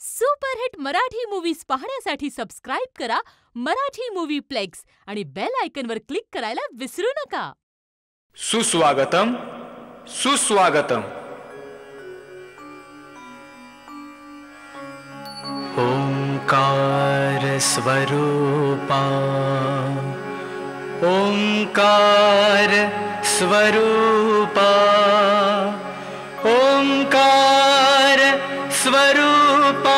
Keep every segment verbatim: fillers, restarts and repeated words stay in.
Superhit Marathi movies पाहण्यासाठी subscribe करा Marathi movie plex आणि बेल आयकॉनवर क्लिक करायला विसरू नका. सुस्वागतम सुस्वागतम. ओंकार स्वरूपा ओंकार स्वरूपा ओंकार स्वरूपा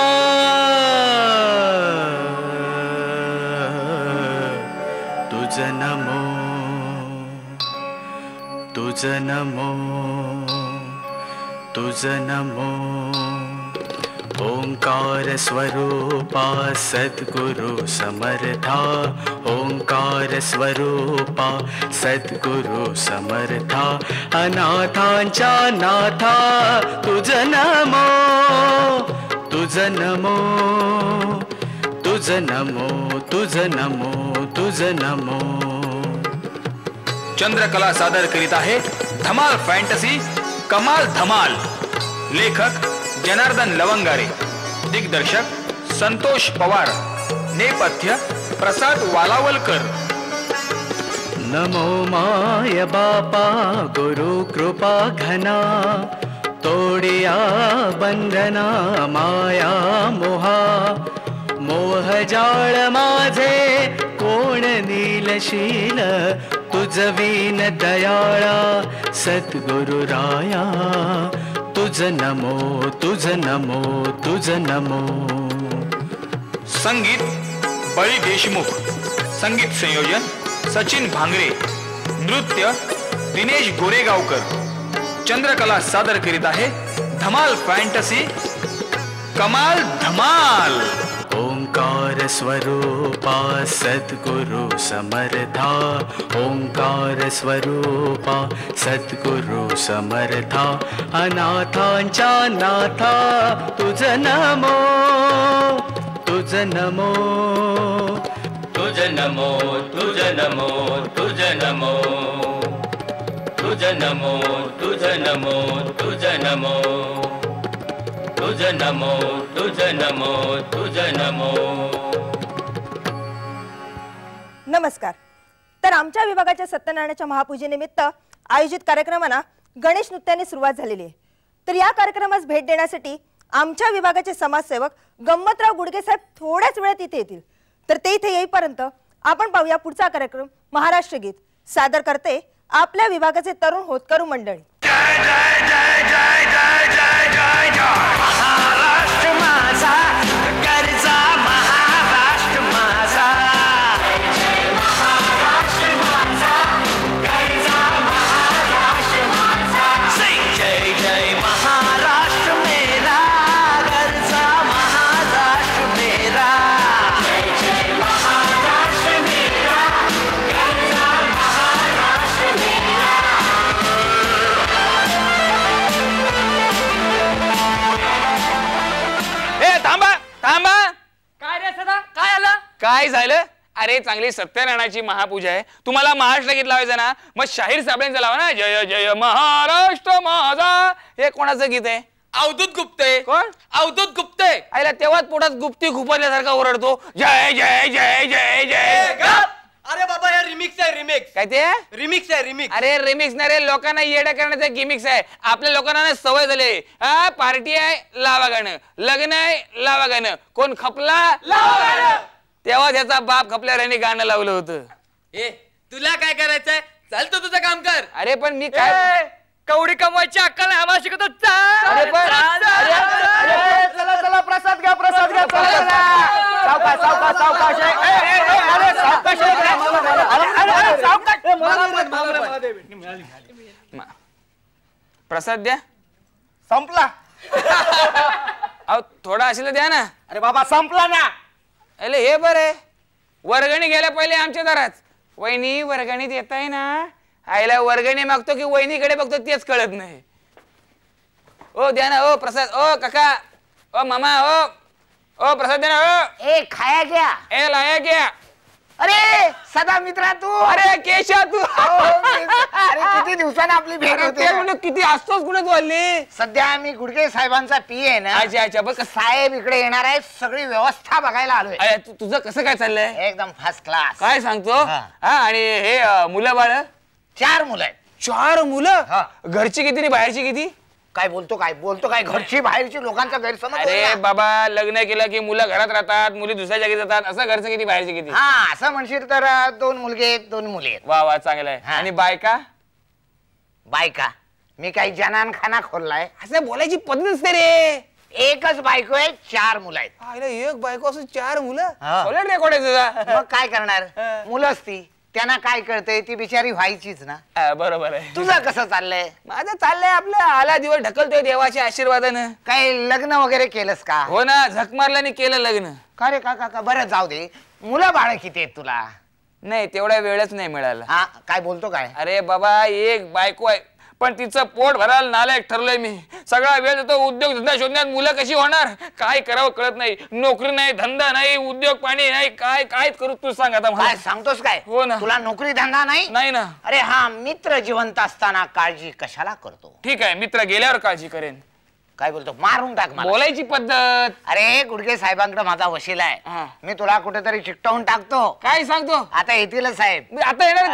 तुझ नमो तुझ नमो तुझ नमो. ओंकार स्वरूपा सद्गुरु समर्था ओंकार स्वरूपा सद्गुरु समर्था अनाथांच्या नाथा तुझ नमो तुझ नमो तुझ नमो तुझ नमो तुझ नमो. चंद्रकला सादर करीत आहे धमाल फॅन्टसी कमाल धमाल. लेखक जनार्दन लवंगारे, दिग्दर्शक संतोष पवार, नेपथ्य प्रसाद वालावलकर. नमो माय बापा गुरु कृपा घना तोडिया बंधना माया मोहा. मोह जाळ माझे कोण नीलशील तुझ विन दयाळा सद्गुरु राया. तुझ नमो तुझ नमो तुझ नमो. संगीत बळी देशमुख, संगीत संयोजन सचिन भांगरे, नृत्य दिनेश गोरेगावकर. चंद्रकला सादर करीत आहे धमाल फॅन्टसी कमाल धमाल. ओंकार स्वरूपा सद्गुरु समर्था ओंकार स्वरूपा सद्गुरु समर्था अनाथांच्या नाथा तुझ नमो तुझ नमो तुझ नमो तुझ नमो तुझ नमो तुझ नमो तुझ नमो तुझ नमो तुझ नमो तुझ नमो तुझ नमो. नमस्कार. तर आमच्या विभागाच्या सत्यनारायणाच्या महापूजेनिमित्त आयोजित कार्यक्रमांना गणेश नृत्याने सुरुवात झालेली आहे. तर या कार्यक्रमास भेट देण्यासाठी आमच्या विभागाचे समाजसेवक गंमतराव गुडगे साहेब थोड्याच वेळात इथे येतील. तर ते इथे येईपर्यंत आपण पाहूया पुढचा कार्यक्रम महाराष्ट्र गीत. सादर करते आपल्या विभागाचे तरुण होतकरू मंडळी. जय जय जय जय जय जय जय जय महाराष्ट्र माझा गरजा महाराष्ट्र माझा. जय महाराष्ट्र माझा गरजा महाराष्ट्र माझा. जय जय महाराष्ट्र मेरा गरजा महाराष्ट्र मेरा. जय जय महाराष्ट्र मेरा गरजा महाराष्ट्र मेरा. काय रे सदा काय आलं? काय झालं? अरे चांगली सत्यनारायणाची महापूजा आहे, तुम्हाला महाराष्ट्र गीत लावायचं ना, मग शाहीर साबळेंचं लावा ना. जय जय महाराष्ट्र माझा. हे कोणाचं गीत आहे? अवधूत गुप्ते. कोण? अवधूत गुप्ते. आईला तेव्हाच पोटात गुप्ती खुपरल्यासारखा ओरडतो जय जय जय जय जय. अरे बाबा हे रिमिक्स आहे रिमिक्स. काय ते? रिमिक्स आहे रिमिक्स. अरे रिमिक्स नाही रे, लोकांना येडा करण्याचं गिमिक्स आहे. आपल्या लोकांना ना सवय झाली. हा पार्टी आहे लावा गाणं, लग्न आहे लावा गाणं, कोण खपला लावा गाणं. तेव्हा त्याचा बाप खपल्यावर यांनी गाणं लावलं होतं. ए तुला काय करायचंय? चल तू तुझं काम कर. अरे पण मी काय कवडी कमवायची अक्कल नाही आम्हाला शिकवतो. अरे पण अरे चला चला प्रसाद घ्या प्रसाद घ्या. सावकाश सावकाश सावकाश. अरे सावकाश अरे सावकाश. प्रसाद द्या. संपला. अहो थोडा असेल तर द्या ना. अरे बाबा संपला ना. अरे हे बरे वर्गणी गेल्या पहिले आमच्या दारात. वहिनी वर्गणीत येत आहे ना. आईला वर्गणी मागतो की वहिनीकडे बघतो तेच कळत नाही. ओ द्या ना. ओ प्रसाद. ओ काका. ओ मामा. ओ ओ प्रसाद द्या ना. ओ ए खाया गया. ए लाया गया. अरे सदा मित्रा तू. अरे केशव तू. अरे किती दिवसांनी आपली भेट होते. किती असतोस कुठे तू हल्ली. सध्या आम्ही गुडगे साहेबांचा पी आहे ना. अच्छा अच्छा. बघ साहेब इकडे येणार आहे, सगळी व्यवस्था बघायला आलोय. अरे तुझं कसं काय चाललंय. एकदम फर्स्ट क्लास. काय सांगतो. हा आणि हे मुलं बाळ. चार मुलं आहेत. चार मुलं. घरची किती आणि बाहेरची किती. काय बोलतो काय बोलतो काय घरची बाहेरची लोकांचा गैरसमज. अरे बाबा लग्न केलं की मुलं घरात राहतात, मुली दुसऱ्या जागी जातात, असं घरचं किती बाहेरचे किती. हा असं म्हणशील तर दोन मुलगे आहेत, दोन मुली आहेत. वा वा चांगलं आहे. आणि बायका. बायका मी काही जनान खाना खोललाय. असं बोलायची पद्धत असते रे. एकच बायको आहे, चार मुलं आहेत. एक बायको असं चार मुलं रेकॉर्ड आहे. मग काय करणार, मुलंच ती, त्यांना काय कळतंय, ती बिचारी व्हायचीच ना. बरोबर आहे. तुझं कसं चाललंय. माझं चाललंय आपलं आला दिवस ढकलतोय देवाच्या आशीर्वादानं. काय लग्न वगैरे केलंस का. हो ना झक मारल्याने केलं लग्न. का रे का का बरं जाऊ दे. मुलं बाळ किती आहेत तुला. नाही तेवढा वेळच नाही मिळाला. हा काय बोलतो काय. अरे बाबा एक बायको आहे पण तिचं पोट भरायला नालायक ठरलंय मी. सगळा वेळ देतो उद्योग धंदा शोधण्यात. मुलं कशी होणार, काय करावं कळत नाही. नोकरी नाही, धंदा नाही, उद्योग पाणी नाही, काय काय करू तू सांग आता. काय सांगतोस काय. हो ना. तुला नोकरी धंदा नाही. नाही ना. अरे हा मित्र जिवंत असताना काळजी कशाला करतो. ठीक आहे मित्र गेल्यावर काळजी करेन. काय बोलतो मारून टाक मला. बोलायची पद्धत. अरे गुडगे साहेबांकडे माझा वशील आहे, मी तुला कुठेतरी चिकटवून टाकतो. काय सांगतो. आता येतीलच साहेब. आता येणार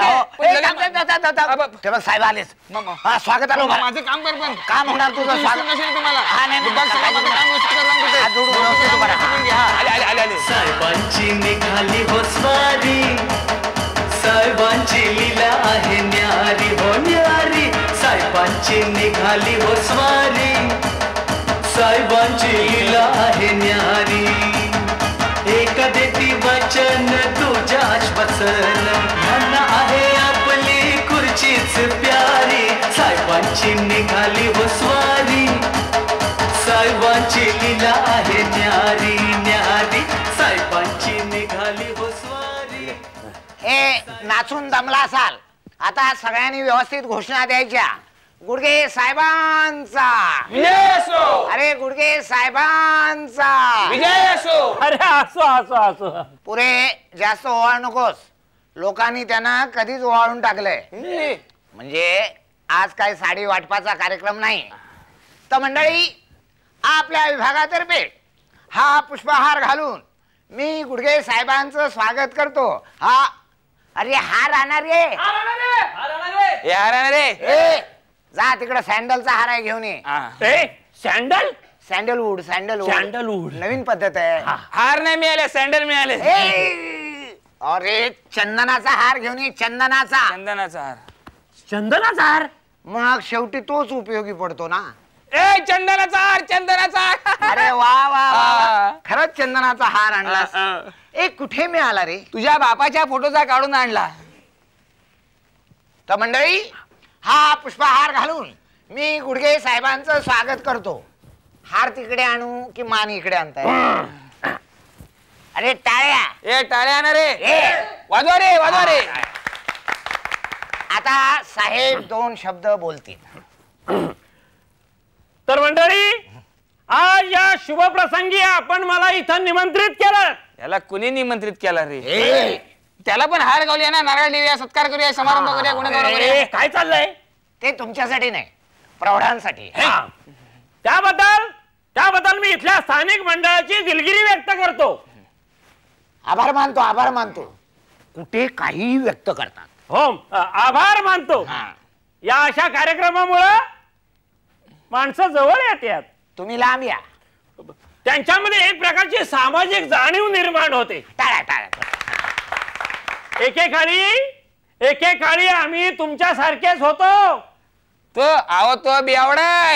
साहेब आलेच. हा स्वागत आलो. माझं काम कर पण काम होणार तुझं स्वागत तुम्हाला. साहेबांची निघाली हो स्वारी, साहेबांची लीला आहे न्यारी हो न्यारी. साहेबांची निघाली हो स्वारी, साहेबांची लीला आहे न्यारी. एक देती वचन तुझ्या आश्वासन, म्हणणं आहे आपली खुर्चीच प्यारी. साहेबांची निघाली हो स्वारी, साहेबांची लीला आहे न्यारी न्यारी. साहेबांची निघाली हो स्वारी. ए नाचून दमला असाल, आता सगळ्यांनी व्यवस्थित घोषणा द्यायच्या. गुडगे साहेबांचा विजय असो. अरे गुडगे साहेबांचा विजय असो. अरे असो असो असो. पुरे जास्त ओवाळ नकोस. लोकांनी त्यांना कधीच ओवाळून टाकलंय. म्हणजे आज काय साडी वाटपाचा कार्यक्रम नाही. तर मंडळी आपल्या विभागातर्फे हा पुष्पहार घालून मी गुडगे साहेबांचं स्वागत करतो. हा अरे हार राहणार रे. यार रे जा तिकडे सँडलचा हार आहे घेऊन ये. सँडल सँडलवूड सँडलवूड सँडलवूड नवीन पद्धत आहे. हार नाही मिळाले सँडल मिळाले. अरे चंदनाचा हार घेऊन ये. चंदनाचा चंदनाचा हार. चंदनाचा हार. मग शेवटी तोच उपयोगी पडतो ना. ए चंदनाचा हार चंदनाचा हार. अरे वा वा खरंच चंदनाचा हार आणला. ए कुठे मिळाला रे. तुझ्या बापाच्या फोटोचा काढून आणला. तर मंडळी हा पुष्पहार घालून मी गुडगे साहेबांचं स्वागत करतो. हार तिकडे आणू की मान इकडे आणताय. अरे टाळ्या. ए टाळ्या ना रे. वाजवा रे वाजवा रे. आता साहेब दोन शब्द बोलतील. तर मंडळी आज या शुभ प्रसंगी आपण मला इथं निमंत्रित केलं. याला कुणी निमंत्रित केला रे. त्याला पण हार गावली ना, नारळ देऊया, सत्कार करूया, समारंभ करूया, गुणगान. काय चाललंय ते तुमच्यासाठी नाही, प्रौढांसाठी. त्याबद्दल त्याबद्दल मी इथल्या स्थानिक मंडळाची दिलगिरी व्यक्त करतो. आभार मानतो आभार मानतो. कुठे काही व्यक्त करतात. हो आभार मानतो. या अशा कार्यक्रमामुळे माणसं जवळ येतात. तुम्ही लांब या. त्यांच्यामध्ये एक प्रकारची सामाजिक जाणीव निर्माण होते. टाळ्या टाळ्या. एकेकाळी एकेकाळी आम्ही तुमच्या सारखेच होतो. तो आव तो बियावडाय.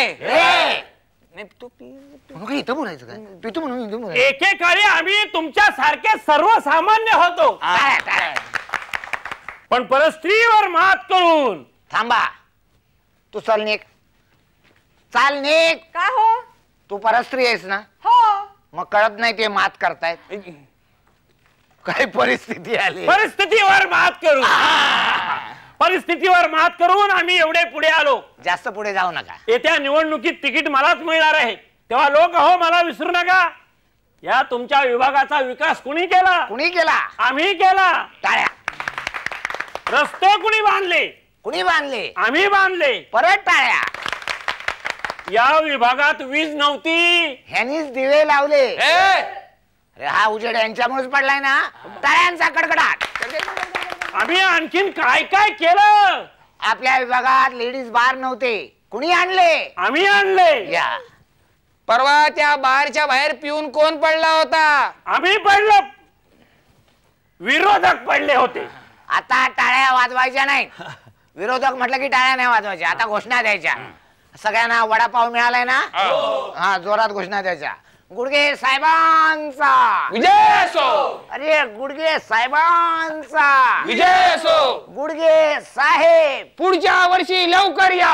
इथं बोलायचं काय. तू म्हणून इथं बोलायचं. एकेकाळी आम्ही तुमच्या सारखे सर्वसामान्य होतो. टाळ्या टाळ्या. पण परिस्थितीवर मात करून. थांबा. तू चल निघ. चाल निघ. का हो. तू परस्त्री आहेस ना. हो. मग कळत नाही ते मात करतायत. काय परिस्थिती आली. परिस्थितीवर मात करून परिस्थितीवर मात करून आम्ही एवढे पुढे आलो. जास्त पुढे जाऊ नका. येत्या निवडणुकीत तिकीट मलाच मिळणार आहे, तेव्हा लोक हो मला विसरू नका. या तुमच्या विभागाचा विकास कुणी केला? कुणी केला? आम्ही केला. टाळ्या. रस्ते कुणी बांधले? कुणी बांधले? आम्ही बांधले. परत टाळ्या. या विभागात वीज नव्हती, ह्यांनीच दिवे लावले. अरे हा उजेड यांच्यामुळेच पडलाय ना. टाळ्यांचा कडकडाट. आम्ही आणखीन काय काय केलं? आपल्या विभागात लेडीज बार नव्हते, कुणी आणले? आम्ही आणले. या परवा त्या बारच्या बाहेर पिऊन कोण पडला होता? आम्ही पडलो. विरोधक पडले होते. आता टाळ्या वाजवायच्या नाही. विरोधक म्हटलं की टाळ्या नाही वाजवायच्या. आता घोषणा द्यायच्या. सगळ्यांना वडापाव मिळालाय ना. हा जोरात घोषणा द्यायच्या. गुडगे साहेबांचा विजय असो. अरे गुडगे साहेबांचा विजय असो. गुडगे साहेब पुढच्या वर्षी लवकर या.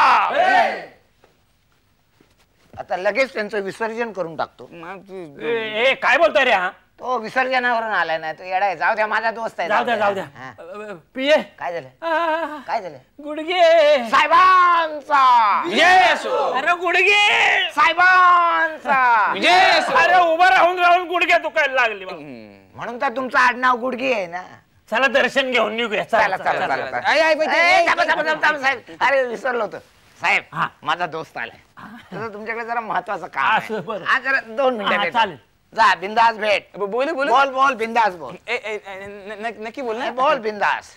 आता लगेच त्यांचं विसर्जन करून टाकतो. ए काय बोलतोय रे? हा तो विसर्जनावरून आलाय ना. तो येडा आहे. जाऊ द्या, माझा दोस्त आहे. जाऊ द्या जाऊ द्या. पिये काय झालं? आ, काय झालं? गुडगे साहेबांचा विजय असो. अरे गुडगे साहेबांचा विजय असो. अरे उभं राहून राहून गुडघे दुखायला लागली बा. म्हणून तर तुमचं आडनाव गुडगी आहे ना. चला दर्शन घेऊन निघूया. चला चला चला. आई, आई, बाई, ए, थांबा, थांबा, थांबा, थांबा, साहेब. अरे विसरलो होतो साहेब. माझा दोस्त आलाय. तसं तुमच्याकडे जरा महत्वाचं काम असं, आहे. बरं. हा जरा दोन हा, मिनिटं चालेल. जा बिंदास भेट. बोले बोले बोल बोल बिंदास बोल. ए, ए, ए, न- न- नक्की बोल ए, ना. बोल बिंदास.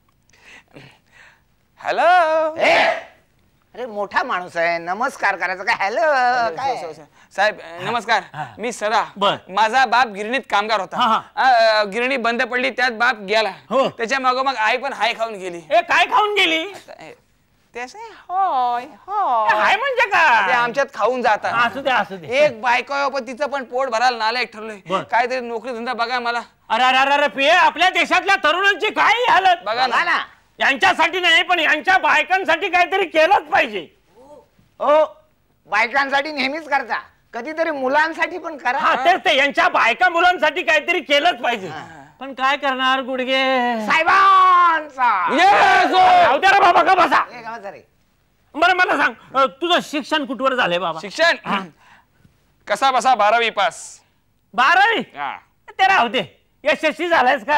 हॅलो. ए, अरे मोठा माणूस आहे, नमस्कार करायचं काय? हॅलो काय? साहेब नमस्कार. मी सदा. बर. माझा बाप गिरणीत कामगार हा, होता. अ, गिरणी बंद पडली, त्यात बाप गेला. हो. त्याच्या मागोमाग आई पण हाय खाऊन गेली. ए काय खाऊन गेली? ते असं होय होय हाय म्हणजे ते काय? आमच्यात खाऊन जातात. असू दे असू दे. एक बायको आहे, पण तिचं पण पोट भरायला नालायक ठरलंय. बर. काहीतरी नोकरी धंदा बघा मला. अरे अरे अरे अरे पिये आपल्या देशातल्या तरुणांची काय हालत? बघा बघा ना. ना. यांच्यासाठी नाही पण यांच्या बायकांसाठी काहीतरी केलंच पाहिजे. हो बायकांसाठी नेहमीच करता, कधीतरी मुलांसाठी पण करा. हा तेच ते यांच्या बायका मुलांसाठी काहीतरी केलंच पाहिजे. पण काय करणार गुडगे? साहेबांचा Yes, हो. जाऊ दे रे बाबा का बसा. ए, गावाचा रे. बरं मला सांग अ, तुझं शिक्षण कुठवर झालंय बाबा? शिक्षण कसा बसा बारावी पास. बारावी? हा. ते राहू दे. यशस्वी झालायस का?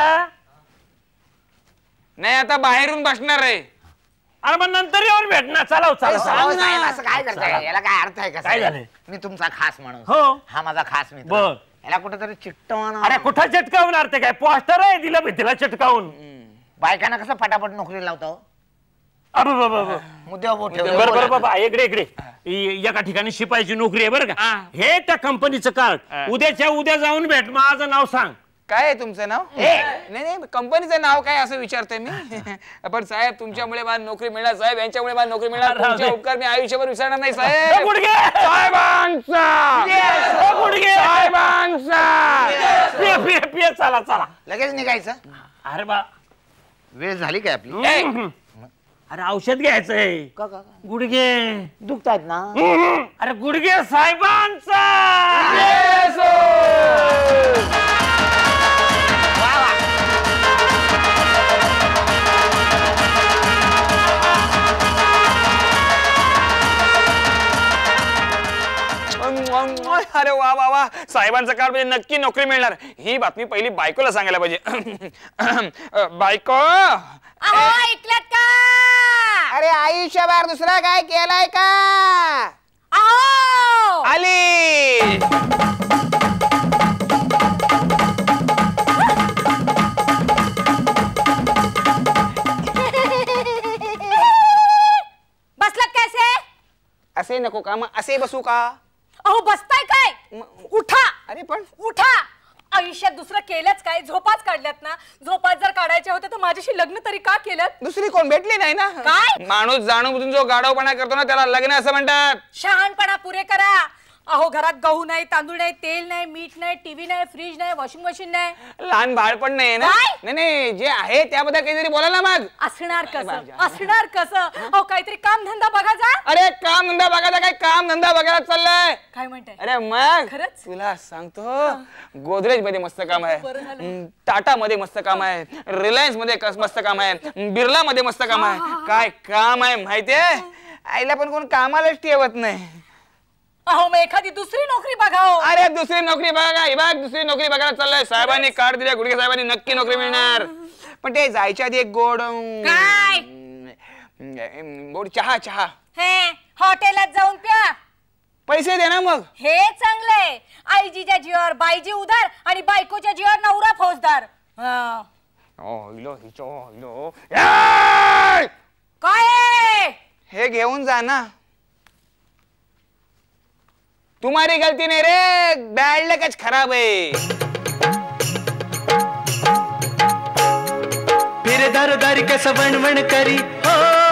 नाही आता बाहेरून बसणार आहे. अरे मग नंतर येऊन भेटणार. चला चला अहो, चला. साहेब, असं काय करताय? याला काय अर्थ आहे का? काय साहेब? झालंय? मी तुमचा खास माणूस. हो. हा माझा खास मित्र. बर. याला कुठेतरी चिकटवणं. अरे कुठं चिटकावणार? ते काय पोस्टर आहे दिलं भीतीला चिटकावून? बायकांना कसं फटाफट नोकरी लावतो? अबे बाबा बाबा. मुद्द्यावर बोट ठेव. बरं बरं बोला. बाबा इकडे इकडे इ- एका ठिकाणी शिपायची नोकरी आहे बरं का? हे त्या कंपनीचं कार्ड. उद्याच्या उद्या जाऊन भेट. माझं नाव सांग. काय आहे तुमचं नाव? नाही नाही कंपनीचं नाव काय असं विचारतोय मी. पण साहेब तुमच्यामुळे मला नोकरी मिळणार. साहेब यांच्यामुळे मला नोकरी मिळणार. राहू दे. तुमचे उपकार मी आयुष्यभर विसरणार नाही ए, साहेब. गुडघे! साहेबांचा ए, गुडघे! साहेबांचा. पिय पिय पिय चला चला. लगेच निघायचं. अरे बा वेळ झाली काय आपली? ए, अरे औषध घ्यायचंय. गुडघे दुखतायत ना? अरे गुडघे साहेबांचा. Yes, हो. वा वा. अरे वा वा वा साहेबांचं कार्ड म्हणजे नक्की नोकरी मिळणार. ही बातमी पहिली बायकोला सांगायला पाहिजे. बायको ऐकलत का? अरे आयुष्यभर दुसरा काय केलाय का? अहो आली. बसलात कैसे? असे नको का? मग असे बसू का? अहो बसताय काय? उठा. अरे पण उठा. आयुष्यात दुसरं केलंच काय? झोपाच काढल्यात ना? झोपात जर काढायचे होते तर माझ्याशी लग्न तरी का केलं? दुसरी कोण भेटली नाही ना. काय? माणूस जाणून बुजून जो गाढवपणा करतो ना त्याला लग्न असं म्हणतात. शहाणपणा पुरे करा. अहो घरात गहू नाही, तांदूळ नाही, तेल नाही, मीठ नाही, टीव्ही नाही, फ्रीज नाही, वॉशिंग मशीन नाही. लहान बाळ पण नाही ना. काय? नाही नाही जे आहे त्याबद्दल काहीतरी बोला ना मग. असणार कसं? असणार कसं? अहो काहीतरी काम धंदा बघा जा. अरे काम धंदा बघायला काय काम धंदा बघायला चाललाय. काय म्हणताय? अरे मग खरंच? तुला सांगतो गोदरेज मध्ये मस्त काम आहे. बरं झालं. हम्म, टाटा मध्ये मस्त काम आहे. रिलायन्स मध्ये कस- मस्त काम आहे. बिर्ला मध्ये मस्त काम आहे. काय काम आहे माहितीये? आईला पण कोण कामालाच ठेवत नाही. अहो मग एखादी दुसरी नोकरी बघाओ. अरे दुसरी नोकरी बघा हे बघ दुसरी नोकरी बघायला चाललंय. साहेबांनी कार्ड दिल्या गुडगे साहेबांनी नक्की नोकरी मिळणार. पण ते जायच्या आधी एक गोड काय गोड चहा चहा हे हॉटेलात जाऊन प्या. पैसे दे ना मग. हे चांगलंय. आईजीच्या जीवावर बाईजी उधार आणि बायकोच्या जीवावर नवरा फौजदार. काय हे घेऊन जा ना. तुम्हारी गलती नहीं रे बैड लकच खराब है. फिर दारोदारी कसं वणवण करी हो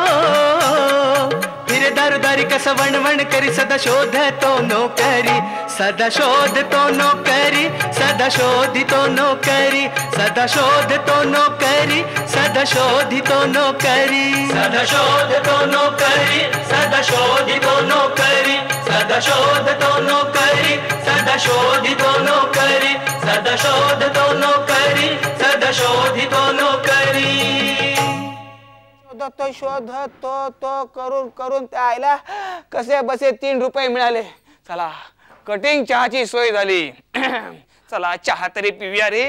फिर दारोदारी कसं वणवण करी सदा शोधतो नोकरी सदा शोधतो नोकरी सदा शोधितो नोकरी सदा शोधतो नोकरी सदा शोधितो नोकरी सदा शोधतो नोकरी सदा शोधितो नोकरी सदा शोधतो नोकरी सदा शोधितो नोकरी सदा शोधतो नोकरी सदा शोधितो नोकरी शोधतो शोधतो तो करून करून त्या आईला कसे बसे तीन रुपये मिळाले. चला कटिंग चहाची सोय झाली. चला चहा तरी पिऊया रे.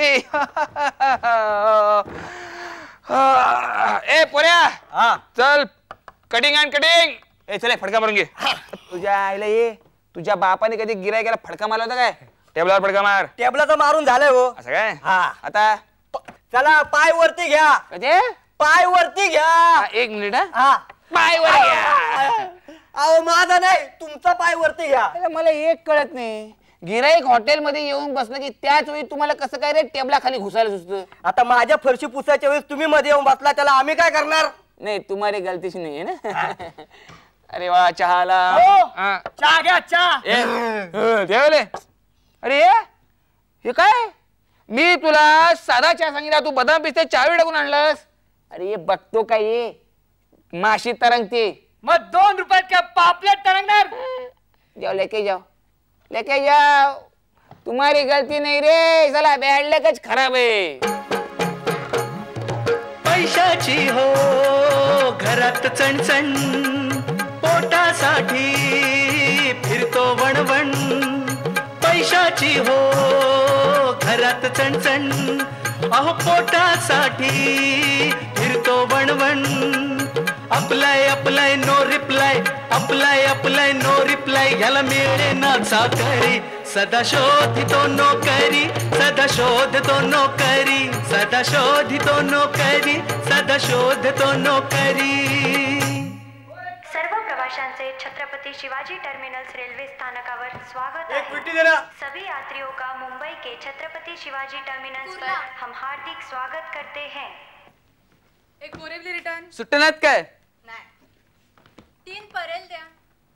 ए पोऱ्या चल कटिंग अँड कटिंग. ए चल फडका मारून घे. तुझ्या आईला ये तुझ्या बापाने कधी गिरायकाला फडका मारला होता काय? टेबलावर फडका मार. टेबलाचं मारून झालंय हो. असं काय? हा आता चला पाय वरती घ्या. कधी पाय वरती घ्या. एक मिनिट हा पाय वर घ्या. अहो माझा नाही तुमचा पाय वरती घ्या. मला एक कळत नाही गिराईक हॉटेलमध्ये येऊन बसलं की त्याच वेळी तुम्हाला कसं काय रे टेबला खाली घुसायला सुचतं. आता माझ्या फरशी पुसायच्या वेळेस तुम्ही मध्ये येऊन बसला त्याला आम्ही काय करणार. नाही तुम्हारी गलतीच नाही आहे ना. अरे वा चहाला चहा घ्या चहा. देवले अरे हे काय मी तुला साधा चहा सांगितला तू बदाम पिस्ते चहावी टाकून आणलास. अरे ये बघतो काय ये माशी तरंगते. मग दोन रुपयात काय पापलेट तरंगणार. जाओ लेके जाओ लेके जाओ. तुम्हारी गलती नहीं रे चला बैड लकच खराब है. पैशाची हो घरात चणचण पोटासाठी फिरतो वणवण पैशाची हो घरात चणचण अहो पोटासाठी फिरतो वणवण apply apply no reply apply apply no reply ह्याला मिळे ना चाकरी सदा शोधितो नोकरी सदा शोधतो नोकरी सदा शोधितो नोकरी सदा शोधतो नोकरी. सर्व प्रवाशांचे छत्रपति शिवाजी टर्मिनल्स रेलवे स्थानकावर स्वागत एक मिनिट देना. सभी यात्रियों का मुंबई के छत्रपति शिवाजी टर्मिनल्स पर हम हार्दिक स्वागत करते हैं. एक बोरेवली रिटर्न. सुट्टे नाहीत काय? नाही. तीन परेल द्या.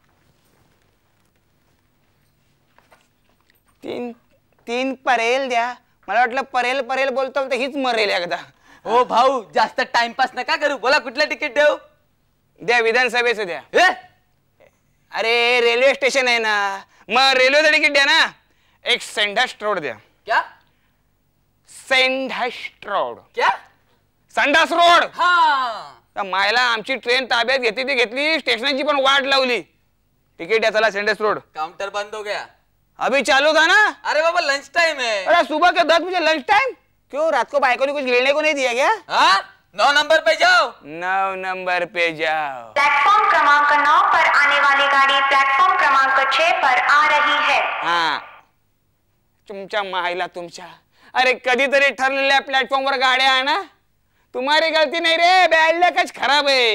तीन तीन परेल द्या. मला वाटलं परेल परेल बोलतो तर हीच मरेल एकदा. हो भाऊ जास्त टाइमपास नका करू. बोला कुठलं तिकीट देऊ? द्या विधानसभेचं द्या. अरे रेल्वे स्टेशन आहे ना मग रेल्वेचं तिकीट द्या ना. एक सेंडस्ट रोड द्या. क्या सेंडस्ट रोड क्या संडास रोड. हा मायला आमची ट्रेन ताब्यात घेतली ती घेतली स्टेशनची पण वाट लावली. तिकीट द्या चला सेंडस रोड. काउंटर बंद हो गया. अभी चालू था ना. अरे बाबा लंच टाइम है. अरे सुबह के दस बजे लंच टाइम. क्यों रात को बाइकों ने कुछ गिरने को नहीं दिया क्या? हाँ नौ नंबर पे जाओ. नौ नंबर पे जाओ. प्लेटफॉर्म क्रमांक नौ पर आने वाली गाड़ी प्लेटफॉर्म क्रमांक छह पर आ रही है. हाँ तुमच्या मायला तुमच्या. अरे कधीतरी ठरलेल्या प्लॅटफॉर्म वर गाड्या आहे ना. तुम्हारी गलती नहीं रे बैड लकच खराब है.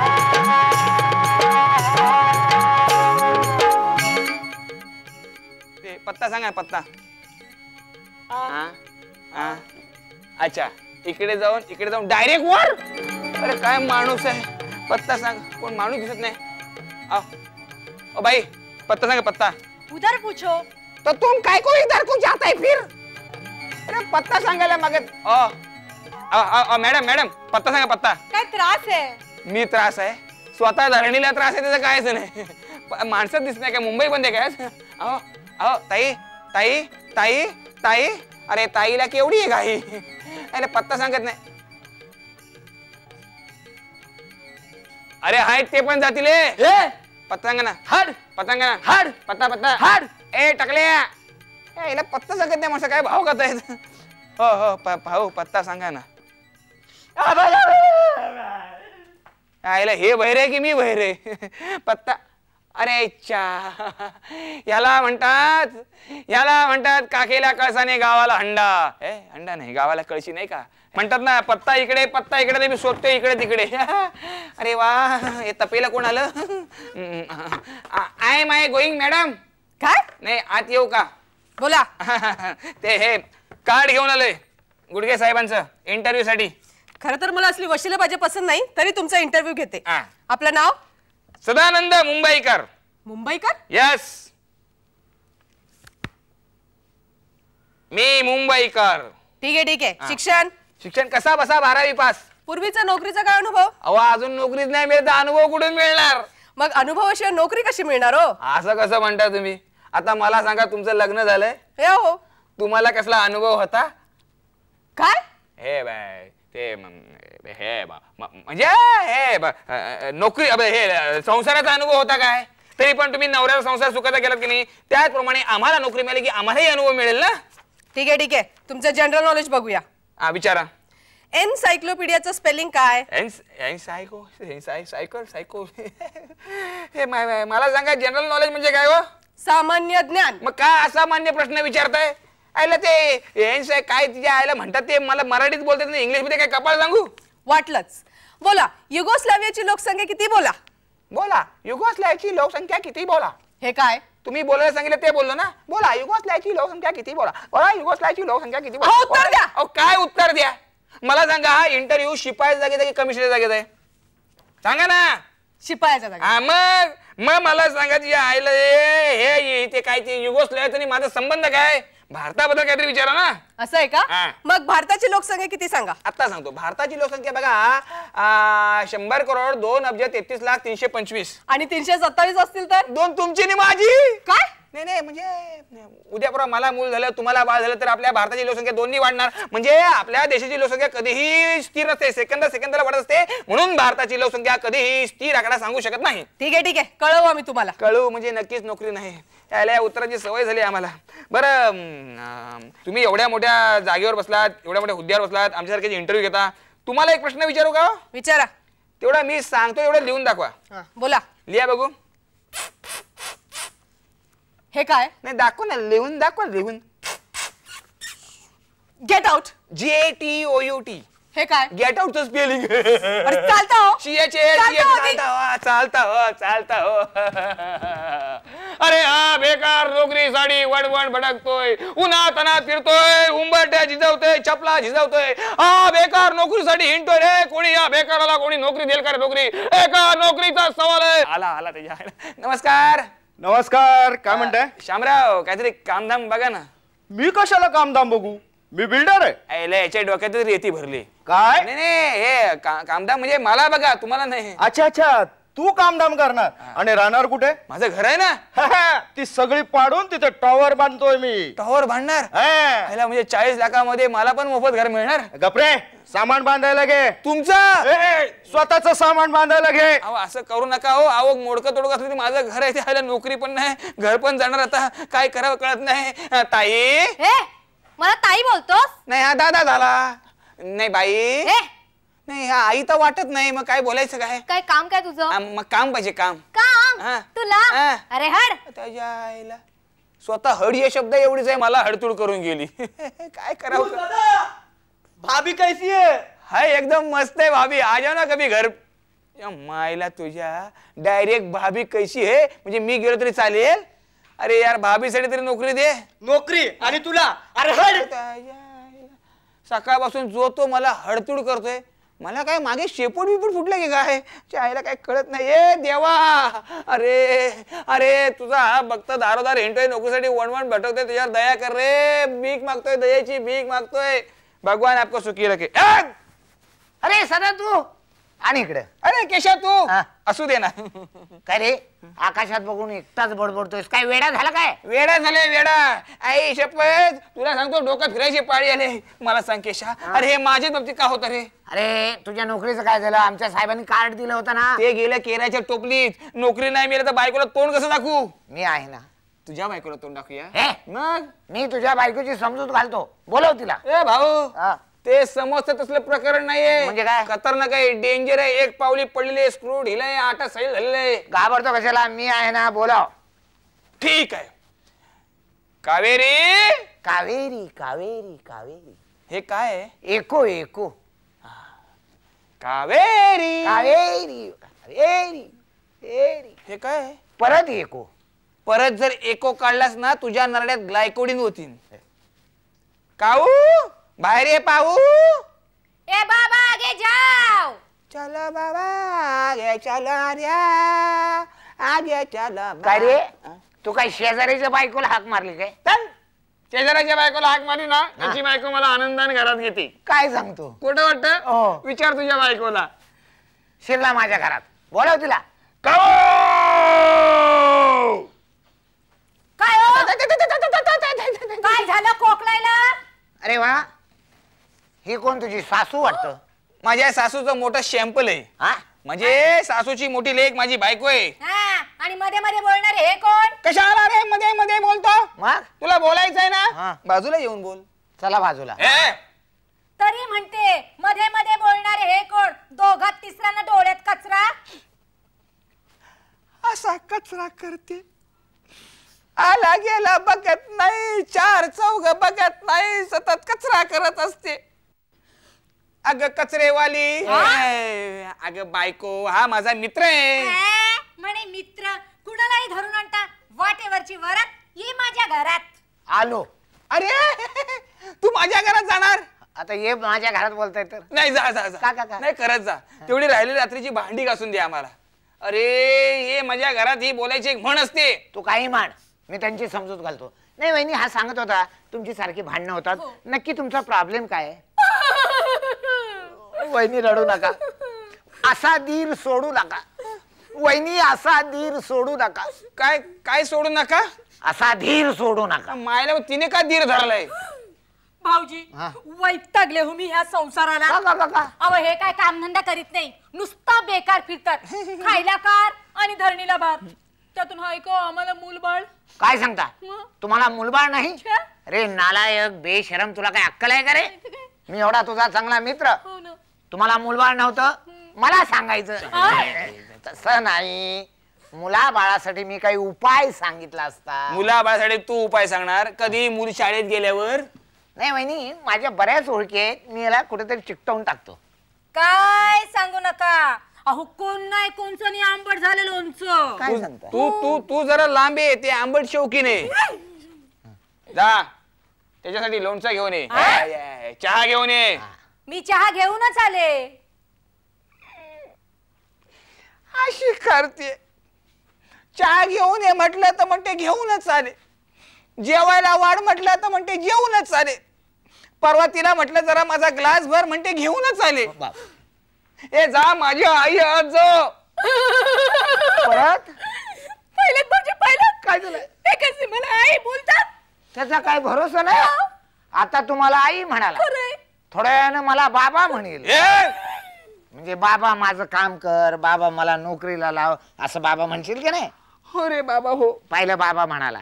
पत्ता सांगा पत्ता. हाँ हाँ अच्छा इकडे जाऊन इकडे जाऊन डायरेक्ट वर. अरे काय माणूस आहे. पत्ता सांग. कोण माणूस दिसत नाही. आओ ओ भाई पत्ता सांगा पत्ता. उधर पूछो. तो तुम काय को इधर को जाता है फिर. अरे पत्ता सांगायला मागत. ओ मॅडम मॅडम पत्ता सांगा पत्ता. काय त्रास आहे. मी त्रास आहे स्वतः धरणीला त्रास आहे त्याचं कायच नाही. माणसं दिसत नाही काय मुंबई बंद आहे काय. अहो अहो ताई ताई ताई ताई अरे ताईला केवढी आहे घाई. अरे पत्ता सांगत नाही. अरे आहेत ते पण जातील. पतंगना हड पतंगना हड पत्ता पत्ता हड ए टकल्या ए हिला पत्ता सांगत नाही माणसं काय भाव करत आहेत हो हो भाऊ पत्ता सांगा ना आईला हे बहिरे की मी बहिरे पत्ता अरे चा याला म्हणतात याला म्हणतात काकेला कळसाने गावाला हंडा ए हंडा नाही गावाला कळशी नाही का म्हणतात ना पत्ता इकडे पत्ता इकडे मी शोधतोय इकडे तिकडे अरे वा हे तपेला कोण आलं I am I going madam काय नाही आत येऊ का बोला ते हे कार्ड घेऊन आलोय गुडगे साहेबांचं इंटरव्ह्यू साठी खरं तर मला असली वशिलेबाजी पसंत नाही तरी तुमचा इंटरव्ह्यू घेते हा. आपलं नाव सदानंद मुंबईकर मुंबईकर यस मी मुंबईकर ठीक आहे ठीक आहे शिक्षण शिक्षण कसा बसा बारावी पास पूर्वीचा नोकरीचा काय अनुभव अहो अजून नोकरीच नाही मिळत अनुभव कुठून मिळणार मग अनुभवाशिवाय नोकरी कशी मिळणार हो असं कसं म्हणता तुम्ही आता मला सांगा तुमचं लग्न झालंय हे हो तुम्हाला कसला अनुभव होता काय हे बाय ते म- हे ब- म- म्हणजे हे ब- नोकरी अबे हे संसाराचा अनुभव होता काय तरी पण तुम्ही नवऱ्याचा संसार सुखाचा केलात की नाही त्याचप्रमाणे आम्हाला नोकरी मिळाली की आम्हालाही अनुभव मिळेल ना ठीक आहे ठीक आहे तुमचं जनरल नॉलेज बघूया हा विचारा एनसायक्लोपीडियाचं स्पेलिंग काय एन्स एन्स सायको साय सायको सायको हे मा- मा- मला सांगा जनरल नॉलेज म्हणजे काय हो सामान्य ज्ञान मग काय असामान्य प्रश्न विचारताय आयला ते एन्स काय तिच्या आयला म्हणतात ते मला मराठीत बोलतात ना इंग्लिश मध्ये काय कपाळ सांगू वाटलंच बोला युगोस्लावियाची लोकसंख्या किती बोला बोला युगोस्लावियाची लोकसंख्या किती बोला हे काय तुम्ही बोलायला सांगितलं ते बोललो ना बोला युगोस्लावियाची लोकसंख्या किती बोला बोला युगोस्लावियाची लोकसंख्या किती बोला अहो, उत्तर द्या. अहो काय उत्तर द्या मला सांगा हा इंटरव्ह्यू शिपाई जागेत आहे की कमिशनर जागेत आहे सांगा ना शिपायाच्या जागी हा मग मग मला सांगा तुझ्या आईला हे हे ते काय ते युगोस्लाविया आणि माझा संबंध काय भारताबद्दल काहीतरी विचारा ना असं आहे का हा. मग भारताची लोकसंख्या किती सांगा आता सांगतो भारताची लोकसंख्या बघा आ, शंभर करोड दोन अब्ज तेहतीस लाख तीनशे पंचवीस आणि तीनशे सत्तावीस असतील तर दोन तुमची आणि माझी काय नाही नाही म्हणजे उद्या परवा मला मूल झालं तुम्हाला बाळ झालं तर आपल्या भारताची लोकसंख्या दोन्ही वाढणार म्हणजे आपल्या देशाची लोकसंख्या कधीही स्थिर नसते सेकंद सेकंदाला वाढत असते म्हणून भारताची लोकसंख्या कधीही स्थिर आकडा सांगू शकत नाही ठीक आहे ठीक आहे कळवू आम्ही तुम्हाला कळू म्हणजे नक्कीच नोकरी नाही याला या उत्तराची सवय झाली आम्हाला बरं अं, तुम्ही एवढ्या मोठ्या जागेवर बसलात एवढ्या मोठ्या हुद्द्यावर बसलात आमच्यासारखे इंटरव्ह्यू घेता तुम्हाला एक प्रश्न विचारू का विचारा तेवढा मी सांगतो एवढं लिहून दाखवा हा, बोला लिहा बघू हे काय नाही दाखव ना लिहून दाखवा लिहून get out G A T O U T हे काय गेट आउट स्पेलिंग अरे चालता हो चालता हो की? चालता हो चालता हो चालता हो अरे हा बेकार नोकरी साडी वडवड भडकतोय उन्हा तना फिरतोय उंबरट्या झिजवतोय चपला झिजवतोय हा बेकार नोकरीसाठी हिंडतोय रे कोणी या बेकाराला कोणी नोकरी देईल का रे नोकरी एका नोकरीचा सवाल आहे आला आला त्याच्या नमस्कार नमस्कार काय म्हणताय शामराव काहीतरी कामधाम बघा ना मी कशाला कामधाम बघू मी बिल्डर आहे याला याच्या डोक्यात रेती भरली काय नाही नाही हे का- कामधाम म्हणजे मला बघा तुम्हाला नाही अच्छा अच्छा तू कामधाम करणार आणि राहणार कुठे माझं घर आहे ना ती सगळी पाडून तिथे टॉवर बांधतोय मी टॉवर बांधणार हा. याला म्हणजे चाळीस लाखामध्ये मला पण मोफत घर मिळणार गपरे सामान बांधायला घे तुमचं स्वतःच सामान बांधायला घे अहो असं करू नका हो अहो मोडकं तोडकं असलं माझं घर आहे त्याला नोकरी पण नाही घर पण जाणार आता काय करावं कळत नाही अं, ताई हे मला ताई बोलतोस नाही हा दादा झाला नाही बाई हे नाही हा आई तर वाटत नाही मग काय बोलायचं काय काय काम काय तुझं आ, मग काम पाहिजे काम काम हा. तुला हा. अरे हड त्याच्या आईला स्वतः हड या शब्द एवढीच आहे मला हडतूड करून गेली काय करावं भाभी कैसी है हाय एकदम मस्त आहे भाभी आ जाओ ना कभी घर या मायला तुझ्या डायरेक्ट भाभी कैसी है म्हणजे मी गेलो तरी चालेल अरे यार भाभीसाठी तरी नोकरी दे नोकरी आणि तुला अरे हड सकाळपासून जो तो मला हडतूड करतोय मला काय मागे शेपूट बिपूट फुटलं की काय चायला काय कळत नाही ए देवा अरे अरे तुझा हा भक्त दारोदार हिंडतोय नोकरीसाठी वणवण भटकतोय तुझ्यावर दया कर रे भीक मागतोय दयाची भीक मागतोय भगवान आपको सुखी रखे अरे सदा तू आणि इकडे. अरे केशव तू असू दे ना. काय रे आकाशात बघून एकटाच बडबडतोयस, काय वेडा झाला काय? वेडा झाले वेडा. आई शपथ तुला सांगतो डोकं फिरायची पाळी आले. मला सांग केशा, अरे हे माझ्याच बाबतीत का होतं रे? अरे तुझ्या नोकरीचं काय झालं? आमच्या साहेबांनी कार्ड दिलं होतं ना. ते गेलं केराच्या टोपलीत. नोकरी नाही मिळालं तर बायकोला तोंड कसं दाखवू? मी आहे ना. तुझ्या बायकोला तोंड दाखवूया? मग मी तुझ्या बायकोची समजूत घालतो, बोलव तिला. ए भाऊ ते समजतं तसलं प्रकरण नाहीये. म्हणजे काय? खतरनाक आहे, डेंजर आहे. एक पावली पडलेले, स्क्रू ढिलाय, आटा सैल झालेले. घाबरतो कशाला? मी आहे ना, बोलाव. ठीक आहे. कावेरी कावेरी कावेरी कावेरी. हे काय आहे? एको एको. कावेरी कावेरी कावेरी कावेरी. हे काय आहे? परत एको. परत जर एको काढलास ना तुझ्या नरड्यात ग्लायकोडिन होतील. काऊ बाहेर ये पाहू. ए बाबा आगे जाओ. चला बाबा आगे चला रे आगे चला. काय रे तू काय शेजारीच्या बायकोला हाक मारली काय? शेजाऱ्याच्या बायकोला हाक मारली ना त्याची बायको मला आनंदाने घरात घेते. काय सांगतो? कुठं वाटतं? विचार तुझ्या बायकोला. शिरला माझ्या घरात, बोलाव तिला. काय काय झालं खोकलायला? अरे वा, ही कोण तुझी सासू वाटतं? माझ्या सासूचं मोठं शॅम्पल आहे. म्हणजे सासूची मोठी लेक माझी बायको आहे. आणि मध्ये मध्ये बोलणारे हे कोण? कशाला रे मध्ये मध्ये बोलतो? मग तुला बोलायचंय ना, बाजूला येऊन बोल. चला बाजूला. तरी म्हणते मध्ये मध्ये बोलणारे हे कोण? दोघात तिसऱ्यांना डोळ्यात कचरा. असा कचरा करते, आला गेला बघत नाही, चार चौघ बघत नाही, सतत कचरा करत असते. अग कचरेवाली. अग बायको हा माझा मित्र आहे. म्हणे मित्र कुणालाही धरून आणता. वाटेवरची वरात ये माझ्या घरात. आलो. अरे तू माझ्या घरात जाणार? आता ये माझ्या घरात बोलताय तर. नाही जा जा जा. नाही करत जा. तेवढी राहिलेली रात्रीची भांडी घासून दे आम्हाला. अरे ये माझ्या घरात ही बोलायची एक म्हण असते. तू काही मान, मी त्यांची समजूत घालतो. नाही वहिनी हा सांगत होता तुमची सारखी भांडणं होतात, नक्की तुमचा प्रॉब्लेम काय आहे? वहिनी रडू नका, असा धीर सोडू नका. वहिनी असा धीर सोडू नका. काय काय सोडू नका? असा धीर सोडू नका. मायला तिने का धीर धरलाय? भाऊजी वैतागले हो मी ह्या संसाराला. अहो हे काय कामधंदा करीत नाही, नुसता बेकार फिरतात. खायला कार आणि धरणीला भार. त्यातून हाय का आम्हाला मूलबाळ? काय सांगता तुम्हाला मूलबाळ नाही? अरे नालायक बेशरम, तुला काय अक्कल आहे का रे? मी एवढा तुझा चांगला मित्र, तुम्हाला मूलबाळ नव्हतं मला सांगायचं. तसं नाही, मुला बाळासाठी मी काही उपाय सांगितला असता. मुला बाळासाठी तू उपाय सांगणार? कधी मूल शाळेत गेल्यावर? नाही वहिनी, माझ्या बऱ्याच ओळखी आहेत, मी याला कुठेतरी चिकटवून टाकतो. काय सांगू नका. अहो कोण नाही कोणचं नाही आंबट झालं लोणचं. काय सांगता? तू तू तू जरा लांब आहे, ते आंबट शौकीने. जा त्याच्यासाठी लोणचं घेऊन ये, चहा घेऊन ये. मी चहा घेऊनच आले. अशी करते. चहा घेऊन ये म्हटलं तर म्हणते घेऊनच आले. जेवायला वाढ म्हटलं तर म्हणते जेवूनच आले. परवा तिला म्हटलं जरा माझा ग्लास भर, म्हणते घेऊनच आले. ए जा माझी आई आज परत पहिले म्हणजे पहिलं काय झालं? ते कसे मला आई बोलतात? त्याचा काय भरोसा नाही. आता तुम्हाला आई म्हणाला, थोड्या वेळानं मला बाबा म्हणेल. म्हणजे बाबा माझं काम कर, बाबा मला नोकरीला लाव, असं बाबा म्हणशील की नाही? हो रे बाबा हो. पाहिलं बाबा म्हणाला.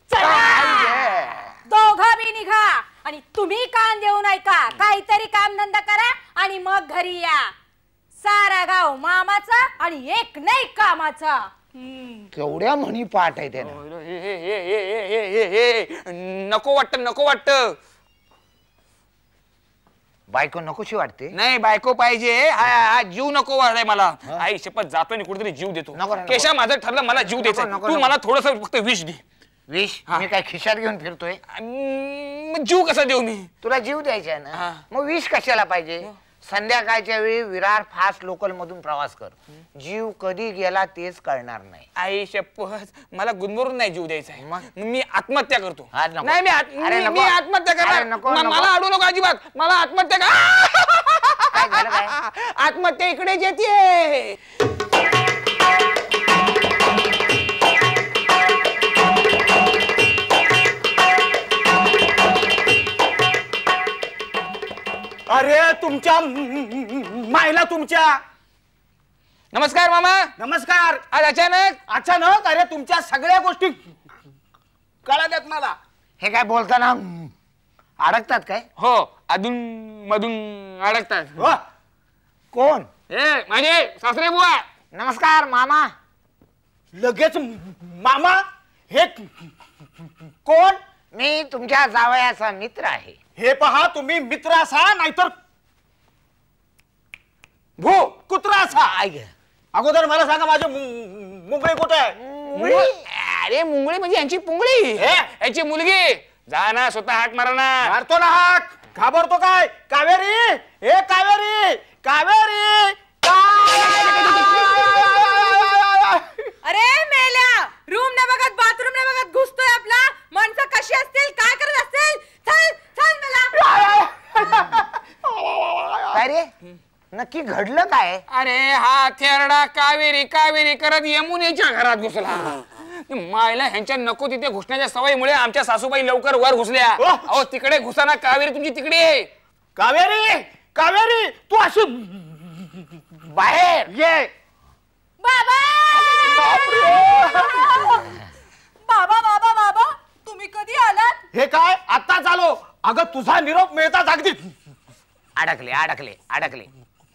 दोघं बी निघा आणि तुम्ही कान देऊन ऐका. काहीतरी काम धंदा करा आणि मग घरी या. सारा गाव मामाचा आणि एक नाही कामाचा. केवढ्या म्हणी पाठ आहे त्याला. नको वाटत नको वाटत. बायको नकोशी वाटते? नाही बायको पाहिजे. हा जीव नको वाटाय मला. आई शपथ जातो आणि कुठेतरी जीव देतो. केशा माझं ठरलं, मला जीव द्यायचा. तू मला थोडस फक्त विष दे. विष? मी काय खिशात घेऊन फिरतोय? जीव कसा देऊ मी? तुला जीव द्यायचा ना, मग विष कशाला पाहिजे? संध्याकाळच्या वेळी विरार फास्ट लोकल मधून प्रवास कर, जीव कधी गेला तेच कळणार नाही. आई शपथ मला गुदमरून नाही जीव द्यायचा आहे. मी आत्महत्या करतो. नाही मी आत्महत्या करणार. मला अडू नको अजिबात. मला आत्महत्या कर. काय झालं काय? आत्महत्या इकडेच येते. अरे तुमच्या मायला तुमच्या. नमस्कार मामा. नमस्कार. आज अचानक अचानक अरे तुमच्या सगळ्या गोष्टी कळाल्यात मला. हे काय बोलताना अडकतात काय? हो, अधून मधून अडकतात. हो. कोण? ए माझे सासरे बुवा. नमस्कार मामा. लगेच मामा? हे कोण? मी तुमच्या जावयाचा मित्र आहे. हे पहा तुम्ही मित्र असा नाहीतर भू कुत्रा असा. अगोदर मला सांगा माझे मुंबई कुठे आहे? अरे मुंगळी म्हणजे यांची पुंगळी, यांची मुलगी. जा ना स्वतः हाक मारा ना. मारतो ना हाक. घाबरतो काय? कावेरी, हे कावेरी, कावेरी. अरे मेल्या, रूम ने बघत बाथरूम ने बघत घुसतोय आपला. माणसं कशी असतील, काय करत असतील? चल चल मला. काय रे नक्की घडलं काय? अरे हा थेरडा कावेरी कावेरी करत यमुनेच्या घरात घुसला. मायला ह्यांच्या नको तिथे घुसण्याच्या सवयीमुळे आमच्या सासूबाई लवकर वर घुसल्या. अहो तिकडे घुसाना कावेरी तुमची तिकडे आहे. कावेरी, कावेरी तू अशी बाहेर ये. बाबा बाबा बाबा बाबा तुम्ही कधी आलात? हे काय आता चालो? अगं तुझा निरोप मिळताच अगदी अडकले अडकले अडकले.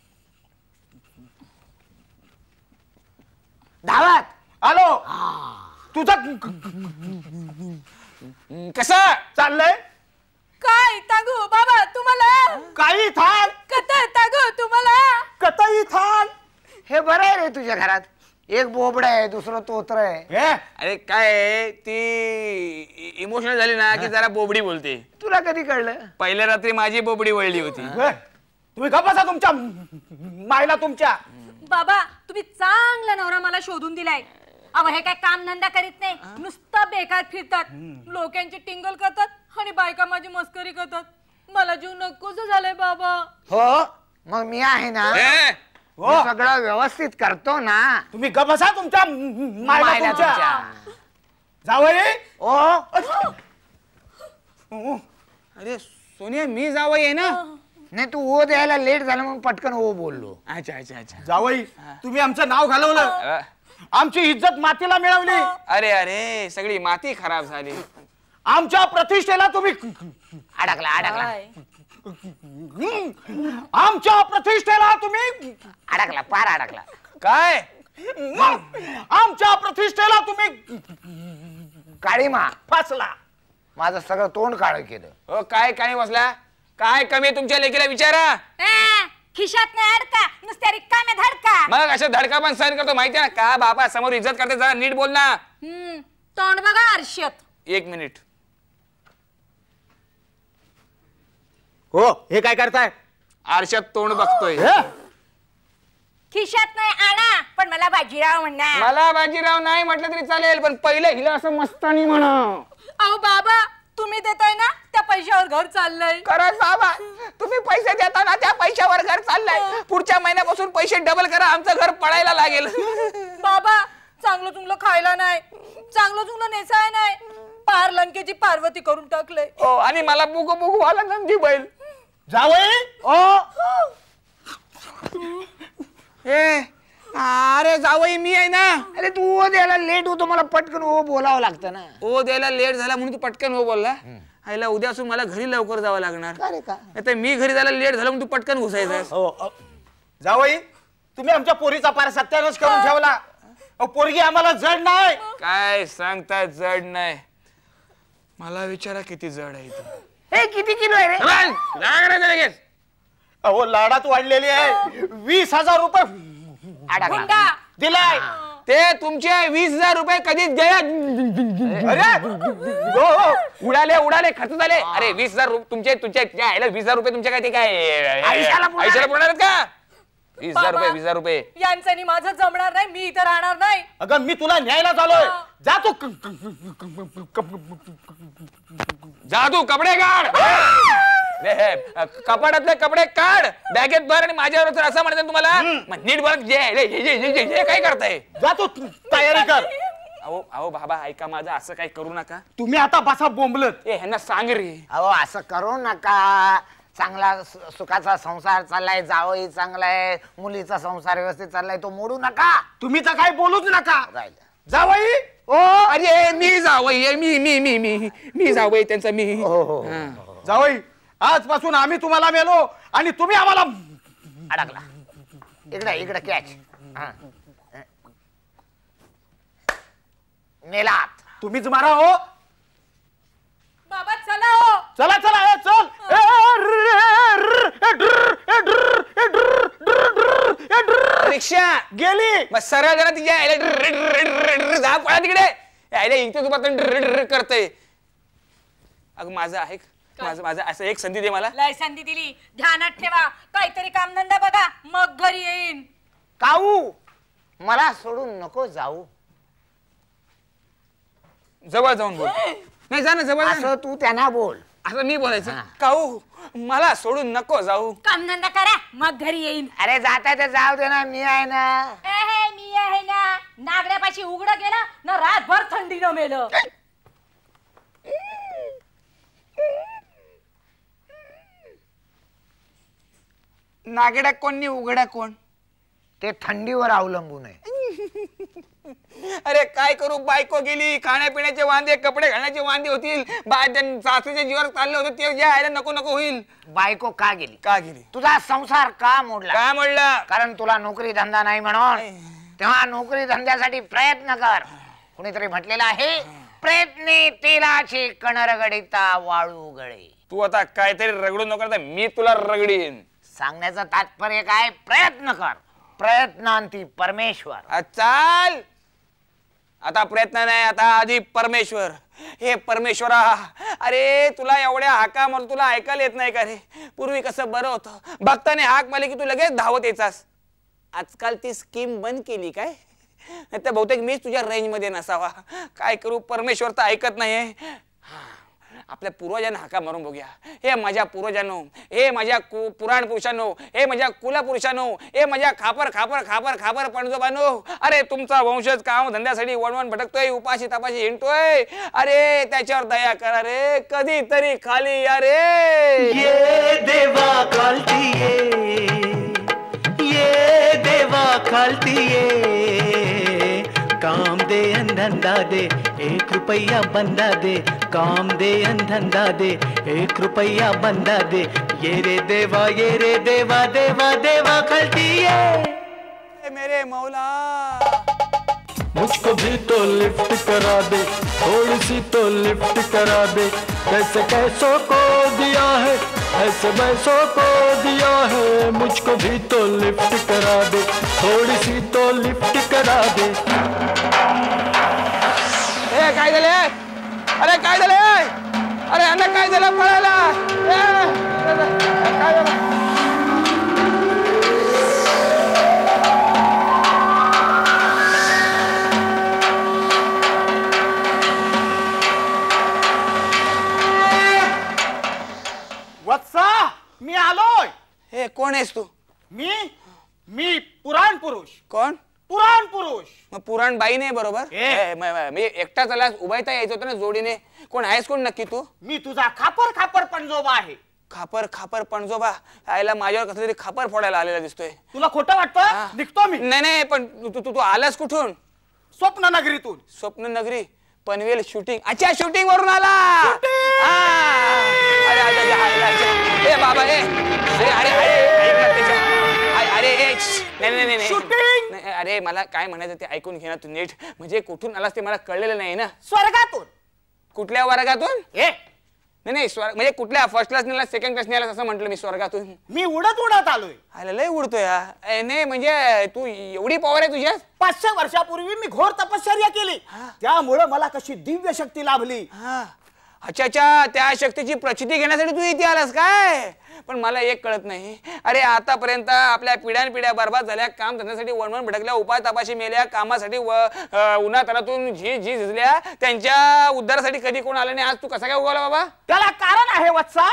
धावत आलो. तुझं कसं चाललंय? काय तागू बाबा तुम्हाला? काही थान कत तागू तुम्हाला? कतई थान. हे बरं आहे रे तुझ्या घरात. एक बोबड आहे, दुसरं तोत्र आहे. अरे काय ती इमोशनल झाली ना की जरा बोबडी बोलते. तुला कधी कळलं? पहिल्या रात्री माझी बोबडी वळली होती. तुम्ही गप्प बसा तुमच्या मायला तुमच्या. बाबा तुम्ही चांगला नवरा मला शोधून दिलाय. अहो हे काय काम धंदा करीत नाही, नुसतं बेकार फिरतात, लोकांची टिंगल करतात आणि बायका माझी मस्करी करतात. मला जीव नकोस झालाय बाबा. हो मग मी आहे ना, मी सगळं व्यवस्थित करतो ना. तुम्ही गप्प बसा तुमच्या मायला तुमच्या. जावई ओ अरे सोनिया मी जावई आहे ना. नाही तू ओ द्यायला लेट झालं मग पटकन ओ बोललो. अच्छा अच्छा अच्छा. जावई तुम्ही आमचं नाव घालवलं, आमची इज्जत मातीला मिळवली. अरे अरे सगळी माती खराब झाली. आमच्या प्रतिष्ठेला तुम्ही अडकला अडकला आमच्या प्रतिष्ठेला तुम्ही अडकला पार अडकला. काय? आमच्या प्रतिष्ठेला तुम्ही काळीमा फसला. माझं सगळं तोंड काळ केलं. हो काय काय बसला? काय कमी तुमच्या लेकीला विचारा. खिशात नाही अडका, नुसत्या रिकाम्या धडका. मग अशा धडका पण सहन करतो माहिती आहे ना. का बापा समोर इज्जत करते, जरा नीट बोल ना. हम्म तोंड बघा आरशात. एक मिनिट. हो हे काय करताय? आरशात तोंड बघतोय. खिशात नाही आणा, पण मला बाजीराव म्हणणार. मला बाजीराव नाही म्हटलं तरी चालेल, पण पहिले हिला असं मस्तानी म्हणा. अहो बाबा तुम्ही देताय ना त्या पैशावर घर चाललंय. खरंच बाबा तुम्ही पैसे देता ना त्या पैशावर घर चाललंय. पुढच्या महिन्यापासून पैसे डबल करा, आमचं घर पडायला लागेल. बाबा चांगलं चुंगलं खायला नाही, चांगलं चुंगलं नेसाय नाही, पार लंकेची पार्वती करून टाकलंय. हो आणि मला बुगू बुगू आला नंदी बैल. जावई ओ ए अरे जावई मी आहे ना. अरे तू ओ द्यायला लेट होतो, मला पटकन ओ बोलावं लागतं ना. ओ द्यायला लेट झाला म्हणून तू पटकन हो बोलला. आईला उद्या असून मला घरी लवकर जावं लागणार. अरे का नाही मी घरी जायला लेट झालं म्हणून तू पटकन घुसायचं. जावई तुम्ही आमच्या पोरीचा पार सत्यानाश करून ठेवला. पोरगी आम्हाला जड नाही. काय सांगताय जड नाही? मला विचारा किती जड आहे इथं. हे किती किलो आहे रे? लगेच अहो लाडात वाढलेली आहे. वीस हजार रुपये अडकला दिलाय. ते तुमचे वीस हजार रुपये कधीच द्या. अरे उडाले उडाले खर्च झाले. अरे वीस हजार तुमचे तुमच्या वीस हजार रुपये तुमच्या काय ते काय आयुष्याला पुरणार का? वीस हजार रुपये वीस हजार रुपये यांचं माझं जमणार नाही, मी इथं राहणार नाही. अगं मी तुला न्यायला चालोय. जा तू जा तू कपडे काढ. कपाटातले कपडे काढ, बॅगेत भर आणि माझ्यावर तर असं म्हणतात तुम्हाला नीट बोल. जे काय करताय जा तू तयारी कर. अहो अहो बाबा ऐका माझं, असं काही करू नका तुम्ही. आता बसा बोंबलत. ए ह्यांना सांग रे. अहो असं करू नका. चांगला सुखाचा संसार चाललाय, जावई चांगलाय, मुलीचा संसार व्यवस्थित चाललाय, तो मोडू नका. तुम्ही तर काही बोलूच नका. जावई ओ अरे मी जावई मी मी मी मी मी जावई त्यांचा मी. जावई आजपासून आम्ही तुम्हाला मेलो आणि तुम्ही आम्हाला अडकला. इकडे इकडे कॅच. मेलात. तुम्हीच मारा हो. बाबा चला हो. चला चला ए, चल. रिक्षा गेली. मग सरळ जरा तिच्या जा पळा तिकडे. इथे तू करतय. अगं माझं आहे माझं माझं असं एक संधी दे मला. लय संधी दिली. ध्यानात ठेवा, काहीतरी कामधंदा बघा, मग घरी येईन. काऊ मला सोडून नको जाऊ. जवळ जाऊन बोल. नाही जा ना जवळ. असं तू त्यांना बोल. असं मी बोलायचं. काऊ मला सोडून नको जाऊ. कामधंदा करा, मग घरी येईन. अरे जाता तर जाऊ दे ना, मी आहे ना. हे मी आहे ना. नागड्यापाशी उघड गेला ना, रातभर थंडीनं मेलं. नागड्या कोण नि उघड्या कोण? ते थंडीवर अवलंबून आहे. अरे काय करू, बायको गेली, खाण्यापिण्याचे वांदे, कपडे घालण्याचे वांदे होतील, सासूच्या जीवावर चाललं होतं ते यायला नको नको होईल. बायको का गेली? का गेली? तुझा संसार का मोडला? का मोडला? कारण तुला नोकरी धंदा नाही म्हणून. तेव्हा नोकरी धंद्यासाठी प्रयत्न कर. कुणीतरी म्हटलेलं आहे, प्रयत्नी तेलाची कणरगडीता वाळू गळे. तू आता काहीतरी रगडू नको, मी तुला रगडीन. सांगण्याचं तात्पर्य काय? प्रयत्न कर. प्रयत्नांती परमेश्वर. चाल आता प्रयत्न नाही, आता आधी परमेश्वर. हे परमेश्वरा, अरे तुला एवढ्या हाका म्हणून तुला ऐकायला येत नाही का रे? पूर्वी कसं बरं होतं, भक्ताने हाक मारली की तू लगेच धावत यायचास. आजकाल ती स्कीम बंद केली काय? नाही तर बहुतेक मीच तुझ्या रेंज मध्ये नसावा. काय करू, परमेश्वर तर ऐकत नाहीये. आपल्या पूर्वजांना हाका मारून बघूया. हे माझ्या पूर्वजांनो, हे माझ्या पुराण पुरुषांनो, हे माझ्या कुलपुरुषांनो, हे माझ्या खापर खापर खापर खापर पणजोबांनो, अरे तुमचा वंशज काम धंद्यासाठी वणवण भटकतोय, उपाशी तापाशी हिंडतोय. अरे त्याच्यावर दया करा रे, कधीतरी खाली या रे. ये देवा खालती ये, ये देवा खालती ये, काम दे धंदा दे, एक रुपया बंदा दे, काम दे धंदा दे, एक रुपया बंदा दे. ये रे देवा, ये रे देवा, देवा देवा खालती ये. मेरे मौला मुझको भी तो लिफ्ट करा दे, थोड़ी सी तो लिफ्ट करा दे. कैसे कैसों को दिया है, ऐसे वैसों को दिया है. मुझको भी तो लिफ्ट करा दे, थोड़ी सी तो लिफ्ट करा दे. ए काय झाले? अरे काय झाले? अरे यांना काय झालं पळायला? काय झालं? वत्सा, मी आलोय. हे कोण आहेस तू? मी मी पुराण पुरुष. कोण? पुराण पुरुष. मग पुराण बाई नाही बरोबर? मी एकटा चला उभायता यायचं होतं ना जोडीने. कोण आहेस कोण नक्की तू? मी तुझा खापर खापर पणजोबा आहे. खापर खापर पणजोबा? आयला माझ्यावर कसं तरी खापर फोडायला आलेला दिसतोय. तुला खोटं वाटतं? निघतो मी. नाही नाही, पण तू तू आलास कुठून? स्वप्न नगरीतून. स्वप्न नगरी? पनवेल शूटिंग? अच्छा, शूटिंग वरून आला. अरे बाबा ए अरे अरे नाही नाही नाही, अरे मला काय म्हणायचं ते ऐकून घे ना तू नीट. म्हणजे कुठून आलास ते मला कळलेलं नाही ना. स्वर्गातून. कुठल्या वर्गातून? ए नाही नाही, स्वर्ग म्हणजे कुठल्या फर्स्ट क्लास नेला सेकंड क्लास नेला असं म्हटलं मी. स्वर्गातून मी उडत उडत आलोय. आला लय उडतोय. नाही म्हणजे तू एवढी पॉवर आहे तुझ्यात? पाचशे वर्षापूर्वी मी घोर तपश्चर्या केली, त्यामुळे मला कशी दिव्य शक्ती लाभली. अच्छा अच्छा, त्या शक्तीची प्रचिती घेण्यासाठी तू इथे आलास काय? पण मला एक कळत नाही. अरे आतापर्यंत आपल्या पिढ्यान पिढ्या बर्बाद झाल्या, काम धंद्यासाठी वणवण भटकल्या, उपाय तापाशी मेल्या, कामासाठी उन्हातानातून झी झी झिजल्या, त्यांच्या उद्धारासाठी कधी कोण आलं नाही. आज तू कसा काय उगवला बाबा? त्याला कारण आहे वत्सा.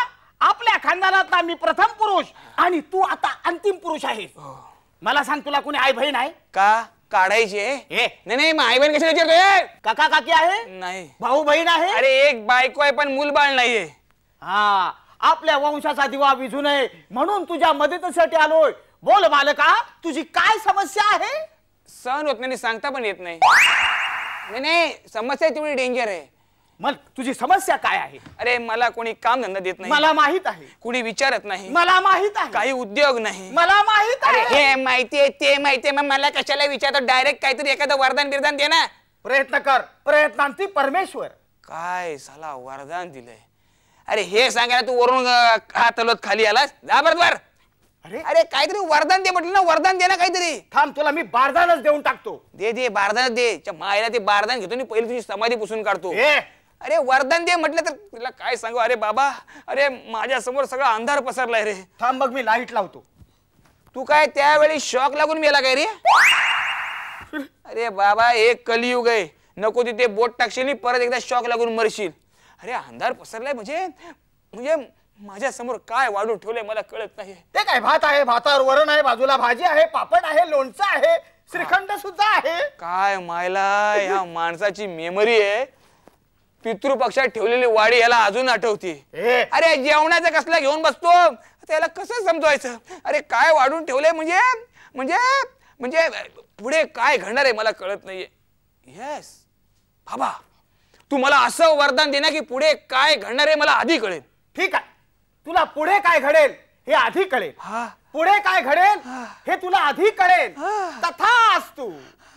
आपल्या खानदानातला मी प्रथम पुरुष आणि तू आता अंतिम पुरुष आहेस. मला सांग, तुला कोणी आई बहीण आहे का? काढायची आहे. नाही नाही, आई बहीण कशाला विचारतोय? काका काकी आहे? नाही. भाऊ बहीण आहे? अरे एक बायको आहे पण मूलबाळ नाहीये. हा, आपल्या वंशाचा दिवा विझू नये म्हणून तुझ्या मदतीसाठी आलोय. बोल मालका, तुझी काय समस्या आहे? सहन होत नाही, सांगता पण येत नाही. नाही नाही, समस्या तेवढी डेंजर आहे. मग तुझी समस्या काय आहे? अरे मला कोणी काम धंदा देत नाही. मला माहित आहे. कुणी विचारत नाही. मला माहित आहे. काही उद्योग नाही. मला माहित आहे. अरे हे माहितीये ते माहितीये, मग मला कशाला विचारतो? डायरेक्ट काहीतरी एखादं वरदान बिरदान दे ना. प्रयत्न कर, प्रयत्नांती परमेश्वर. काय साला वरदान दिलंय? अरे हे सांगायला तू वरून हात हलवत खाली आलास? जा बरोबर. अरे अरे काहीतरी वरदान दे म्हटलं ना, वरदान दे ना काहीतरी. थांब, तुला मी बारदानच देऊन टाकतो. दे दे बारदान दे. मायला ते बारदान घेतो आणि पहिली तुझी समाधी पुसून काढतो. अरे वरदान दे म्हटलं तर तुला काय सांगू? अरे बाबा, अरे माझ्या समोर सगळा अंधार पसरलाय रे. थांब बघ, मी लाईट लावतो. तू काय त्यावेळी शॉक लागून मेला काय रे? अरे बाबा, एक कलियुग आहे. नको तिथे बोट टाकशील परत एकदा शॉक लागून मरशील. अरे अंधार पसरलाय म्हणजे म्हणजे माझ्या समोर काय वाढून ठेवलंय मला कळत नाही. ते काय, भात आहे, भातावर वरण आहे, बाजूला भाजी आहे, पापड आहे, लोणचं आहे, श्रीखंड सुद्धा आहे. काय मायला ह्या माणसाची मेमरी आहे. पितृपक्षात ठेवलेली वाडी याला अजून आठवते. अरे जेवणाचं कसला घेऊन बसतो, त्याला कसं समजवायचं? अरे काय वाढून ठेवलंय म्हणजे म्हणजे म्हणजे पुढे काय घडणार आहे मला कळत नाहीये. येस बाबा, तू मला असं वरदान दे ना की पुढे काय घडणार आहे मला आधी कळेल. ठीक आहे, तुला पुढे काय घडेल हे आधी कळेल. पुढे काय घडेल हे तुला आधी कळेल. तथास्तु.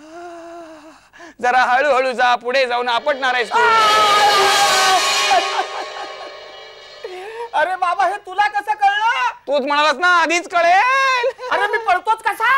जरा हळूहळू जा, पुढे जाऊन आपटणार आहेस तू. अरे बाबा, हे तुला कसं कळलं? तूच म्हणालास ना आधीच कळेल. अरे मी पळतोच कसा?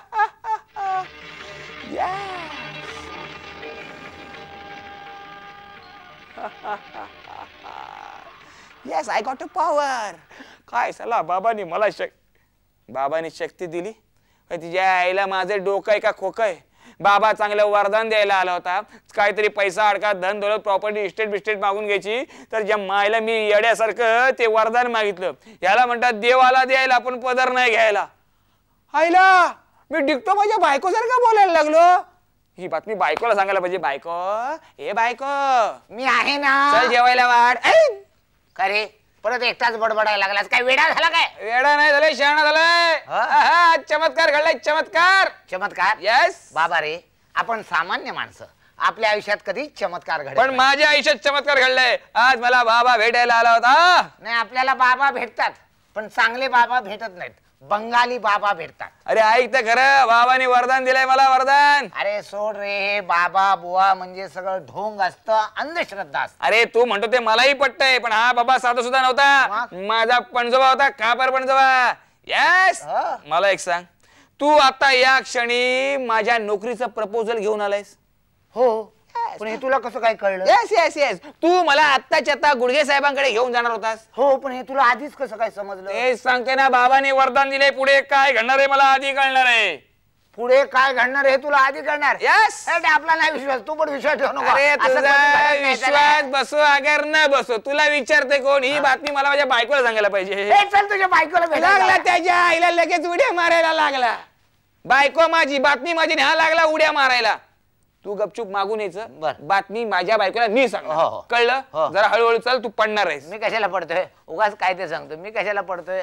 Yes, I got a power. काय साला बाबांनी मला शक बाबांनी शक्ती दिली. तिच्या आईला माझे डोकं आहे का खोकं आहे? बाबा चांगलं वरदान द्यायला आला होता. काहीतरी पैसा अडका, धन दौलत, प्रॉपर्टी, इस्टेट बिस्टेट मागून घ्यायची. तर ज्या मायला मी येड्यासारखं ते वरदान मागितलं. याला म्हणतात देवाला द्यायला पण पदर नाही घ्यायला. आईला मी डिकतो माझ्या बायकोसारखं बोलायला लागलो. ही बातमी बायकोला सांगायला पाहिजे. बायको, ए बायको, मी आहे ना, चल जेवायला वाढ. अरे परत एकटाच बडबडायला लागलास, काय वेडा झाला? काय वेडा नाही झालाय, शहाणा झालाय. चमत्कार घडलाय, चमत्कार. चमत्कार? येस बाबा रे, आपण सामान्य माणसं, आपल्या आयुष्यात कधी चमत्कार घडत पण माझ्या आयुष्यात चमत्कार घडलाय. आज मला बाबा भेटायला आला होता. नाही, आपल्याला बाबा भेटतात पण चांगले बाबा भेटत नाहीत. बंगाली बाबा भेटतात. अरे ऐक तर खरं, बाबांनी वरदान दिलंय मला, वरदान. अरे सोड रे, हे बाबा बुवा म्हणजे सगळं ढोंग असतं, अंधश्रद्धा असतं. अरे तू म्हणतो ते मलाही पटतंय, पण हा बाबा साधा सुद्धा नव्हता. माझा पणजोबा होता, कापर पणजोबा. येस, मला एक सांग, तू आता या क्षणी माझ्या नोकरीचं प्रपोजल घेऊन आलायस? हो, पण हे तुला कसं काय कळलं? येस येस येस, तू मला आत्ताच्या आता गुडगे साहेबांकडे घेऊन जाणार होतास. हो, पण हे तुला आधीच कसं काय समजलं? तेच सांगते ना, बाबाने वरदान दिले. पुढे काय घडणार आहे मला आधी कळणार आहे. पुढे काय घडणार हे तुला आधी कळणार. यस, आपला नाही विश्वास, तू पण विश्वास ठेव नको. अरे तुझा विश्वास बसो अगर न बसो, तुला विचारते कोण? ही बातमी मला माझ्या बायकोला सांगायला पाहिजे. चल तुझ्या बायकोला लागला, त्याच्या आईला लगेच उड्या मारायला लागला. बायको माझी, बातमी माझी, हा लागला उड्या मारायला. तू गपचूप मागून यायचं, बातमी माझ्या बायकोला मी सांग. कळलं? जरा हळूहळू चल, तू पडणार आहेस. मी कशाला पडतोय? उगाच काय ते सांगतो, मी कशाला पडतोय?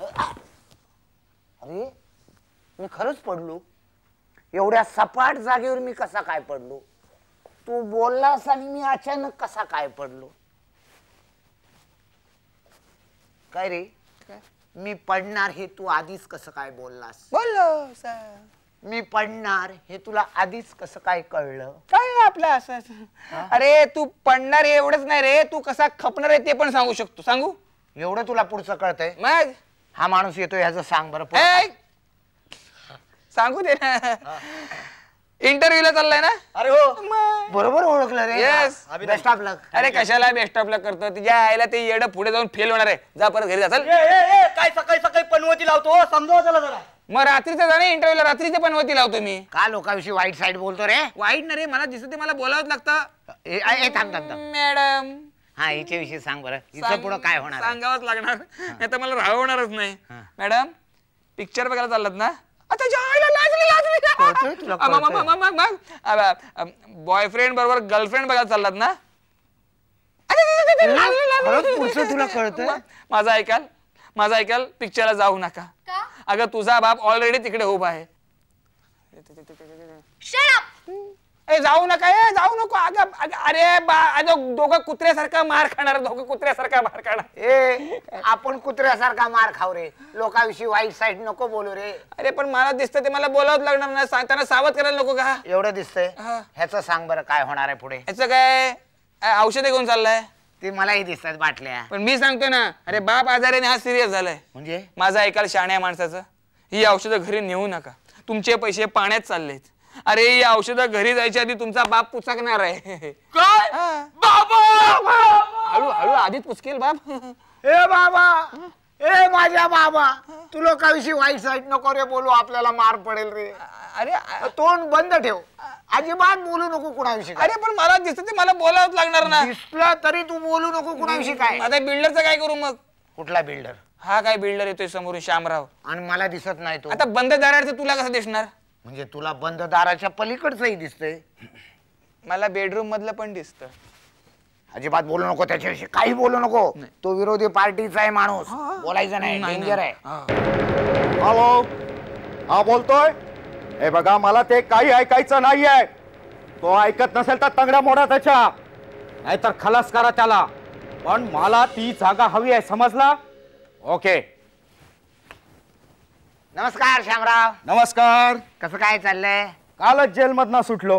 अरे मी खरंच पडलो. एवढ्या सपाट जागेवर मी कसा काय पडलो? तू बोललास आणि मी अचानक कसा काय पडलो? काय रे, मी पडणार हे तू आधीच कसं काय बोललास? बोललो. मी पडणार हे तुला आधीच कसं काय कळलं? काय आपलं असं? अरे तू पडणार एवढंच नाही रे, तू कसा खपणार आहे ते पण सांगू शकतो. सांगू? एवढं तुला पुढचं कळतंय? मग हा माणूस येतो ह्याचं सांग बरं. सांगू दे ना, इंटरव्ह्यूला चाललाय ना? अरे हो, बरोबर ओळखलं रे. Yes, best of luck. अरे कशाला बेस्ट ऑफ लक करतो? तुझ्या आईला ते येडं पुढे जाऊन फेल होणार आहे. जा परत घरी जा. चल. काय सकाळी सकाळी पनवती लावतो, समजाव त्याला जरा. मग रात्रीचं जाणे इंटरव्ह्यूला, रात्रीचे पनवती लावतो मी. का लोकांविषयी वाईट साईड बोलतो रे? वाईट ना रे, मला दिसत ते मला बोलावंच लागतं. थांब थांब थांब मॅडम. हा हिच्याविषयी सांग बरं, हिचं पुढं काय होणार? सांगावंच लागणार, नाही तर मला राहवणारच नाही. मॅडम पिक्चर बघायला चाललात ना? बॉयफ्रेंड बरोबर गर्लफ्रेंड बघायला चाललात ना? तुला कळतं? माझं ऐकाल माझं ऐकाल पिक्चरला जाऊ नका. अगं तुझा बाप ऑलरेडी तिकडे उभा आहे. ए जाऊ नका, ए जाऊ नको. अगं अरे दोघं कुत्र्यासारखा मार खाणार, दोघं कुत्र्यासारखा मार खाणार. ए आपण कुत्र्यासारखा मार खाऊ रे, लोकांविषयी वाईट साईड नको बोलू रे. अरे पण मला दिसतं ते मला बोलावंच लागणार ना, सांगताना सावध करायला नको का? एवढं दिसतंय. ह्याचं सांग बरं काय होणार आहे पुढे? ह्याचं काय औषधे घेऊन चाललाय? ते मलाही दिसतात बाटल्या. पण मी सांगतो ना, अरे बाप आजाराने हा सिरियस झालाय. म्हणजे माझं ऐकाल शाण्या माणसाचं, ही औषधं घरी नेऊ नका, तुमचे पैसे पाण्यात चाललेत. अरे ही औषधं घरी जायच्या आधी तुमचा बाप पुचकणार आहे. काय बाबा? हळू हळू आधीच पुचकेल बाप. ए बाबा, ए माझ्या बाबा, तू लोकांविषयी वाईट साईड नको रे बोलू, आपल्याला मार पडेल रे. अरे तोंड बंद ठेव, अजिबात बोलू नको कुणाविषयी. अरे पण मला दिसतं ते मला बोलावंच लागणार ना. दिसलं तरी तू बोलू नको कुणाविषयी. काय आता बिल्डरचं काय करू मग? कुठला बिल्डर? हा काय बिल्डर येतोय समोरून, श्यामराव. आणि मला दिसत नाही तो. आता बंद दाराचं तुला कसं दिसणार? म्हणजे तुला बंद दाराच्या पलीकडचंही दिसतंय. मला बेडरूम मधलं पण दिसतं. अजिबात बोलू नको त्याच्याविषयी, काही बोलू नको. तो विरोधी पार्टीचा आहे माणूस, बोलायचं नाही, डेंजर आहे. हॅलो, हा बोलतोय. हे बघा मला ते काही ऐकायचं नाहीये. तो ऐकत नसेल तर तंगड्या मोडा त्याच्या, नाहीतर खलास करा त्याला. पण मला ती जागा हवी आहे, समजला? ओके. नमस्कार श्यामराव. नमस्कार. कसं काय चाललंय? कालच जेल मधनं सुटलो.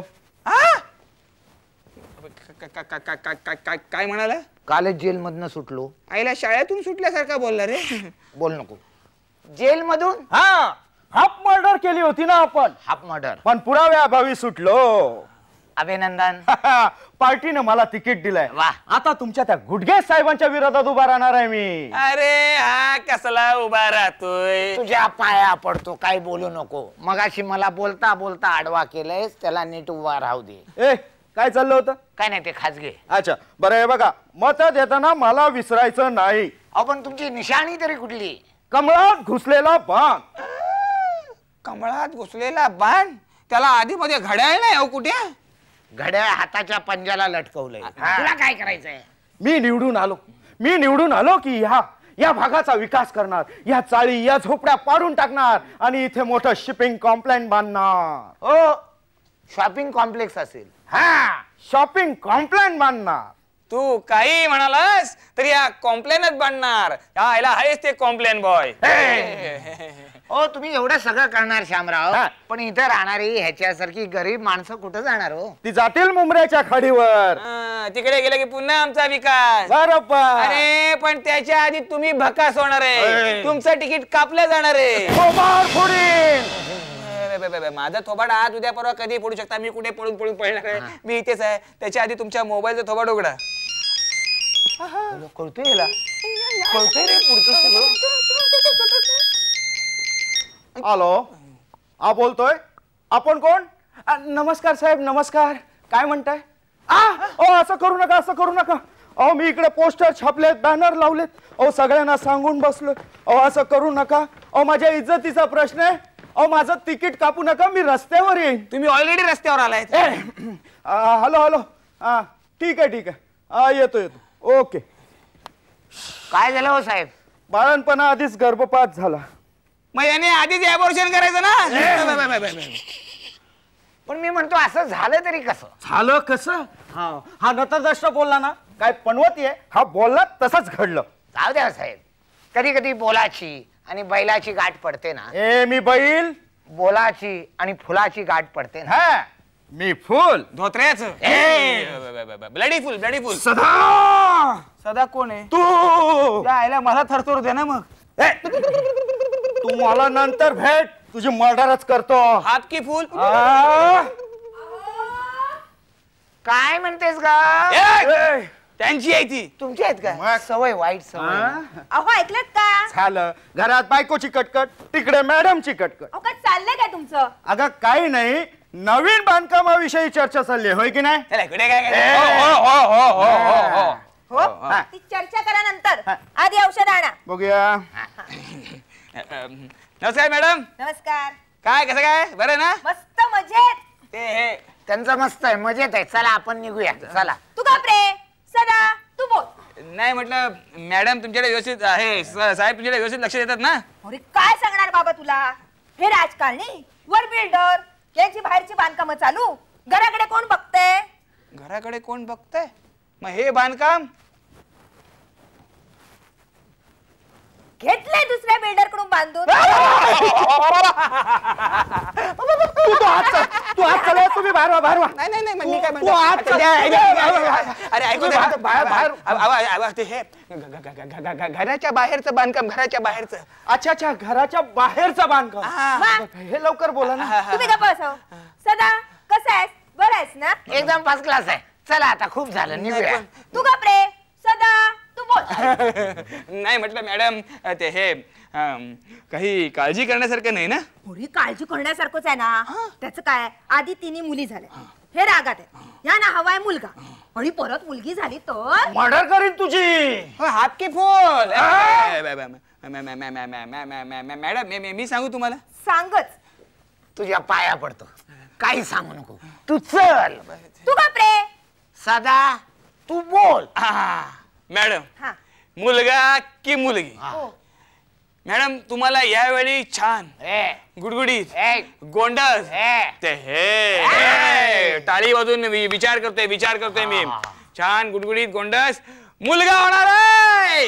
काय म्हणाला? कालच जेल मधनं सुटलो. आईला शाळेतून सुटल्यासारखा बोलला रे. बोल नको. जेल मधून? हा, हाफ मर्डर केली होती ना आपण. Half murder? पण पुराव्याअभावी सुटलो. अभिनंदन. पार्टीने मला तिकीट दिलंय. वा. आता तुमच्या त्या गुडगे साहेबांच्या विरोधात उभा राहणार आहे मी. अरे हा कसला उभा राहतोय? तुझ्या पाया पडतो, काही बोलू नको. मगाशी मला बोलता बोलता आडवा केलंयस, त्याला नीट उभा राहू दे. ए काय चाललं होतं? काय नाही, ते खाजगी. अच्छा बरं. हे बघा, मत देताना मला विसरायचं नाही. अहो पण तुमची निशाणी तरी कुठली? कमळात घुसलेला बाण. कमळात घुसलेला बाण? त्याला आधी मध्ये घड्याळ नाही हो कुठे? घड्याळ हाताच्या पंजाला लटकवलंय. तुला काय करायचंय? मी निवडून आलो मी निवडून आलो की ह्या या भागाचा विकास करणार, या चाळी या झोपड्या पाडून टाकणार आणि इथे मोठं शिपिंग कॉम्प्लेक्स बांधणार. ओ शॉपिंग कॉम्प्लेक्स असेल? हा, शॉपिंग कॉम्प्लेक्स बांधणार. तू काही म्हणालास तरी या कॉम्प्लेनच बांधणार. यायला आहेस ते कॉम्प्लेन बॉय. हो तुम्ही एवढं सगळं करणार श्यामराव, पण इथे राहणारी ह्याच्यासारखी गरीब माणसं कुठं जाणार हो? ती जातील मुंबऱ्याच्या खाडीवर. तिकडे गेले की पुन्हा आमचा विकास. बरोबर. अरे पण त्याच्या आधी तुम्ही भकास होणार आहे. तुमचं तिकीट कापलं जाणार आहे. माझा थोबाड आज उद्या परवा कधी पडू शकता. मी कुठे पळून पळून पळणार आहे? मी इथेच आहे. त्याच्या आधी तुमच्या मोबाईलचा थोबाड उघडा. कळतोय याला, कळतोय रे पुढचं सगळं. हॅलो, हा बोलतोय. आपण कोण? नमस्कार साहेब, नमस्कार. काय म्हणताय? ओ असं करू नका, असं करू नका. अहो मी इकडे पोस्टर छापलेत, बॅनर लावलेत. अहो सगळ्यांना सांगून बसलोय. अहो असं करू नका. अहो माझ्या इज्जतीचा प्रश्न आहे. अहो माझं तिकीट कापू नका, मी रस्त्यावर येईन. तुम्ही ऑलरेडी रस्त्यावर आलाय. Hello hello. हा ठीक आहे ठीक आहे, येतो येतो. ओके. काय झालं हो साहेब? बाळणपणा आधीच गर्भपात झाला. मग याने आधीच ॲबॉर्शन करायचं ना. पण मी म्हणतो असं झालं तरी कसं? झालं कसं? हा हा नतदृष्ट बोलला ना, काय पनवती आहे. हा बोलला तसंच घडलं. जाऊ द्या साहेब, कधी कधी बोलाची आणि बैलाची गाठ पडते ना. ए मी बैल? बोलाची आणि फुलाची गाठ पडते ना. हा मी फुल. धोत्र्याच ब्लडी फुल, ब्लडी फुल. सदा सदा कोण आहे? तू. यायला मला थरथर दे ना. मग तू मला नंतर भेट, तुझी मर्डरच करतो. हात की फुल? काय म्हणतेस का? त्यांची आहे ती. तुमची आहेत का? सवय, वाईट सवय. अहो ऐकलत का? झालं. घरात बायकोची कटकट, तिकडे मॅडमची कटकट. अहो काय चाललंय काय तुमचं? अगं काही नाही, नवीन बांधकामाविषयी चर्चा चालली, होय की नाही? हो ती चर्चा करा नंतर, आधी औषध आणा. बघूया. नमस्कार मॅडम. नमस्कार. काय कसं काय बरं ना? मस्त मजेत. ते हे त्यांचं मस्त आहे, मजेत आहे. चला आपण निघूया. चला. तू घाबरे सदा, तू बोल. नाही म्हटलं मॅडम तुमच्याकडे व्यवस्थित आहे, साहेब तुमच्याकडे व्यवस्थित लक्ष देतात ना? अरे काय सांगणार बाबा तुला, हे राजकारणी वर बिल्डर यांची बाहेरची बांधकामं चालू, घराकडे कोण बघतंय? घराकडे कोण बघतंय? मग हे बांधकाम घेतलंय दुसऱ्या बिल्डर कडून बांधून. तू तो हात चाल, तू हात चालव, तुम्ही बाहेर व्हा, बाहेर व्हा. नाही नाही नाही मी काय तू हात म्हणतो अरे ऐकू दे बाहेर बाहेर आवाज ते हे घराच्या बाहेरचं बांधकाम, घराच्या बाहेरचं. अच्छा अच्छा, घराच्या बाहेरचं बांधकाम. हे लवकर बोला ना. तुम्ही गप्प बसा. सदा कसं आहेस? बरं आहेस ना? एकदम फर्स्ट क्लास आहे. चला आता खूप झालं, निघूया. तू घाबरे सदा, तू बोल. नाही म्हटलं मॅडम ते हे काही काळजी करण्यासारखं नाही ना? थोडी काळजी करण्यासारखंच आहे ना. त्याचं काय, आधी तिन्ही मुली झाल्या, हे रागात आहे, या ना हवाय मुलगा, आणि परत मुलगी झाली तर मर्डर करीन तुझी. हात की फुल. मॅडम मी सांगू तुम्हाला? सांगच. तुझ्या पाया पडतो, काही सांगू नको. तू चल. तू घाबरे सदा, तू बोल. मॅडम मुलगा की मुलगी? मॅडम तुम्हाला यावेळी छान गुडगुडीत गोंडस ते हे टाळी वाजून विचार करतोय विचार करतोय मी छान गुडगुडीत गोंडस मुलगा होणार आहे.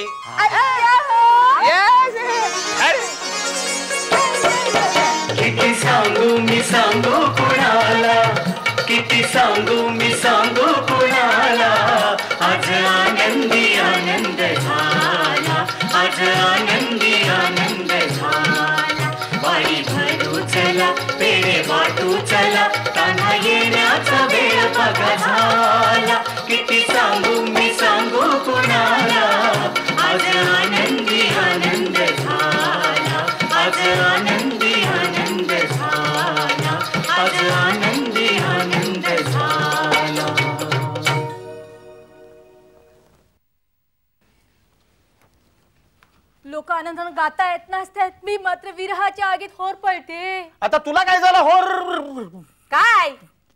किती सांगू मी सांगू कुणाला, किती सांगू मी सांगू कुणाला, आज आनंदी आनंद झाला, आज आनंदी आनंद झाला. वाडी भरू चला, पेढे वाटू चला, तान्हा येण्याचा वेळ बघा झाला. किती सांगू मी सांगू कुणाला, आज आनंदी आनंद झाला, आज आनंदी आनंद झाला, आज आनंदी आनंद झाला. लोक आनंदाने गातायत नाचतायत, मी मात्र विरहाच्या आगीत होर पळते. आता तुला काय झालं? होर काय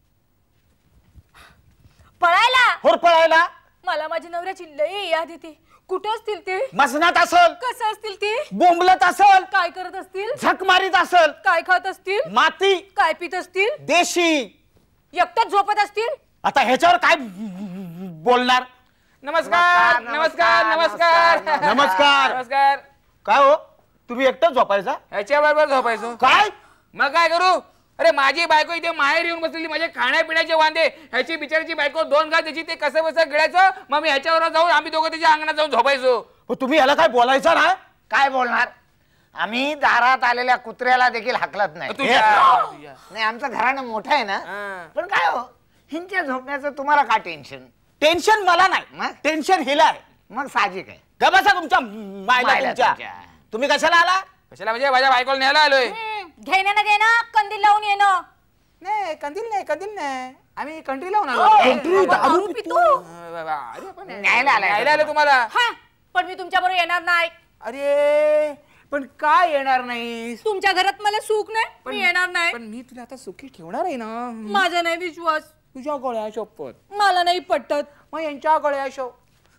पळायला? होर पळायला? मला माझ्या नवऱ्याची लई याद येते. कुठे असतील ते? मसनात असल. कसं असतील ते? बोंबलत असल. काय करत असतील? झक मारीत असल. काय खात असतील? माती. काय पित असतील? देशी. एकटंच झोपत असतील. आता ह्याच्यावर काय बोलणार? नमस्कार नमस्कार नमस्कार नमस्कार नमस्कार. काय हो, तुम्ही एकटंच झोपायचा? ह्याच्या बरोबर झोपायचो. काय? मग काय करू? अरे माझी बायको इथे माहेर येऊन बसलेली, माझे खाण्यापिण्याचे वांदे, ह्याची बिचाराची बायको दोन घास त्याची, ते कसं बसं गिळायचं, मग मी ह्याच्यावर जाऊन आम्ही दोघं त्याच्या अंगणात जाऊन झोपायचो. तुम्ही याला काय बोलायचं ना? काय बोलणार? आम्ही दारात आलेल्या कुत्र्याला देखील हाकलत नाही. नाही, आमचं घराणं मोठं आहे ना. पण काय हो, हिंच्या झोपण्याचं तुम्हाला का टेन्शन? टेन्शन मला नाही, टेन्शन हिला आहे. मग साहजिक आहे. का बसा तुमच्या मायला तुमच्या. तुम्ही कशाला आला? कशाला म्हणजे माझ्या बायकोला न्यायला आलोय. घेणं ना घेणं, कंदील लावून येणं. नाही कंदील नाही कंदील नाही, आम्ही कंट्री लावून आलो. दारू पितो. न्यायला आलाय. न्यायला आलो तुम्हाला. हा, पण मी तुमच्या बरोबर येणार नाही. अरे पण काय येणार नाही? तुमच्या घरात मला सुख नाही, मी येणार नाही. पण मी तुला आता सुखी ठेवणार आहे ना. माझा नाही विश्वास. तुझ्या गळ्या शपथ. मला नाही पटत. मग यांच्या गळ्या शो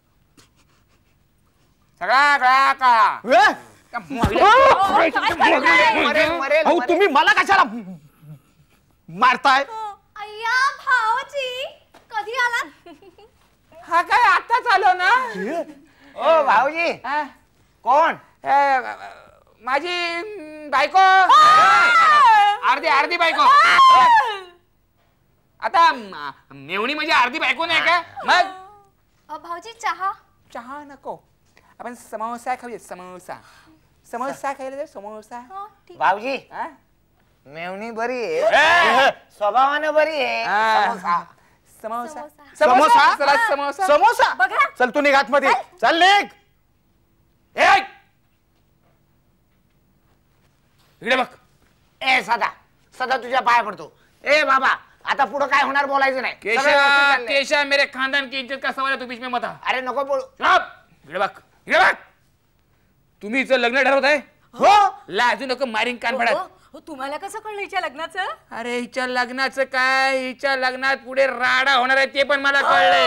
सगळा गळा काळा. तुम्ही मला कशाला मारताय? अय्या भाऊजी, कधी आला? हा काय आताच आलो ना. ओ भाऊजी. कोण? माझी बायको, अर्धी अर्धी बायको. आता मेवणी म्हणजे अर्धी बायको नाही का? मग भाऊजी चहा? चहा नको, आपण समोसा खाऊया. समोसा समोसा खायला समोसा. भाऊजी मेवणी बरी आहे, स्वभावाने बरी आहे. समोसा समोसा समोसा समोसा. चल तू निघात मध्ये, चल निघ. इकडे बघ. ए सदा, सदा तुझ्या पाया पडतो. ए बाबा, आता पुढे काय होणार बोलायचं नाही. केशा केशा मेरे खानदान की इज्जत का सवाल है, तू बीच में मत आ. अरे नको बोलू. इकडे बघ इकडे बघ. तुम्ही हिचं लग्न ठरवत आहे? हो. लाजू नको, मारीन कान फडात. तुम्हाला कसं कळलं हिच्या लग्नाचं? अरे हिच्या लग्नाचं काय, हिच्या लग्नात पुढे राडा होणार आहे ते पण मला कळलंय.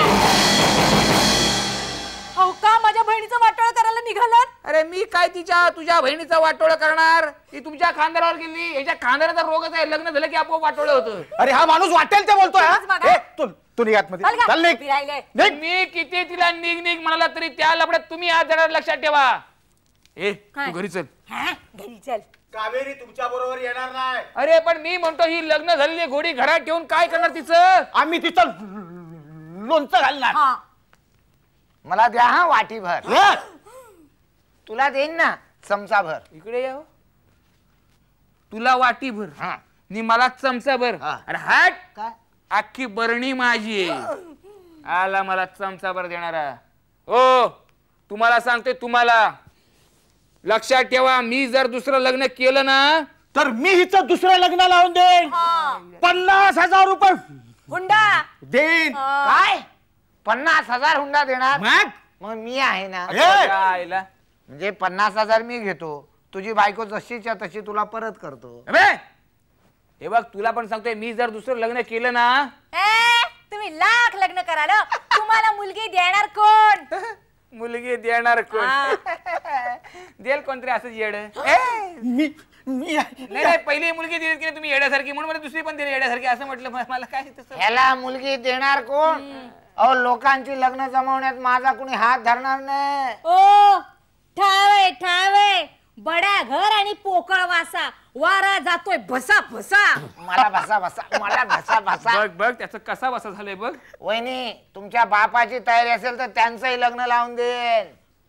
हो का, माझ्या बहिणीचं वाटोळ करायला निघालात? अरे मी काय तिच्या तुझ्या बहिणीचा वाटोळ करणार? ती तुमच्या खानदारावर गेली. याच्या खानदाराचा रोगच आहे, लग्न झालं की आपोआप वाटोळ होतं. अरे हा माणूस वाटेल ते बोलतोय. तू तू निघ आतमध्ये. चल निघ. मी किती तिला निघ निघ म्हणाला तरी त्या लपड्यात तुम्ही आज जरा लक्षात ठेवा. ए तू घरी चल. घरी चल. कावेरी तुमच्या बरोबर येणार नाही. अरे पण मी म्हणतो ही लग्न झालेली घोडी घरात ठेवून काय करणार तिचं? आम्ही तिचं लोणचं घालणार. मला द्या हा वाटीभर. तुला देईन ना चमचा भर. इकडे या. तुला वाटीभर नि मला चमचा भर. अरे हट काय, अख्खी बरणी माझी आहे. आला मला चमचा भर देणारा. ओ तुम्हाला सांगते, तुम्हाला लक्षात ठेवा, मी जर दुसरं लग्न केलं ना तर मी हिचं दुसरं लग्न लावून देईन. पन्नास हजार रुपये हुंडा देईन. काय पन्नास हजार हुंडा देणार? मग मग मी आहे ना. आईला. म्हणजे पन्नास हजार मी घेतो, तुझी बायको जशीच्या तशी तुला परत करतो. हे बघ तुला पण सांगतोय, मी जर दुसरं लग्न केलं ना. तुम्ही लाख लग्न कराल, तुम्हाला मुलगी देणार कोण? मुलगी देणार कोण? देल कोणतरी असंच येड. मी मी नाही नाही, पहिली मुलगी दिली की तुम्ही येड्यासारखी, म्हणून मला दुसरी पण दिली येड्यासारखी असं म्हटलं. मला काय तसं. ह्याला मुलगी देणार कोण? अहो लोकांची लग्न जमवण्यात माझा कुणी हात धरणार नाही. ओ ठावे ठावे, बडा घर आणि पोकळ वासा, वारा जातोय भसा भसा. मला भसा भसा, मला भसा भसा. बघ बघ त्याचं कसा बसा झालंय बघ. वहिनी तुमच्या बापाची तयारी असेल तर त्यांचंही लग्न लावून देईन.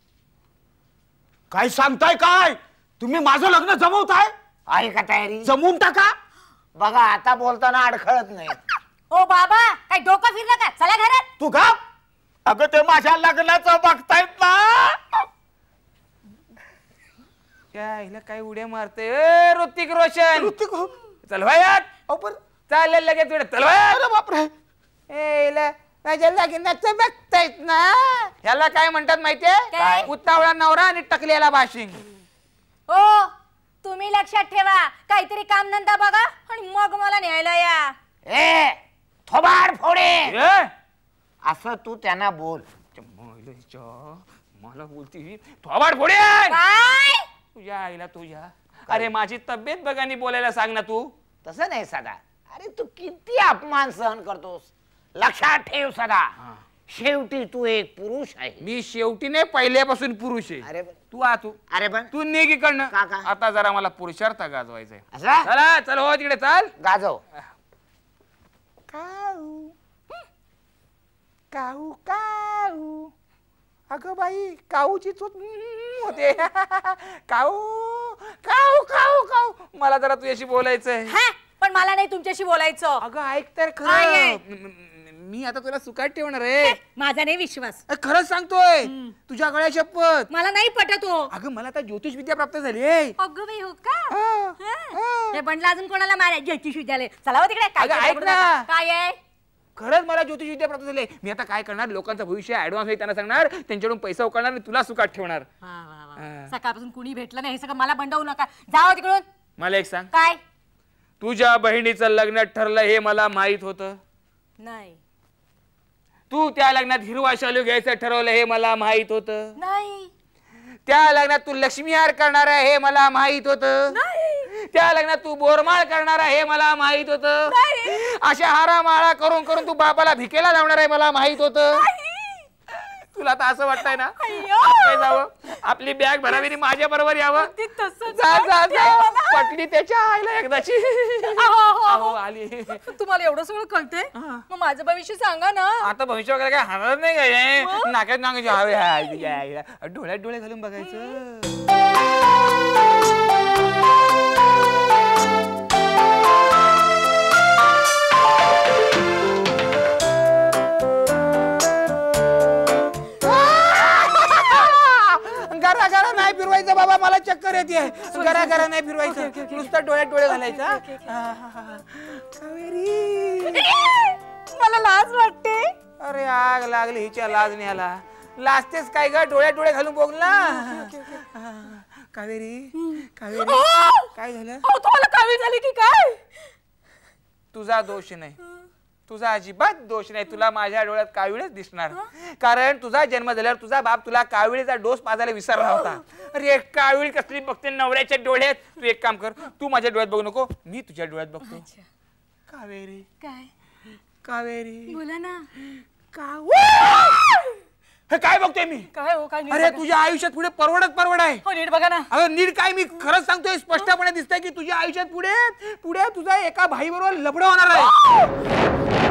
काय सांगताय? काय तुम्ही माझं लग्न जमवताय? आहे का तयारी? जमवून टाका. बघा आता बोलताना अडखळत नाही. ओ बाबा, काय डोकं फिरलं का? चला घरात. तू का? अगं ते माझ्या लग्नाचं बघतायत ना. हिला काय उड्या मारते. ऋतिक रोशन, ऋतिक चल वयात चालेल लगेच उड्या. चल वयात. अरे बापरे. ए माझ्या लग्नाचं बघतायत ना. ह्याला काय म्हणतात माहितीये? उतावळा नवरा आणि टकलेला बाशिंग. ओ तुम्ही लक्षात ठेवा, काहीतरी कामधंदा बघा आणि मग मला न्यायला या. ए थोबाड फोडे असं तू त्यांना बोल. मला बोलती थोबाड फोडे. काय तुझ्या आईला तुझ्या. अरे माझी तब्येत बघानी बोलायला सांग ना तू. तसं नाही सदा. अरे तू किती अपमान सहन करतोस. लक्षात ठेव सदा, शेवटी तू एक पुरुष आहे. मी शेवटी नाही, पहिल्यापासून पुरुष आहे. अरे तू आ तू अरे पण तू निघीकडनं. आता जरा मला पुरुषार्थ गाजवायचंय. असं चला चल हो तिकडे चाल. गाजव. काऊ काऊ काऊ. अगं बाई काऊची चूत होते. काऊ काऊ काऊ काऊ. मला जरा तुझ्याशी बोलायचंय. पण मला नाही तुमच्याशी बोलायचं. अगं ऐक तर खरं, मी आता तुला सुखात ठेवणार आहे. माझा नाही विश्वास. खरंच सांगतोय, तुझ्या गळ्या शपथ. मला नाही पटत हो. अगं मला आता ज्योतिष विद्या प्राप्त झाली. अगं बाई हो का? हे बनला अजून कोणाला मारा ज्योतिष विद्यालय. चला हो तिकडे. अगं ऐक ना. काय आहे? खरंच मला ज्योतिष विद्या प्राप्त झाली. मी आता काय करणार, लोकांचं भविष्य ऍडव्हान्स आहे त्यांना सांगणार, त्यांच्याकडून पैसा उकळणार आणि तुला सुखात ठेवणार. सकाळपासून कुणी भेटलं नाही, हे सगळं मला बंडवू नका. जाओ तिकडून. मला एक सांग. काय? तुझ्या बहिणीचं लग्न ठरलं हे मला माहित होतं. नाही. तू त्या लग्नात हिरवा शालू घ्यायचं ठरवलं हे मला माहित होतं. नाही. त्या लग्नात तू लक्ष्मीहार करणार आहे हे मला माहित होतं. त्या लग्नात तू बोरमाळ करणार आहे हे मला माहित होतं. अशा हारामाळा करून करून तू बापाला भिकेला लावणार आहे मला माहित होतं. तुला आता असं वाटतंय ना जावं, आपली बॅग भरावी, माझ्या बरोबर यावं. जा जा जा. पटली त्याच्या आईला एकदाची. आली. तुम्हाला एवढं सगळं कळतंय, मग माझं भविष्य सांगा ना. आता भविष्य वगैरे काय हाणार नाही काय. नाक्यात नाकायचे डोळ्यात डोळे घालून बघायचं. घरा घरा नाही फिरवायचं बाबा मला चक्कर येते. घरा घरा नाही फिरवायचं, नुसतं डोळ्यात डोळे घालायचा. कावेरी मला लाज वाटते. अरे आग लागली हिच्या लाजण्याला. लाजतेस काय ग, डोळ्यात डोळे घालून बोल ना. कावेरी कावेरी काय झालं? तुम्हाला कावीळ झाली की काय? तुझा दोष नाही, तुझा अजिबात दोष नाही. तुला माझ्या डोळ्यात काविळच दिसणार, कारण तुझा जन्म झाल्यावर तुझा बाप तुला काविळीचा डोस पाजायला विसरला होता. अरे काविळ कसली बघते नवऱ्याच्या डोळ्यात. तू एक काम कर, तू माझ्या डोळ्यात बघू नको, मी तुझ्या डोळ्यात बघतो. कावेरी काय? कावेरी बोला ना. हे काय बघतोय मी? काय हो काय? अरे तुझ्या आयुष्यात पुढे परवडत परवड आहे. हो नीट बघा ना. अरे नीट काय, मी खरंच सांगतोय, स्पष्टपणे दिसतंय की तुझ्या आयुष्यात पुढे पुढे तुझा एका भाई बरोबर लफडं होणार आहे.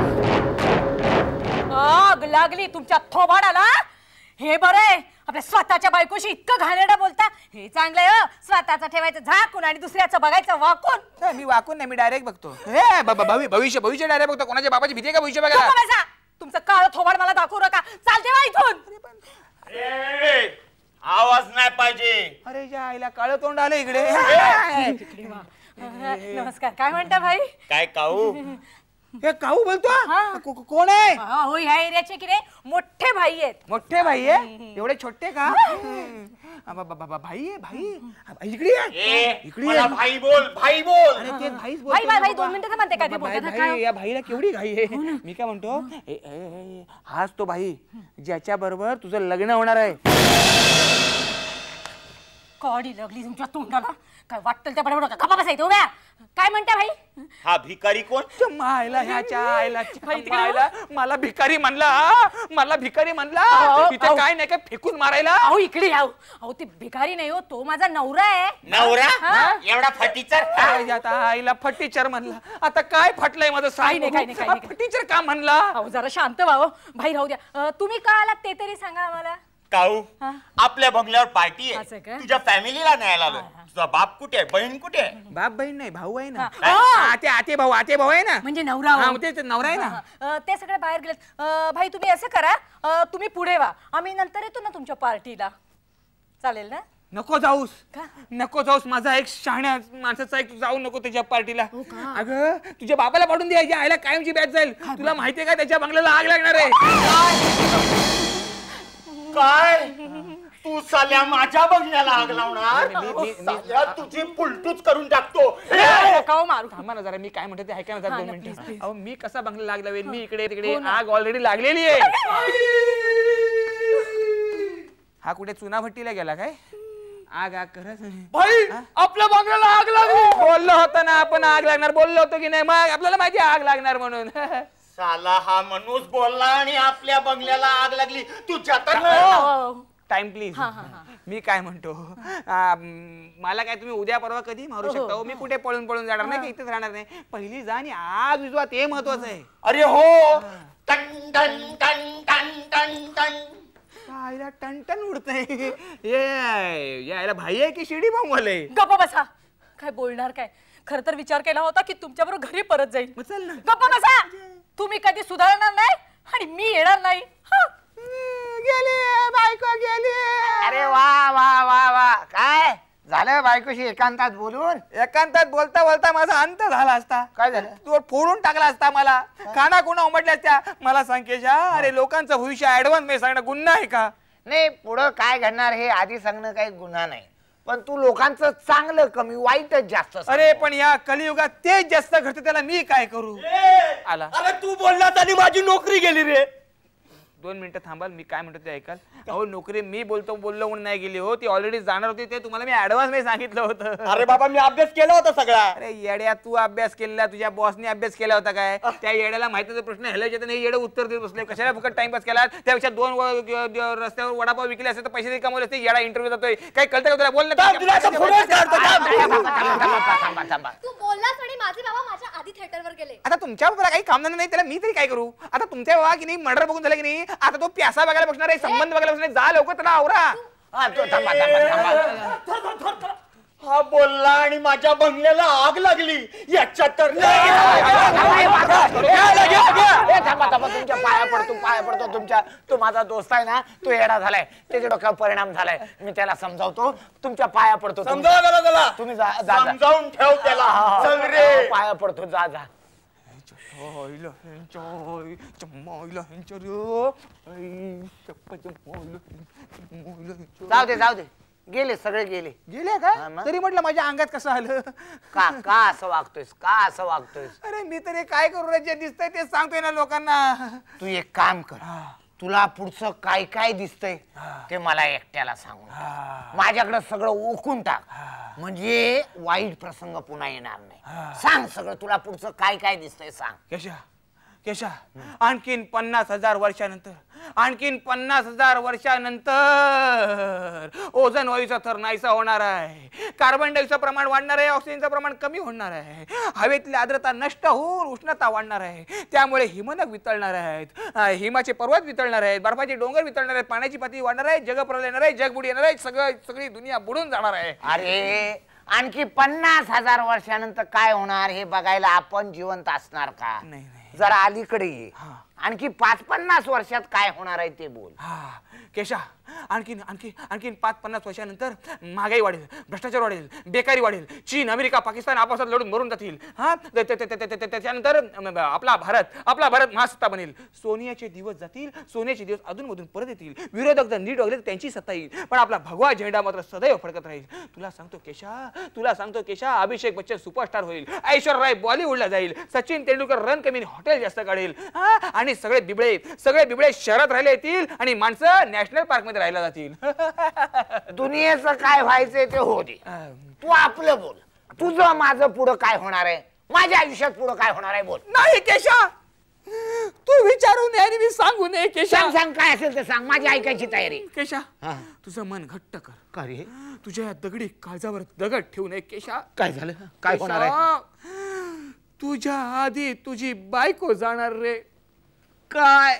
आग लागली तुमच्या थोबाडाला. हे बरंय, आपल्या स्वतःच्या बायकोशी इतकं घाणेरडं बोलता. हे चांगलंय हो. स्वतःचं ठेवायचं झाकून आणि दुसऱ्याचं बघायचं वाकून. मी वाकून नाही, मी डायरेक्ट बघतो. हे भविष्य भविष्य डायरेक्ट बघतो. कोणाच्या बाबाची भीती का भविष्य बघायला? तुमचं काळ थोबाड मला दाखवू नका. चालते वा इथून. आवाज नाही पाहिजे. अरे ज्या आईला काळं तोंड आलं इकडे. नमस्कार. काय म्हणता भाई? काय काऊ? हे काऊ बोलतो? कोण आहे? हो ह्या एरियाचे की रे मोठे भाई आहेत. मोठे भाई आहे? एवढे छोटे का? भाई आहे भाई. इकडे इकडे भाई बोल, भाई बोल. अरे ते भाईच बोल. भाई भाई दोन मिनिटं म्हणते काय ते बोलतात. या भाईला केवढी घाई आहे. मी काय म्हणतो, हाच तो भाई ज्याच्या बरोबर तुझं लग्न होणार आहे. कॉडी लागली तुमच्या तोंडाला. काय वाटतं त्या बरोबर गप्पा बसायचं उभ्या. काय म्हणता भाई? हा भिकारी कोण? मायला ह्याच्या आईला मायला मला भिकारी म्हणला. मला भिकारी म्हणला. तिथे काय नाही काय फेकून मारायला. अहो इकडे याव. अहो ती भिकारी नाही हो, तो माझा नवरा आहे. नवरा? एवढा फटीचर? आईला फटीचर म्हणला. आता काय फटलंय माझं सांग. फटीचर का म्हणला? अहो जरा शांत व्हावं. भाई राहू द्या. तुम्ही का आलात ते तरी सांगा आम्हाला. काऊ आपल्या बंगल्यावर पार्टी आहे. तुझ्या फॅमिलीला न्यायला आलोय. तुझा बाप कुठे आहे? बहीण कुठे आहे? बाप बहीण नाही, भाऊ आहे ना. आते आते भाऊ आते भाऊ आहे ना. म्हणजे नवरा. नवरा आहे ना. ते सगळे बाहेर गेलेत. भाई तुम्ही असं करा, तुम्ही पुढे वा, आम्ही नंतर येतो ना तुमच्या पार्टीला. चालेल ना? नको जाऊस, नको जाऊस. माझा एक शहाण्या माणसाचा एक जाऊ नको त्याच्या पार्टीला. अगं तुझ्या बाबाला पाठवून द्यायची. आईला कायमची बॅच जाईल. तुला माहितीये का त्याच्या बंगल्याला आग लागणार आहे. काय तू साल्या माझ्या बंगल्याला आग लावणार? साल्या तुझी पुलटूच करून टाकतो. मारू थांबा ना जरा, मी काय म्हणते ते ऐका ना जरा दोन मिनिटं. अहो मी कसा बंगला लाग लावेल? मी इकडे तिकडे, आग ऑलरेडी लागलेली आहे. हा कुठे चुना भट्टीला गेला काय? आग आग करत भाई आपल्या बंगल्याला आग लागली. बोललो होतं ना आपण आग लागणार, बोललो होतो की नाही? मग आपल्याला माहिती आग लागणार म्हणून. साला हा माणूस बोलला आणि आपल्या बंगल्याला आग लागली. तुझ्या तर टाइम प्लीज. मी काय म्हणतो, मला काय तुम्ही उद्या परवा कधी मारू शकता? मी कुठे पळून पळून जाणार नाही, इथेच राहणार नाही. पहिली जा आणि आग विजवा, ते महत्वाचं आहे. अरे हो. टन टन टन टन टन टन आईला टनटन उडतंय. यायला भाई आहे की शिडी बॉम्बवाले? गप्पा बसा. काय बोलणार काय? खर तर विचार केला होता की तुमच्या बरोबर घरी परत जाईल. चल ना. गप्पा बसा. तुम्ही कधी सुधारणार नाही आणि मी येणार नाही. गेली बायको गेली. अरे वा वा वा वा. काय झालं बायकोशी एकांतात बोलून? एकांतात बोलता बोलता माझा अंत झाला असता. काय झालं? तू फोडून टाकला असता मला. काना कुणा उमटल्या असत्या. मला सांग केशा, अरे लोकांचं भविष्य ऍडव्हान्स मध्ये सांगणं गुन्हा आहे का? नाही, पुढं काय घडणार हे आधी सांगणं काही गुन्हा नाही, पण तू लोकांचं चांगलं कमी वाईटच जास्त. अरे पण या कलियुगात तेच जास्त घडतं, त्याला मी काय करू? आला. अरे तू बोललास आणि माझी नोकरी गेली रे. दोन मिनिटं थांबाल, मी काय म्हणतो ते ऐकाल. अहो नोकरी मी बोलतो बोललो म्हणून नाही गेली हो, ती ऑलरेडी जाणार होती. ते तुम्हाला मी ऍडव्हान्स मध्ये सांगितलं होतं. अरे बाबा मी अभ्यास केला होता सगळा. अरे येड्या, तू अभ्यास केला, तुझ्या बॉसने अभ्यास केला होता काय? त्या येड्याला माहिती प्रश्न ह्याला नाही, येडं उत्तर देत बसले. कशाला फुकट टाइमपास केला? त्यापेक्षा दोन रस्त्यावर वडापाव विकले असते तर पैसे कमवले असते. येडा इंटरव्ह्यू जातोय, काय कळतं का तुला? बोल ना. तू बोललास आणि माझे बाबा माझ्या आधी थिएटरवर गेले. आता तुमच्या बाबाला काही काम नाही, त्याला मी तरी काय करू? आता तुमच्या बाबा की नाही मर्डर बघून झालं की नाही, आता तो प्यासा बघायला बसणार आहे, संबंध बघायला बसणार. जा लवकर त्याला आवरा. हा बोलला आणि माझ्या बंगल्याला आग लागली याच्या तर तुमच्या पाया पडतो पाया पडतो तुमच्या तो माझा दोस्त आहे ना तो येडा झालाय त्याच्या डोक्यावर परिणाम झालाय मी त्याला समजावतो तुमच्या पाया पडतो समजावा गेला त्याला तुम्ही समजावून ठेव त्याला चल रे पाया पडतो जा जा जाऊ दे जाऊ दे गेले सगळे गेले गेले का तरी म्हटलं माझ्या अंगात कसं आलं का का असं वागतोयस का असं वागतोयस अरे मी तरी काय करू रे जे दिसतंय ते सांगतोय ना लोकांना तू एक काम कर तुला पुढचं काय काय दिसतंय ते मला एकट्याला सांगून माझ्याकडे सगळं ओकून टाक म्हणजे वाईट प्रसंग पुन्हा येणार नाही सांग सगळं तुला पुढचं काय काय दिसतंय सांग केशा केशा आणखीन पन्नास हजार वर्षानंतर आणखीन पन्नास हजार वर्षानंतर ओझोन वायूचा थर नाहीसा होणार आहे कार्बन डायऑक्साइडचं प्रमाण वाढणार आहे ऑक्सिजनचं प्रमाण कमी होणार आहे हवेतली आर्द्रता नष्ट होऊन उष्णता वाढणार आहे त्यामुळे हिमनग वितळणार आहेत हिमाचे पर्वत वितळणार आहेत बर्फाचे डोंगर वितळणार आहेत पाण्याची पातळी वाढणार आहे जगप्रलय येणार आहे जग बुडी येणार आहे सगळं सगळी दुनिया बुडून जाणार आहे अरे आणखी पन्नास हजार वर्षानंतर काय होणार हे बघायला आपण जिवंत असणार का नाही जरा अलीकडे ये आणखी पाच पन्नास वर्षात काय होणार आहे ते बोल केशा आणखीन आणखी आणखीन पाच पन्नास वर्षानंतर महागाई वाढेल भ्रष्टाचार वाढेल बेकारी वाढेल चीन अमेरिका पाकिस्तान आपसात लढून मरून जातील हा त्याच्यानंतर आपला भारत आपला भारत महासत्ता बनेल सोन्याचे दिवस जातील सोन्याचे दिवस अधूनमधून परत येतील विरोधक जर नीट वगैरे त्यांची सत्ता येईल पण आपला भगवा झेंडा मात्र सदैव फडकत राहील तुला सांगतो केशा तुला सांगतो केशा अभिषेक बच्चन सुपरस्टार होईल ऐश्वर्या राय बॉलिवूडला जाईल सचिन तेंडुलकर रन कमी हॉटेल जास्त काढेल आणि सगळे बिबळे सगळे बिबळे शहरात राहिले येतील आणि माणसं नॅशनल पार्क मध्ये राहिला जातील दुनियेचं काय व्हायचंय ते हो दे तू आपलं बोल तुझं माझं पुढं काय होणार आहे माझ्या आयुष्यात पुढं काय होणार आहे बोल नाही केशा तू विचारू नये आणि मी सांगू नये केशा सांग सांग काय असेल ते सांग माझी ऐकायची तयारी केशा तुझं मन घट्ट कर का रे तुझ्या दगडी काळजावर दगड ठेवू नये केशा काय झालं काय होणार आहे तुझ्या आधी तुझी बायको जाणार रे काय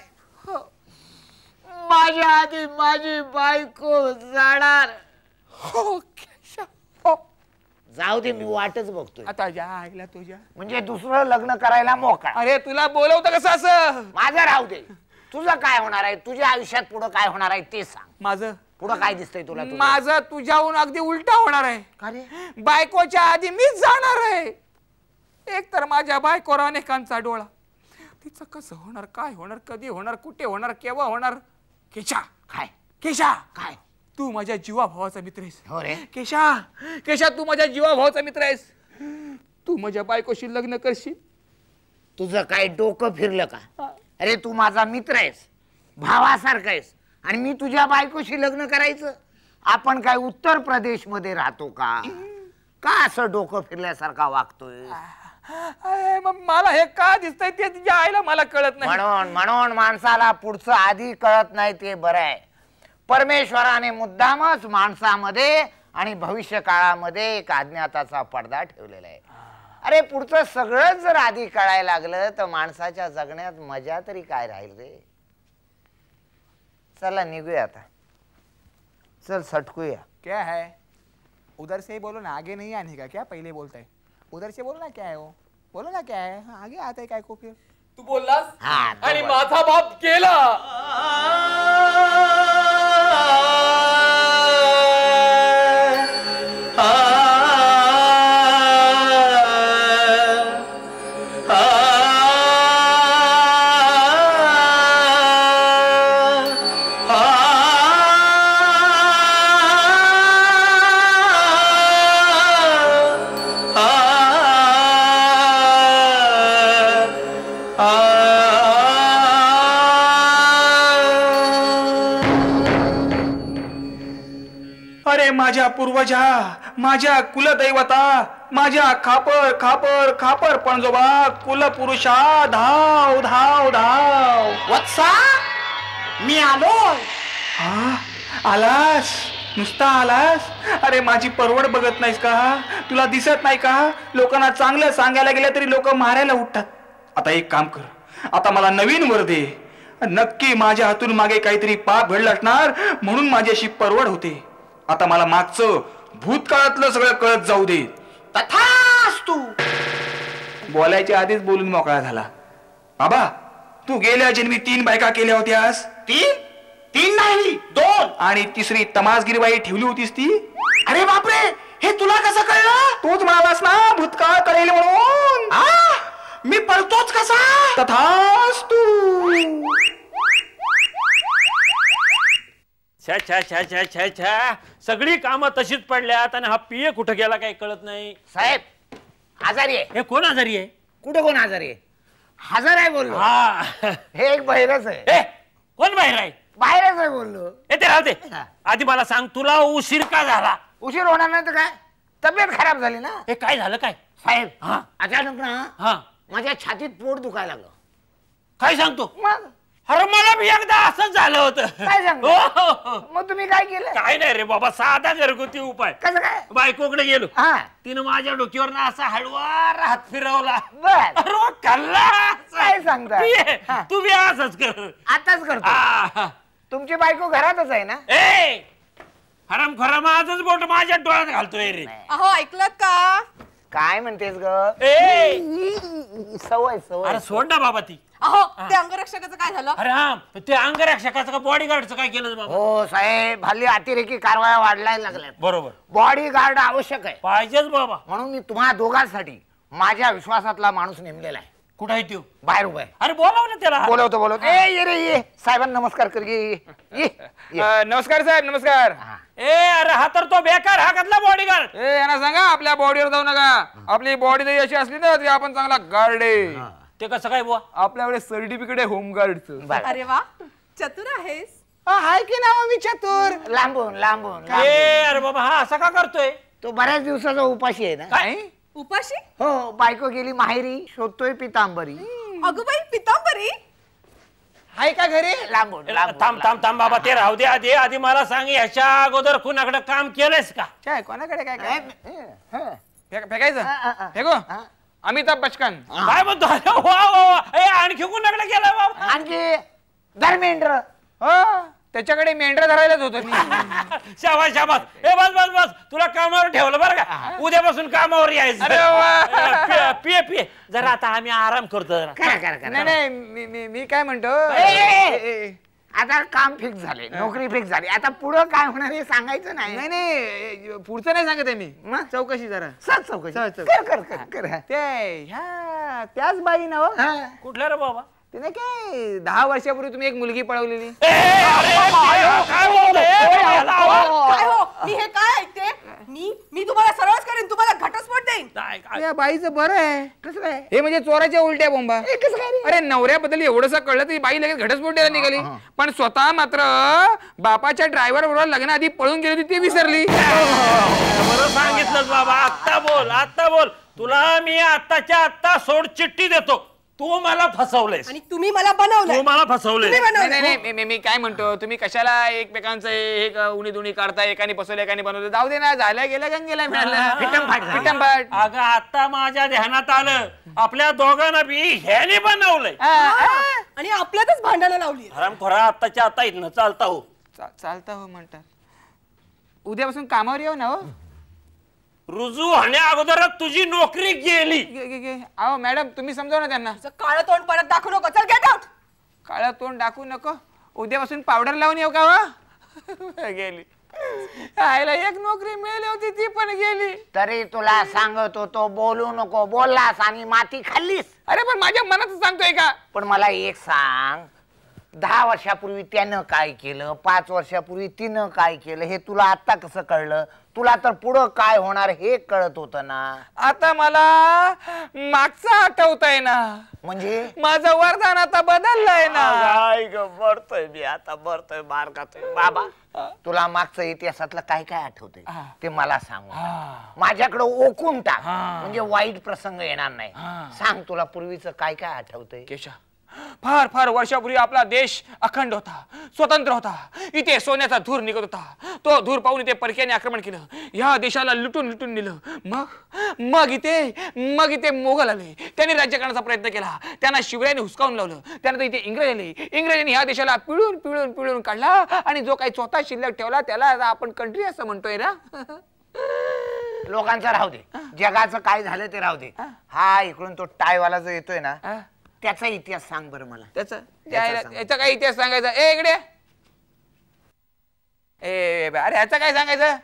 माझ्या आधी माझी बायको जाणार हो केशा हो जाऊ दे मी वाटच बघतोय आता जा ऐकला तुझ्या म्हणजे दुसरं लग्न करायला मोकळा अरे तुला बोलवतं कसं असं माझं राहू दे तुझं काय होणार आहे तुझ्या आयुष्यात पुढं काय होणार आहे ते सांग माझं पुढं काय दिसतंय तुला माझं तुझ्याहून अगदी उलटा होणार आहे का रे बायकोच्या आधी मीच जाणार आहे एक तर माझ्या बायकोवर अनेकांचा डोळा तिचं कसं होणार काय होणार कधी होणार कुठे होणार केव्हा होणार केशा काय केशा काय तू माझ्या जीवा भावाचा मित्र आहेस हो रे केशा केशा तू माझ्या जीवा भावाचा मित्र आहेस तू माझ्या बायकोशी लग्न करशील तुझं काय डोकं फिरलं का अरे तू माझा मित्र आहेस भावासारखा आहेस आणि मी तुझ्या बायकोशी लग्न करायचं आपण काय उत्तर प्रदेश मध्ये राहतो का का असं डोकं फिरल्यासारखा वागतोय मला हे का दिसतंय ते तुझ्या आईला मला कळत नाही म्हणून म्हणून माणसाला पुढचं आधी कळत नाही ते बरं आहे परमेश्वराने मुद्दामच माणसामध्ये आणि भविष्य काळामध्ये एक अज्ञाताचा पडदा ठेवलेला आहे अरे पुढचं सगळं जर आधी कळायला लागलं तर माणसाच्या जगण्यात मजा तरी काय राहील रे चला निघूया आता चल सटकूया क्या है उधर से ही बोलो ना आगे नहीं आने का क्या पहले बोलता है उधर से बोलो ना क्या है वो बोलो ना क्या है आगे आता है काय को फिर तू बोललास आणि बोल. माझा बाप गेला अरे माझ्या पूर्वजा माझ्या कुलदैवता माझ्या खापर खापर खापर पणजोबा कुलपुरुषा धाव धाव धाव वत्सा मी आलो हा आलास नुसता आलास अरे माझी परवड बघत नाहीस का तुला दिसत नाही का लोकांना चांगलं सांगायला गेलं तरी लोक मारायला उठतात आता एक काम कर आता मला नवीन वर दे नक्की माझ्या हातून मागे काहीतरी पाप घडलं असणार म्हणून माझ्याशी परवड होते आता मला मागचं भूतकाळातलं सगळं कळत जाऊ दे तथास्तु. बोलायच्या आधीच बोलून मोकळा झाला. बाबा तू गेल्या जन्मी तीन बायका केल्या होत्यास. तीन तीन नाही दोन. आणि तिसरी तमासगिरी बाई ठेवली होतीस ती. अरे बापरे, हे तुला कसं कळलं? तूच म्हणालास ना भूतकाळ कळेल म्हणून. मी पळतोच कसा? तथास्तु. छा छा छा छा छा छा सगळी कामं तशीच पडल्यात आणि हा पिये कुठं गेला काही कळत नाही. साहेब आजारी आहे. हे कोण आजारी आहे? कुठे कोण आजारी आहे? हजर आहे बोललो. हे एक बाहेरच आहे. कोण बाहेर आहे? बाहेरच आहे बोललो. हे ते राहू दे. आधी मला सांग तुला उशीर का झाला? उशीर होणार नाही तर काय, तब्येत खराब झाली ना. हे काय झालं काय? साहेब अचानक ना माझ्या छातीत पोट दुखायला लागलं. काय सांगतो? मग अरे मला बी एकदा असंच झालं होतं. काय सांगतो? मग तुम्ही काय केलं? काय नाही रे बाबा, साधा घरगुती उपाय. कसं काय? बायकोकडे गेलो, तिनं माझ्या डोक्यावर ना असा हळवा हात फिरवला. बर अरे कल्ला. काय सांगता? तू बी असंच कर. आताच करतो. तुमची बायको घरातच आहे ना? ए हराम खरा माझच बोट माझ्या डोळ्यात घालतोय रे. अहो ऐकलं का? काय म्हणतेस ग? सवय सवय. अरे सोड ना बाबा ती. अहो ते अंगरक्षकाचं काय झालं? अरे हा ते अंगरक्षकाचं का बॉडीगार्डचं काय केलं बाबा? हो साहेब, हल्ली अतिरेकी कारवाया वाढलाय लागल्या. बरोबर, बॉडीगार्ड आवश्यक आहे. पाहिजेच बाबा. म्हणून मी तुम्हा दोघांसाठी माझ्या विश्वासातला माणूस नेमलेला आहे. कुठे आहे तो? बाहेर उभा आहे. अरे बोलाव ना त्याला. बोलवतो बोलवतो. ए ये रे ये. साहेबांना नमस्कार कर. ये. नमस्कार साहेब नमस्कार. ए अरे हा तर तो बेकार हाकातला बॉडीगार्ड. ए यांना सांगा आपल्या बॉडीवर जाऊ नका. आपली बॉडी जरी अशी असली ना तरी आपण चांगला गार्ड आहे. ते कसं काय बुवा? आपल्याकडे सर्टिफिकेट आहे होमगार्डचं. अरे वा, चतुर आहेस. हाय की नाव मी चतुर. लांबून लांबून. ए अरे बाबा हा असा का करतोय? तो बऱ्याच दिवसाचा उपाशी आहे ना. काय उपाशी? हो, बायको गेली माहेरी, शोधतोय पितांबरी. अगं बाई पितांबरी हाय का घरी? लांबून थांब थांब थांब बाबा, ते राहू दे. आधी आधी मला सांग, याच्या अगोदर कुणाकडे काम केलंयस का? काय कोणाकडे काय काय फेकायचं? फेको अमिताभ बच्चन. काय म्हणतो? वा वा वा. ए आणखी कुणाकडे गेला बाबा? आणखी धर्मेंद्र. हो त्याच्याकडे मेंढर धरायलाच होतं मी. शाबास शाबास. ए बस बस बस, तुला कामावर ठेवलं बरं का. उद्यापासून कामावर यायचं. अरे वा. पिये पिये जरा, आता आम्ही आराम करतो जरा. नाही नाही मी- मी मी काय म्हणतो, आता काम फिक्स झाले, नोकरी फिक्स झाली. आता पुढं काय होणार हे सांगायचं नाही. नाही नाही पुढचं नाही सांगत आहे मी. चौकशी जरा सर चौकशी कर कर कर कर. ते ह्या त्याच बाई ना. कुठल्या रे बाबा? तिने काय दहा वर्षापूर्वी तुम्ही एक मुलगी पळवलेली. काय हो, मी हे काय ऐकते? मी मी तुम्हाला सरळच करेन, तुम्हाला घटस्फोट देईन. या बाईचं बरं आहे. कसं काय? हे म्हणजे चोराच्या उलट्या बोंबा. कसं काय? अरे नवऱ्याबद्दल एवढंसं कळलं तरी बाई लगेच घटस्फोट द्यायला निघाली. पण स्वतः मात्र बापाच्या ड्रायव्हर बरोबर लग्नाआधी पळून गेली होती ती विसरली. बरं सांगितलं बाबा. आत्ता बोल आत्ता बोल. तुला मी आत्ताच्या आत्ता सोड चिठ्ठी देतो. तू मला फसवलंयस आणि तुम्ही मला बनवलंय. तू मला फसवलंय. नाही नाही मी- मी- मी काय म्हणतो, तुम्ही कशाला एकमेकांचं एक उणी दुणी काढता, एकाने फसवलं एकाने बनवलं. जाऊ दे ना, झालं गेलं गंगेला मिळालं. फिटमफाट. अगं आता माझ्या ध्यानात आलं, आपल्या दोघांना बी ह्याने बनवलंय आणि आपल्यातच भांडणं लावली. हराम खोरा. आत्ताच्या आता इथनं चालता हो. चालता हो म्हणतात. उद्यापासून कामावर येऊ ना. हो रुजू होण्या अगोदरच तुझी नोकरी गेली. अहो मॅडम तुम्ही समजाव ना त्यांना. काळं तोंड परत दाखवू नको. चल गेट आउट. काळं तोंड दाखवू नको. उद्यापासून पावडर लावून येऊ का? वा गेली. आईला एक नोकरी मिळाली होती ती पण गेली. तरी तुला सांगत होतो बोलू नको, बोललास आणि माती खाल्लीस. अरे पण माझ्या मनात सांगतोय का? पण मला एक सांग, दहा वर्षापूर्वी त्यानं काय केलं, पाच वर्षापूर्वी तिनं काय केलं, हे तुला आता कसं कळलं? तुला तर पुढं काय होणार हे कळत होतं ना. आता मला मागचं आठवतंय ना. म्हणजे माझं वरदान आता बदललंय ना. मरतोय मी आता, मरतोय मार खातोय. बाबा तुला मागचं इतिहासातलं काय काय आठवतंय ते मला सांग. माझ्याकडे ओकून टाक, म्हणजे वाईट प्रसंग येणार नाही. सांग तुला पूर्वीचं काय काय आठवतंय. केशा, फार फार वर्षापूर्वी आपला देश अखंड होता, स्वतंत्र होता. इथे सोन्याचा धूर निघत होता. तो धूर पाहून इथे परक्याने आक्रमण केलं, या देशाला लुटून लुटून नेलं. मग मग इथे मग इथे मोगल आले. त्यांनी राज्य करण्याचा प्रयत्न केला. त्यांना शिवरायाने हुसकावून लावलं. त्यानंतर इथे इंग्रज आले. इंग्रजांनी ह्या देशाला पिळून पिळून पिळून काढला आणि जो काही स्वतः शिल्लक ठेवला त्याला आपण कंट्री असं म्हणतोय ना. लोकांचा राहू दे, जगाचं काय झालं ते राहू दे. हा इकडून तो टायवाला जो येतोय ना त्याचा इतिहास सांग बरं मला. त्याचा याचा काय इतिहास सांगायचा? ए इकडे ए अरे ह्याचा काय सांगायचं?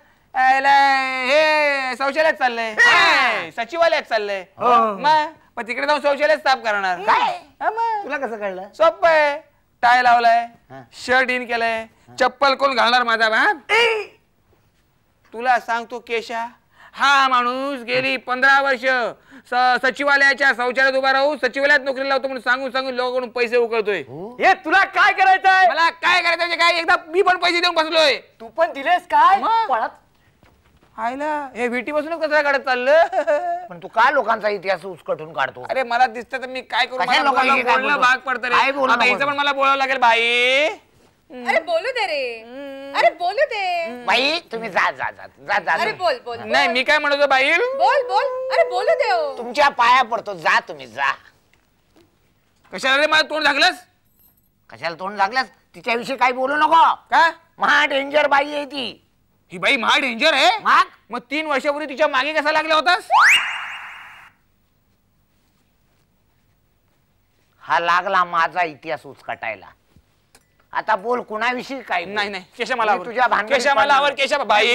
हे शौचालयात चाललंय, सचिवालयात चाललंय. मग तिकडे जाऊन शौचालय साफ करणार. काय तुला कसं कळलं? सोप आहे. टाय लावलाय, शर्ट इन केलंय, चप्पल कोण घालणार माझा बाप? तुला सांगतो केशा, हा माणूस गेली पंधरा वर्ष सचिवालयाच्या शौचालयात उभा राहू सचिवालयात नोकरी लावतो म्हणून सांगून सांगून लोकांकडून पैसे उकळतोय. हे तुला काय करायचंय? मला काय करायचं म्हणजे काय? एकदा मी पण पैसे देऊन बसलोय. तू पण दिलेस काय? पळत आयला हे विटी बसूनच कचरा काढत चाललं. पण तू काय लोकांचा इतिहास उचकटून काढतो? अरे मला दिसतं तर मी काय करू? कशा लोकांशी काय बोलणं भाग पडतं रे. आता हिचं पण मला बोलावं लागेल बाई. अरे बोलू दे रे. अरे बोलू दे बाई. तुम्ही जा जा जा जा जा. अरे बोल बोल. नाही मी काय म्हणतो बाई? बोल बोल. अरे बोलू दे. तुमच्या पाया पडतो. जा तुम्ही जा. कशाला रे मला तोंड झाकलंस? कशाला तोंड झाकलंस? तिच्याविषयी काही बोलू नको. का? महा डेंजर बाई आहे ती. ही बाई महा डेंजर आहे? मग तीन वर्षापूर्वी तिच्या मागे कसा लागला होतास? हा लागला माझा इतिहास उचकटायला. आता बोल कुणाविषयी काय? नाही नाही केशा मला तुझ्या केशा मला आवर केशा बाई.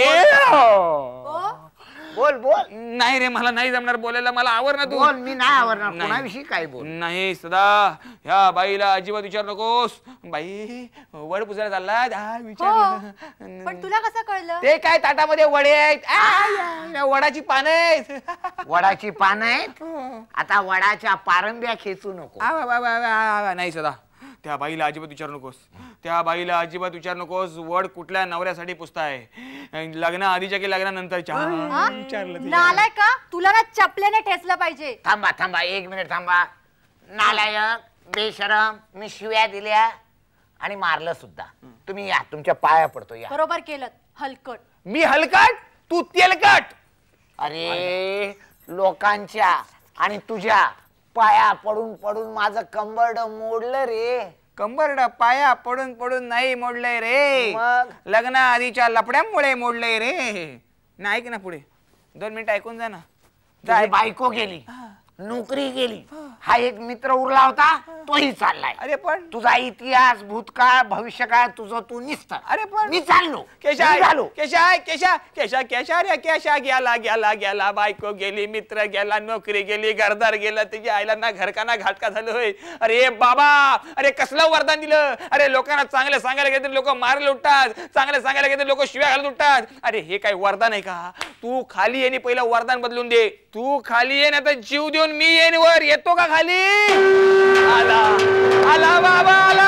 बोल बोल. नाही रे मला नाही जमणार बोलायला. मला आवर ना तू. बोल. मी नाही आवरणार. कुणाविषयी काय बोल? नाही सदा ह्या बाईला अजिबात विचार नकोस. बाई वड पुजायला चालला विचार. पण तुला कसं कळलं? ते काय ताटामध्ये वडे आहेत, वडाची पानं आहेत. वडाची पानं आहेत. आता वडाच्या पारंब्या खेचू नको. नाही सदा त्या बाईला अजिबात विचार नकोस. त्या बाईला अजिबात विचार नकोस. वड कुठल्या नवऱ्यासाठी पुसताय? लग्ना आधीच्या की लग्नानंतरच्या? विचारलं नालाय का? तुला ना चपल्याने ठेचलं पाहिजे. थांबा थांबा एक मिनिट थांबा. नालायक बेशरम. मी शिव्या दिल्या आणि मारलं सुद्धा. तुम्ही या. तुमच्या पाया पडतो या. बरोबर केलं. हलकट. मी हलकट तू तेलकट. अरे लोकांच्या आणि तुझ्या पाया पडून पडून माझं कंबरड मोडलं रे. कंबरड पाया पडून पडून नाही मोडलंय रे. मग लग्ना आधीच्या लफड्यामुळे मोडलंय रे. नाही की ना पुढे दोन मिनिट ऐकून जा ना. तुझी बायको गेली, नोकरी गेली, हा एक मित्र उरला होता तोही चाललाय. अरे पण तुझा इतिहास भूतकाळ भविष्यकाळ तुझं तू निसत. अरे पण मी चाललो. केशा झालो. केशा केशा केशा केशा रे केशा गेला गेला गेला. बायको गेली, मित्र गेला, नोकरी गेली, घरदार गेला, तिच्या आईला ना घरका ना घाटका झालं होय. अरे बाबा अरे कसलं वरदान दिलं. अरे लोकांना चांगलं सांगायला गेले लोक मारले उठतात, चांगलं सांगायला गेले लोक शिव्या घालत उठतात. अरे हे काय वरदान आहे का? तू खाली ये पहिलं वरदान बदलून दे. तू खाली ये ना तर जीव देऊन मी येईन वर. येतो का खाली? आला आला बाबा आला.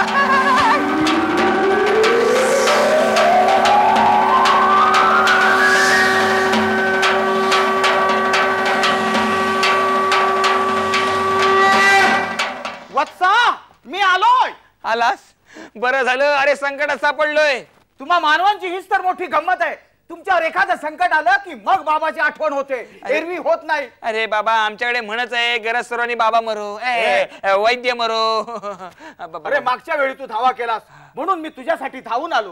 वत्सा मी आलोय. आलास बरं झालं. अरे संकटात सापडलोय. तुम्हा मानवांची हीच तर मोठी गंमत आहे. तुमच्यावर एखादं संकट आलं की मग बाबाची आठवण होते, एरवी होत नाही. अरे बाबा आमच्याकडे म्हणच आहे गरज सर्वांनी बाबा मरो, वैद्य मरो. अरे मागच्या वेळी तू धावा केलास म्हणून मी तुझ्यासाठी धावून आलो.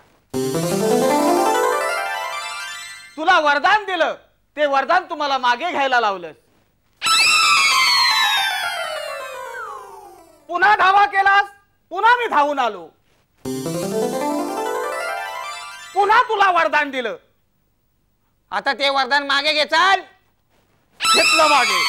तुला वरदान दिलं, ते वरदान तुम्हाला मागे घ्यायला लावलं. पुन्हा धावा केलास, पुन्हा मी धावून आलो. पुन्हा तुला वरदान दिलं, आता ते वरदान मागे घे. चाल. घेतलं मागे.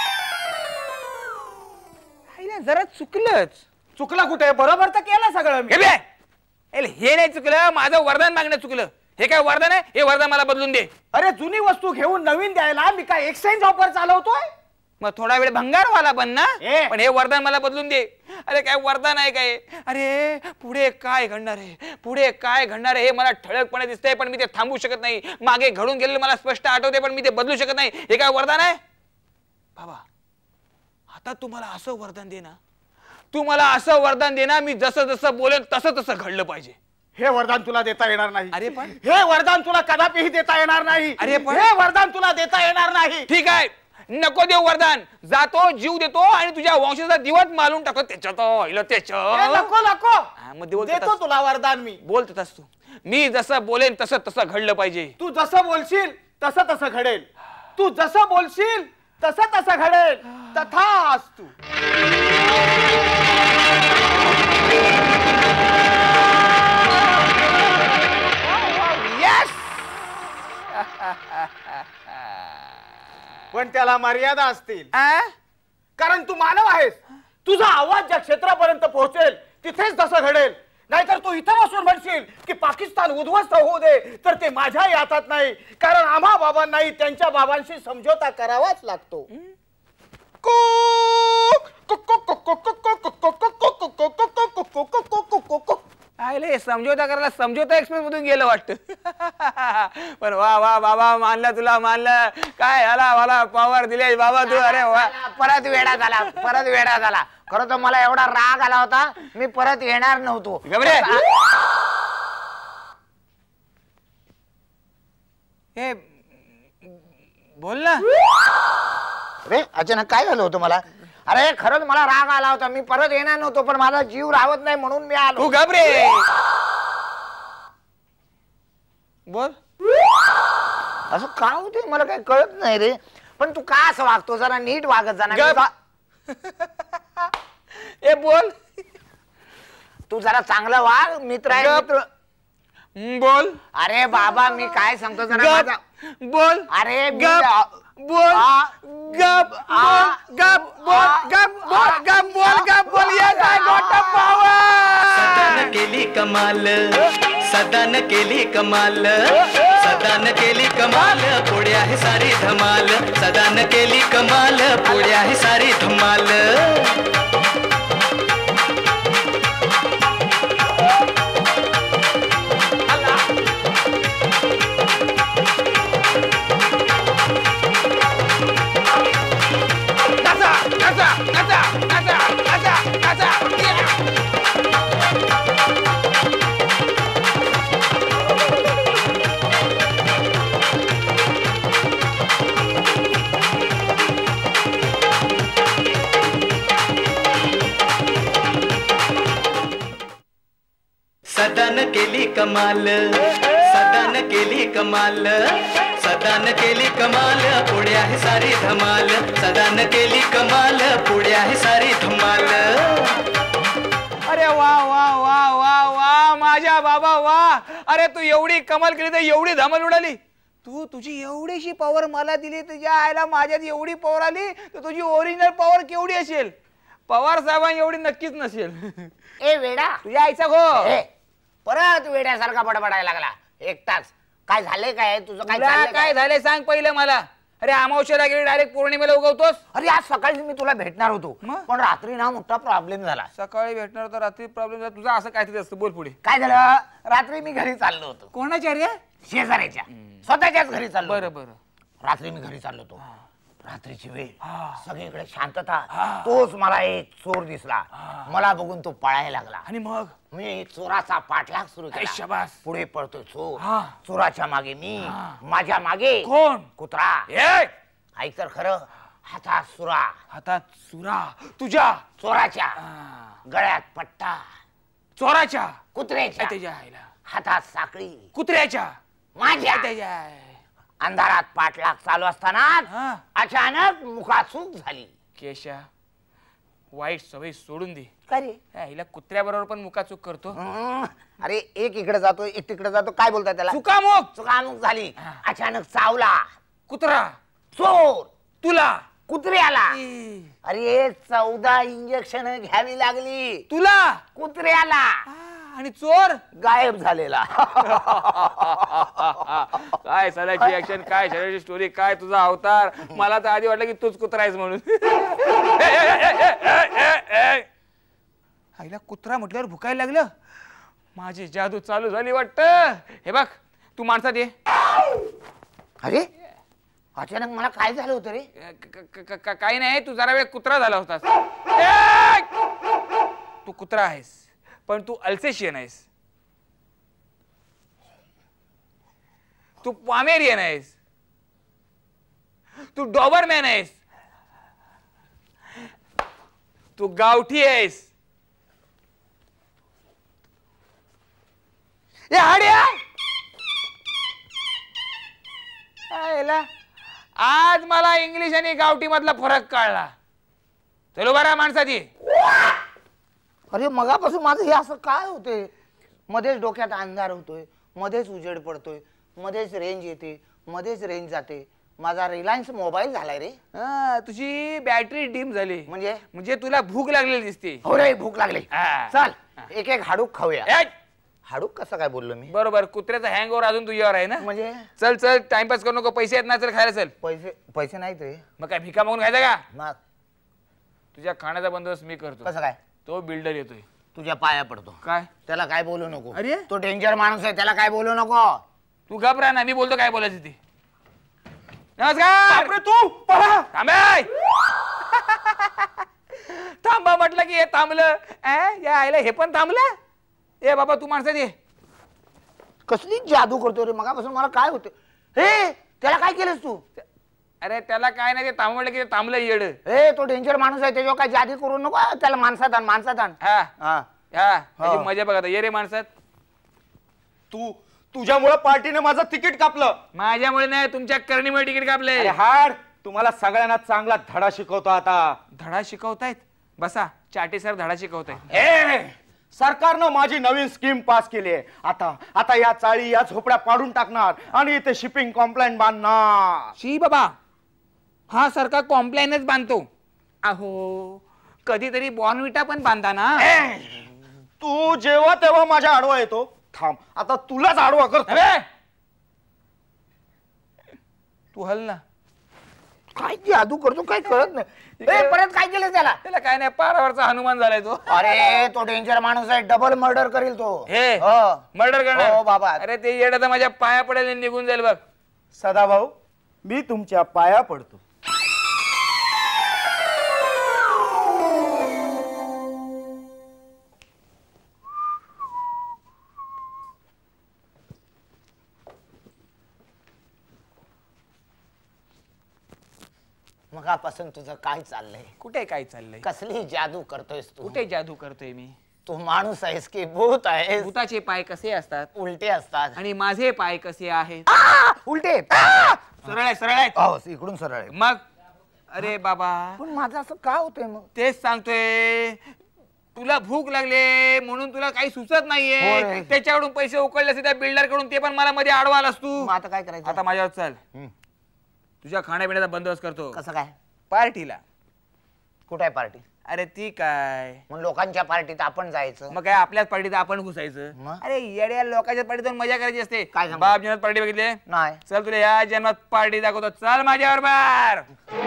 जरा चुकलंच. चुकलं कुठे? बरोबर तर केलं सगळं मी. हे नाही चुकलं, माझं वरदान मागणं चुकलं. हे काय वरदान आहे? हे वरदान मला बदलून दे. अरे जुनी वस्तू घेऊन नवीन द्यायला मी काय एक्सचेंज ऑफर चालवतोय? मग थोडा वेळ भंगारवाला बन ना. पण हे वरदान मला बदलून दे. अरे काय वरदान आहे काय? अरे पुढे काय घडणार आहे, पुढे काय घडणार आहे हे मला ठळकपणे दिसतंय, पण मी ते थांबवू शकत नाही. मागे घडून गेलेलं मला स्पष्ट आठवते, पण मी ते बदलू शकत नाही. हे काय वरदान आहे? बाबा आता तुम्हाला असं वरदान दे ना, तू मला असं वरदान दे ना, मी जसं जसं बोलेन तसं तसं घडलं पाहिजे. हे वरदान तुला देता येणार नाही. अरे पण हे वरदान तुला कदापिही देता येणार नाही. अरे पण हे वरदान तुला देता येणार नाही. ठीक आहे, नको देऊ वरदान. जातो, जीव देतो आणि तुझ्या वंशाचा दिवट मालून टाकतो त्याच्यात. नको नको, देतो तुला वरदान मी. बोलत तू, मी जसं बोलेन तसं तसं घडलं पाहिजे. तू जसं बोलशील तसं तसं घडेल. तू जसं बोलशील तसं तसं घडेल. तथास्तु. यस. पण त्याला मर्यादा असतील, कारण तू मानव आहेस. तुझा आवाज ज्या क्षेत्रापर्यंत पोहोचेल तिथेच तसं घडेल. नाहीतर तू इथं बसून म्हणशील की पाकिस्तान उद्ध्वस्त होऊ दे, तर ते माझ्याही हातात नाही, कारण आम्हा बाबांनाही त्यांच्या बाबांशी समझोता करावाच लागतो. आले समझोता करायला समझोता एक्सप्रेस मधून गेलं वाटतं. पण वा वा बाबा, मानलं तुला, मानलं. काय आला मला पॉवर दिले बाबा तू. अरे वा. परत वेडा झाला, परत वेडा झाला. खरं तर मला एवढा राग आला होता, मी परत येणार नव्हतो. घबरे. हे बोल ना. अरे अचानक काय झालं होतं मला? अरे खरंच मला राग आला होता, मी परत येणार नव्हतो, पण माझा जीव राहत नाही म्हणून मी आलो. तू घबरे. बोल. असं का होते मला काही कळत नाही रे. पण तू का असं वागतो? जरा नीट वागत जाणार. ए बोल. तू जरा चांगला वाग, मित्र आहे मित्र. बोल. अरे बाबा मी काय सांगतो जरा माझा. बोल. अरे गप बोल. गप गप बोल. गप बोल. गप बोल. गप बोल. ये काय गोट पावर. सदान केली कमाल, सदान केली कमाल, सदान केली कमाल, पुढे आहे सारी धमाल. सदान केली कमाल, पुढे आहे सारी धमाल. सदान केली कमाल, सदान केली कमाल, सदान केली कमाल, पुढे आहे सारी धमाल. सदान केली कमाल, पुढे आहे सारी धमाल. अरे वा वा वा वा वा माझ्या बाबा वा. अरे तू एवढी कमाल केली तर एवढी धमाल उडाली. तू तुझी एवढीशी पॉवर मला दिली, तुझ्या आईला माझ्यात एवढी पॉवर आली, तर तुझी ओरिजिनल पॉवर केवढी असेल? पवार साहेबांनी एवढी नक्कीच नसेल. ए वेडा, तुझ्या आईचा गो. परत वेड्यासारखा बडबडायला लागला एक तास. काय झालंय? काय तुझं काय तुला काय झालंय सांग पहिलं मला. अरे अमावस्याला गेली डायरेक्ट पौर्णिमेला उगवतोस. अरे आज सकाळी मी तुला भेटणार होतो, पण रात्री ना मोठा प्रॉब्लेम झाला. सकाळी भेटणार होता, रात्री प्रॉब्लेम झाला. तुझा असं काहीतरी असतं. बोल पुढे. काय झालं? रात्री मी घरी चाललो होतो. कोणाच्या रे? शेजाऱ्याच्या, स्वतःच्याच घरी चाललो. बरं बरं. रात्री मी घरी चाललो होतो. रात्रीची वेळ, सगळीकडे शांतता. तोच मला एक चोर दिसला. मला बघून तो पळायला लागला. आणि मग मी चोराचा पाठलाग सुरू केला. शाबास. पुढे पळतोय चोर, चोराच्या मागे मी, माझ्या मागे कोण? कुत्रा. ऐक तर खरं, हातात सुरा. हातात सुरा तुझ्या? चोराच्या. गळ्यात पट्टा. चोराच्या? कुत्र्याच्या. त्याच्या आईला. हातात साखळी. कुत्र्याच्या? माझ्या. त्याच्या. अंधारात पाठलाग चालू असताना अचानक मुखाचूक झाली. केशा, वाईट सवय सोडून दे. काय रे? हिला कुत्र्या बरोबर पण मुखाचूक करतो. अरे एक इकडे जातो, एक तिकडे जातो. काय बोलतात त्याला? चुकामुक. चुकामुक झाली. अचानक चावला. कुत्रा? चोर. तुला? कुत्र्याला. अरे चौदा इंजेक्शन घ्यावी लागली. तुला? कुत्र्याला. आणि चोर गायब झालेला. काय सराची ऍक्शन, काय शरीराची स्टोरी, काय तुझा अवतार. मला तर आधी वाटलं की तूच कुत्रा आहेस म्हणून. आईला कुत्रा म्हटल्यावर भुकायला लागलं. माझी जादू चालू झाली वाटतं. हे बघ तू माणसात ये. अरे अचानक मला काय झालं होतं रे? काही नाही, तू जरा वेळ कुत्रा झाला होतास. तू कुत्रा आहेस, पण तू अल्सेशियन आहेस. तू पॉमेरियन आहेस. तू डॉबरमॅन आहेस. तू गावठी आहेस. आज मला इंग्लिश आणि गावठी मधला फरक कळला. चलो बरा माणसाची. अरे मगापासून माझं हे असं काय होतंय, मध्येच डोक्यात अंधार होतोय, मध्येच उजेड पडतोय, मध्येच रेंज येते, मध्येच रेंज जाते. माझा रिलायन्स मोबाईल झालाय रे. तुझी बॅटरी डिम झाली. म्हणजे म्हणजे तुला भूक लागलेली दिसते. हो रे भूक लागली. चल एक एक हाडूक खाऊया. हाडूक कसं काय बोललो मी? बरोबर, कुत्र्याचा हँगओव्हर अजून तुझ्यावर आहे ना. म्हणजे चल चल टाइमपास करू नको. पैसे आहेत ना, चल खायला चल. पैसे पैसे नाहीत रे. मग काय भिका मागून खायचा का? मग तुझ्या खाण्याचा बंदोबस्त मी करतो. कसं काय? तो बिल्डर येतोय. तुझ्या पाया पडतो. काय? त्याला काय बोलू नको. अरे तो डेंजर माणूस आहे, त्याला काय बोलू नको. तू घाबरा ना, मी बोलतो काय बोलायचं ती. नमस्कार. तू थांबे. थांबा म्हटलं की हे थांबलं. या आईला हे पण थांबलं. ए बाबा तू माणसात ये. कसली जादू करतो रे मगापासून, मला काय होतं. हे त्याला काय केलंस तू? अरे त्याला काय नाही, ते थांब म्हटलं की थांबलं येड. हे तो डेंजर माणूस आहे, त्याच्यावर काय जादू करू नको. त्याला माणसात आण, माणसात आण. हा हा हा मजा बघा. ये रे माणसात. तू तुझ्यामुळे पार्टीने माझं तिकीट कापलं. माझ्यामुळे नाही, तुमच्या करणीमुळे तिकीट कापले. हाड तुम्हाला सगळ्यांना चांगला धडा शिकवतो आता. धडा शिकवतायत? बसा चाटे सर धडा शिकवतायत. सरकारनं माझी नवीन स्कीम पास केली आहे. आता आता या चाळी या झोपड्या पाडून टाकणार आणि इथे शिपिंग कॉम्प्लायंट बांधणार. शी बाबा, हा सरकार कॉम्प्लायनच बांधतो. अहो कधीतरी बॉर्नविटा पण बांधा ना. तू जेव्हा तेव्हा माझ्या आडवा येतो. थांब आता तुलाच आडवा करतो. तू हल ना. काय जादू करतो काय कळत नाही. परत काय केलं त्याला? त्याला काय नाही, पारावरचा हनुमान झालाय तो. अरे तो डेंजर माणूस आहे, डबल मर्डर करील तो. हे मर्डर करणार? हो बाबा. अरे ते येडा तर माझ्या पाया पडेल निघून जाईल बघ. सदाभाऊ मी तुमच्या पाया पडतो. मगापासून तुझं काय चाललंय? कुठे काय चाललंय? कसली जादू करतोयस तू? कुठे जादू करतोय मी? तू माणूस आहेस की भूत आहेस? भूताचे पाय कसे असतात? उलटे असतात. आणि माझे पाय कसे आहेत? उलटे. सरळ आहे, सरळ आहे. इकडून सरळ आहे. मग अरे बाबा, पण माझं असं का होतंय मग? तेच सांगतोय. तुला भूक लागले म्हणून तुला काही सुचत नाहीये. त्याच्याकडून पैसे उकळले असते त्या बिल्डर कडून, ते पण मला मध्ये अडवा आलास तू. आता काय करायचं? आता माझ्यावर चल. तुझ्या खाण्यापिण्याचा बंदोबस्त करतो. कसं काय? पार्टीला. कुठे आहे पार्टी? अरे ती काय, मग लोकांच्या पार्टीत आपण जायचं. मग काय आपल्याच पार्टीत आपण घुसायचं? अरे येड्या लोकांच्या पार्टीत जाऊन मजा करायची असते. काय बाप जन्मात पार्टी बघितली नाही? चल तुला या जन्मात पार्टी दाखवतो. चल माझ्या बरोबर.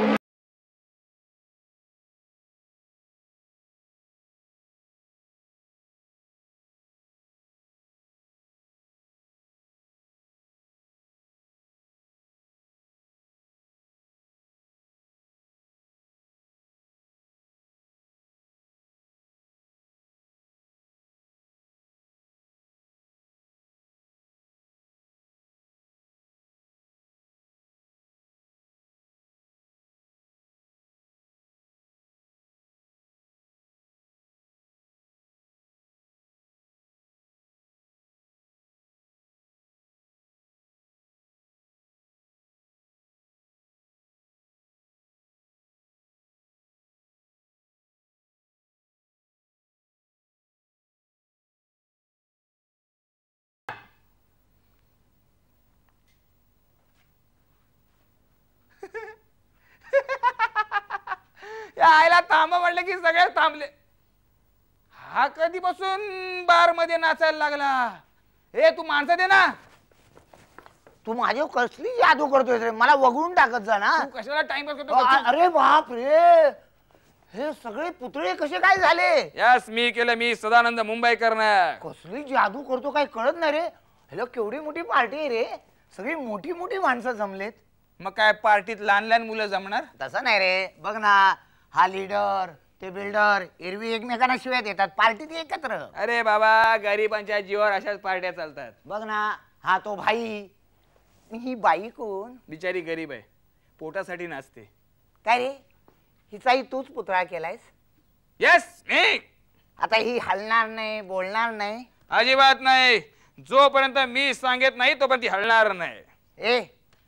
आयला थांबा म्हटलं की सगळे थांबले. हा कधीपासून बार मध्ये नाचायला लागला? हे तू माणसं दे ना. तू माझ्या कसली जादू करतोय रे? मला वगळून टाकत जा ना. तू कशाला टाइमपास करतो? अरे बाप रे, हे सगळे पुतळे कसे काय झाले? यस मी केलं. मी सदानंद मुंबईकर. कसली जादू करतो काय कळत नाही रे. ह्याला केवढी मोठी पार्टी आहे रे. सगळी मोठी मोठी माणसं जमलेत. मग काय पार्टीत लहान लहान मुलं जमणार? तसं नाही रे. बघ ना, हा लीडर ते बिल्डर एरवी एकमेकांना शिव्या देतात, पार्टीत एकत्र. अरे बाबा, गरिबांच्या जीवावर अशाच पार्ट्या चालतात. बघ ना, हा तो भाई. ही बाई कोण? बिचारी गरीब आहे, पोटासाठी नाचते. काय रे, हिचाही तूच पुतळा केलायस? यस मी. आता ही हलणार नाही, बोलणार नाही? अजिबात नाही. जोपर्यंत मी सांगत नाही तोपर्यंत ती हलणार नाही. ए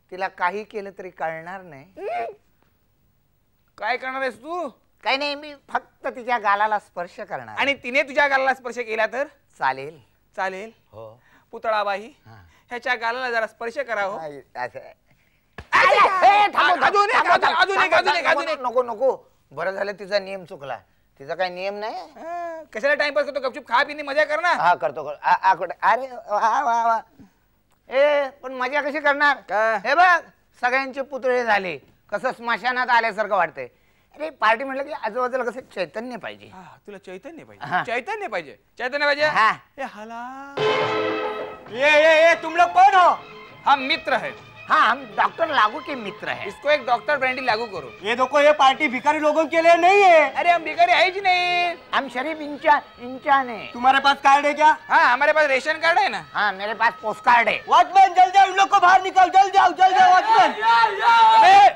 तिला काही केलं तरी कळणार नाही. काय करणार आहेस तू? काही नाही, मी फक्त तिच्या गालाला स्पर्श करणार. आणि तिने तुझ्या गालाला स्पर्श केला तर चालेल? चालेल. हो. पुतळाबाई ह्याच्या गालाला जरा स्पर्श करावं. नको नको, बरं झालं तिचा नियम चुकला. तिचा काही नियम नाही. कशाला टाइमपास करतो? गपचूप खा पिणे मजा कर ना. हा करतो. अरे वा वा वा. ए पण मजा कशी करणार? हे बघ सगळ्यांचे पुतळे झाले, कसं स्मशानात आल्यासारखं वाटतंय. अरे पार्टी म्हटलं की आजूबाजूला कसं चैतन्य पाहिजे. तुला चैतन्य पाहिजे? चैतन्य पाहिजे, चैतन्य पाहिजे. ए हाला, ये ये ये तुम लोग कौन हो? हम मित्र है. हाँ हम डॉक्टर लागू के मित्र हैं. इसको एक डॉक्टर ब्रांडी लागू करो. ये देखो ये पार्टी भिखारी लोगों के लिए नहीं है. अरे हम भिखारी है ही नहीं, हम शरीफ इंसान इंसान है. तुम्हारे पास कार्ड है क्या? हाँ हमारे पास रेशन कार्ड है ना. हाँ मेरे पास पोस्ट कार्ड है. वॉचमैन जल्दी जाओ, इन लोग को बाहर निकाल, जल्दी जाओ जल्दी जाओ वॉचमैन.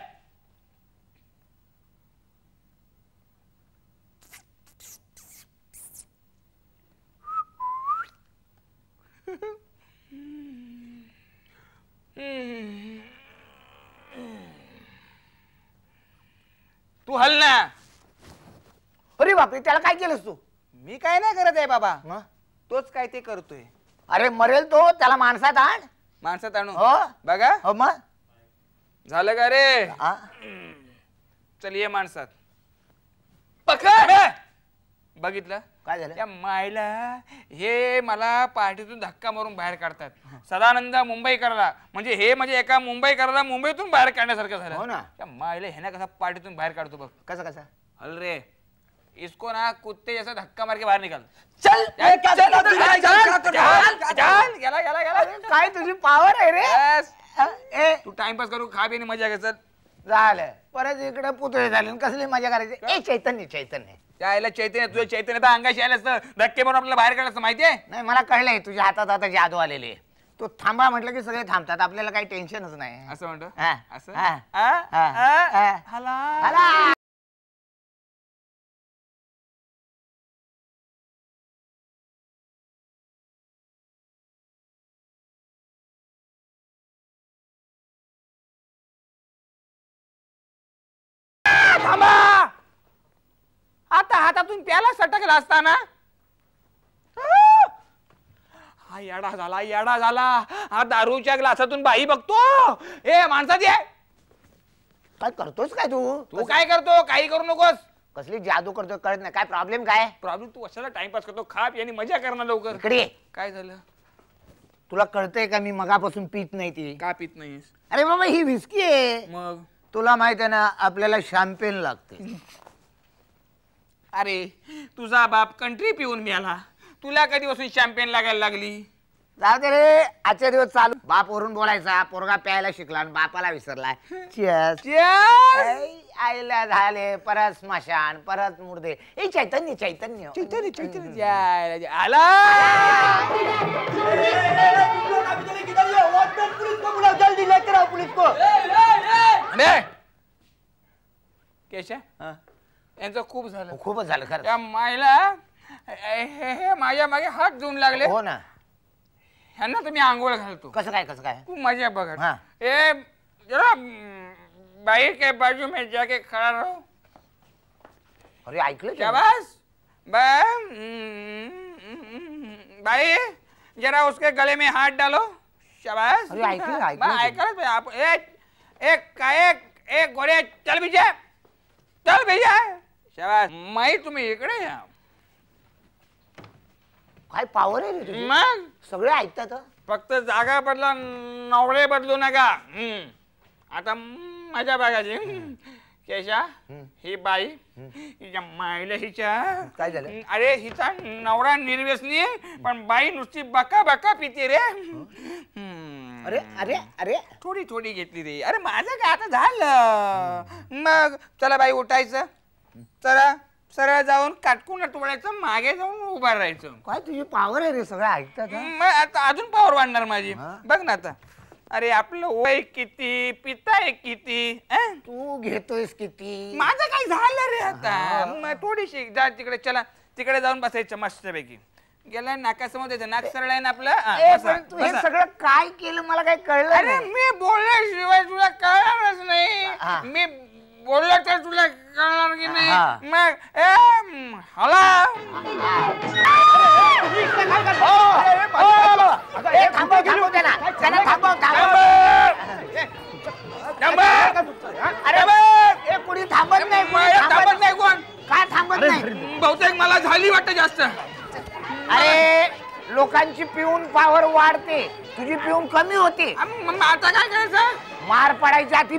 तू हल ना. अरे बापरे, त्याला काय केलंस तू? मी काय नाही करत आहे बाबा, तोच काय ते करतोय. अरे मरेल तो, त्याला माणसात आण. माणसात आणू? हो बघा. हो मग झालं का रे? चल ये माणसात पकड. बघितलं काय झालं? त्या मायला हे मला पार्टीतून धक्का मारून बाहेर काढतात. सदानंद मुंबई करायला म्हणजे हे म्हणजे एका मुंबई करायला मुंबईतून बाहेर काढण्यासारखं झालं. हो ना. त्या मायला हे ना कसा पार्टीतून बाहेर काढतो बघ. कसा कसा? हल रे, इसको ना कुत्ते जैसा धक्का मार के बाहर निकाल. चल गेला गेला गेला. काय तुझी पावर आहे रे. ए तू टाइमपास करू, खा पिणे मजा घे. चल झालं, परत इकडे पुतळे झाले, कसली मजा करायची. ए चैतन्य चैतन्य त्याला चैतन्य, तुझ्या चैतन्य तर अंगाशी आलं असतं, धक्के मारून आपल्याला बाहेर काढायचं माहितीये. नाही मला कळलंय तुझ्या हातात आता जादू आलेले. तू थांबा म्हटलं की सगळे थांबतात, आपल्याला काही टेन्शनच नाही. असं म्हणतो. असं हाला थांबा. आता हातातून प्याला सटकला असताना हा येडा झाला, येडा झाला. हा दारूच्या ग्लासातून बाई बघतो. ए माणसाची आहे. काय करतोस काय तू? तू काय करतो? काही करू नकोस. कसली जादू करतोय कळत नाही. काय प्रॉब्लेम काय? प्रॉब्लेम तू अशाला टाइमपास करतो, खा यानी मजा करणार लवकर. इकडे काय झालं? तुला कळतंय का मी मगापासून पीत नाही ती? का पीत नाहीस? अरे बाबा ही विस्की आहे. मग तुला माहित आहे ना आपल्याला शॅम्पेन लागते. अरे तुझा बाप कंट्री पिऊन मिळाला, तुला कधीपासून शॅम्पेन लागायला लागली? जाऊ दे रे, आजच्या दिवस चालू. बाप वरून बोलायचा, पोरगा प्यायला शिकला आणि बापाला विसरला. आईला झाले परत स्मशान, परत मुर्दे. हे चैतन्य चैतन्य चैतन्य चैतन्य आला. जल्दी लेकर आओ पुलिस को. केशा यांचं खूप झालं. खूपच झालं खरं. त्या मायला हे माझ्या मागे हात देऊन लागले. हो ना. ह्यांना तुम्ही आंघोळ घालतो. कसं काय कसं काय? तू मजा बघा. ए जरा बाई के बाजू में जाके खड़ा रहो. अरे ऐकलं शाबाश. बाई जरा उसके गले में हाथ डालो. शाबाश. अरे ऐकलं ऐकलं ऐकलं आप. एक एक काय एक एक गोरे चल भैया, चल भैया. शाबाश. माई तुम्ही इकडे या. काय पावर आहे रे तुझी. मग सगळे ऐकतात. फक्त जागा बदला, नवळे बदलू नका. आता माझ्या बघायची. केशा ही बाई हिच्या मायला हिच्या काय झालं? अरे हिचा नवरा निर्व्यसनी पण बाई नुसती बका बका पिते रे. अरे अरे अरे थोडी थोडी घेतली रे. अरे माझं काय आता झालं. मग चला बाई उठायचं, चला सरळ जाऊन काटकून टोळायचं, मागे जाऊन उभा राहायचं. काय तुझी पावर आहे रे, सगळं ऐकतात. मग आता अजून पावर वाढणार माझी. बघ ना आता. अरे आपलं वय किती, पिताय किती, तू घेतोयस किती. माझं काय झालं रे आता. मग थोडीशी जा तिकडे, चला तिकडे जाऊन बसायचं मस्तपैकी. गेला नाकासमोर त्याचं नाक सरळ आहे ना आपलं. ए, पण तू हे सगळं काय केलं मला काही कळलं अरे मी बोलल्याशिवाय तुला कळणारच नाही. मी बोललो तर तुला कळणार की नाही. मग ए हला अरे कुणी थांबत नाही थांबत नाही कोण काय थांबत नाही. बहुतेक मला झाली वाटतं जास्त. अरे लोकांची पिऊन पावर वाढते तुझी पिऊन कमी होते. आता काय करायचं मार पडायच्या आधी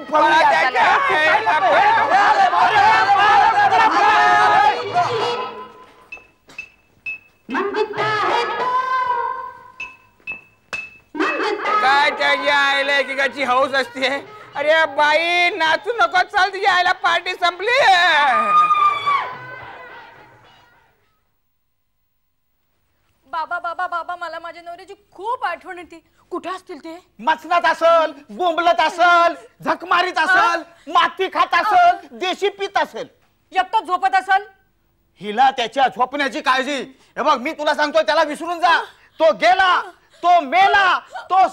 काय त्याच्या आईला एकेकाची हौस असते. अरे बाई नाचू नको चाल तुझ्या आईला पार्टी संपली. बाबा बाबा बाबा मला माझ्या नवऱ्याची खूप आठवण येते. कुठे असतील ते? मचनात असल, बोंबलत असल, झक मारीत असल, माती खात असल, देशी पीत असेल, एकटं झोपत असल. हिला त्याच्या झोपण्याची काळजी. हे बघ मी तुला सांगतोय त्याला विसरून जा. तो गेला, तो मेला, तो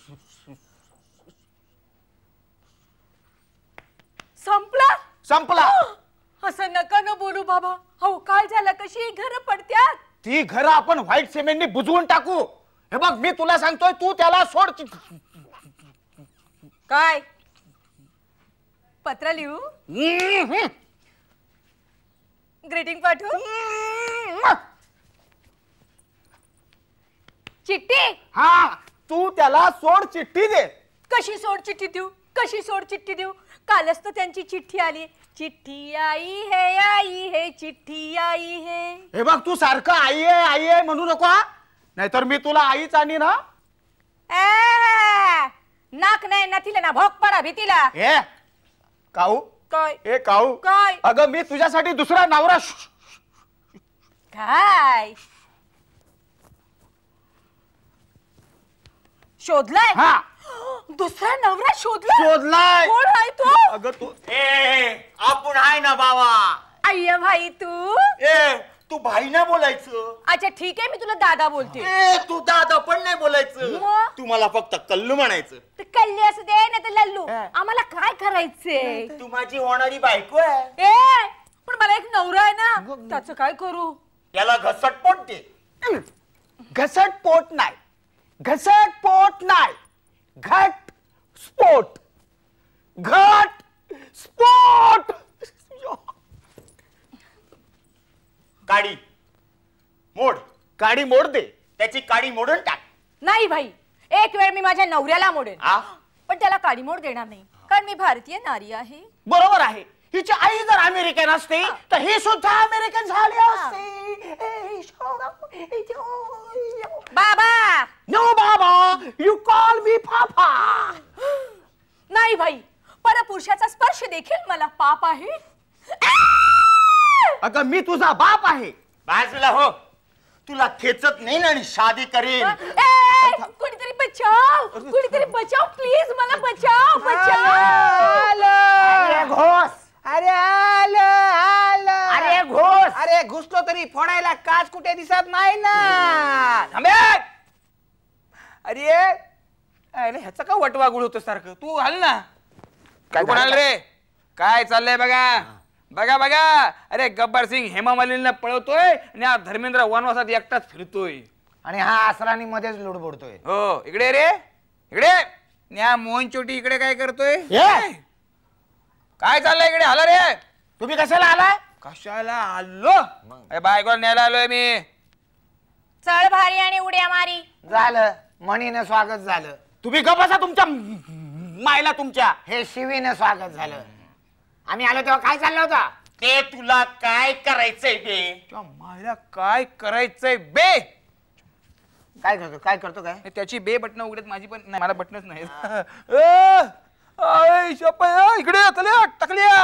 संपला संपला. असं नका न बोलू बाबा. हो काय झालं कशी घर पडत्यात. ती घर आपण व्हाईट सिमेंटने बुजवून टाकू. हे बघ मी तुला सांगतोय तू त्याला सोड. काय पत्र लिहू ग्रीटिंग पाठवू चिठ्ठी. हा तू त्याला सोड चिठ्ठी दे. कशी सोड चिठ्ठी देऊ कशी सोड चिठ्ठी देऊ. कालच तर त्यांची चिठ्ठी आली. चिठ्ठी आई है आई है चिठ्ठी आई है. हे बघ तू सारखं आई आहे आई आहे म्हणू नको हा. नाहीतर मी तुला आईच आणि ना नाक नाही नथिले ना भोक पडा भीतीला. हे काऊ काय ए काऊ काय अगं मी तुझ्यासाठी दुसरा नवरा काय शोधलाय. हा दुसरा नवरा शोधलाय. शोधलाय. कोण आहे तो. अगं तू ए आपण आहे ना बाबा. अय्या भाई तू ए तू भाई ना बोलायचं. अच्छा ठीक आहे मी तुला दादा बोलते. ए तू दादा पण नाही बोलायचं. मग? तू मला फक्त कल्लू म्हणायचं. तर कल्ली असू दे ना तर लल्लू. आम्हाला काय करायचंय. तू माझी होणारी बायको आहे. ए पण मला एक नवरा आहे ना त्याचं काय करू. याला घसटपोट दे. घसटपोट नाही घसटपोट नाही घट स्फोट घट स्फोट. काडी मोड काडी मोड दे. त्याची काडी मोडून टाक. नाही भाई एक वेळ मी माझ्या नवऱ्याला मोडेन पण त्याला काडी मोड देणार नाही कारण मी भारतीय नारी आहे. बरोबर आहे. हिची आई जर अमेरिकन असते तर ही सुद्धा अमेरिकन झाली असते. बाबा नो बाबा यू कॉल मी पापा. नाही भाई परपुरुषाचा स्पर्श देखील मला पाप आहे. अगं मी तुझा बाप आहे. बाजूला हो तुला खेचत नाही आणि शादी करेन. कुणीतरी बचाव कुणीतरी बचाव प्लीज मला बचाव बचाव. अरे घोस अरे आलं आलं अरे घोस. अरे घुसलो तरी फोडायला काच कुठे दिसत नाही ना. अरे अरे ह्याचं का वटवा गुळ होतं सारखं. तू घाल ना. काय कोणाल रे काय चाललंय बघा बघा बघा. अरे गब्बर सिंग हेमा मालिनीला पळवतोय आणि हा धर्मेंद्र वनवासात एकटाच फिरतोय आणि हा आसरानी मध्येच लुडबुडतोय. हो इकडे रे इकडे. न्या मोहन चोटी इकडे काय करतोय. काय चाललंय इकडे. आला रे तुम्ही कशाला आलाय. कशाला आलो. अरे बायकोला न्यायला आलोय मी. चढ भारी आणि उड्या मारी. झालं म्हणीनं स्वागत झालं. तुम्ही गप्पा तुमच्या मायला तुमच्या. हे शिवीनं स्वागत झालं. आम्ही आलो तेव्हा काय चाललं होतं. ते तुला काय करायचंय बे. मायला काय करायचंय बे. काय करतो काय करतो काय. त्याची बे बटणं उघडत माझी पण नाही. मला बटणच नाही. इकडे टाकल्या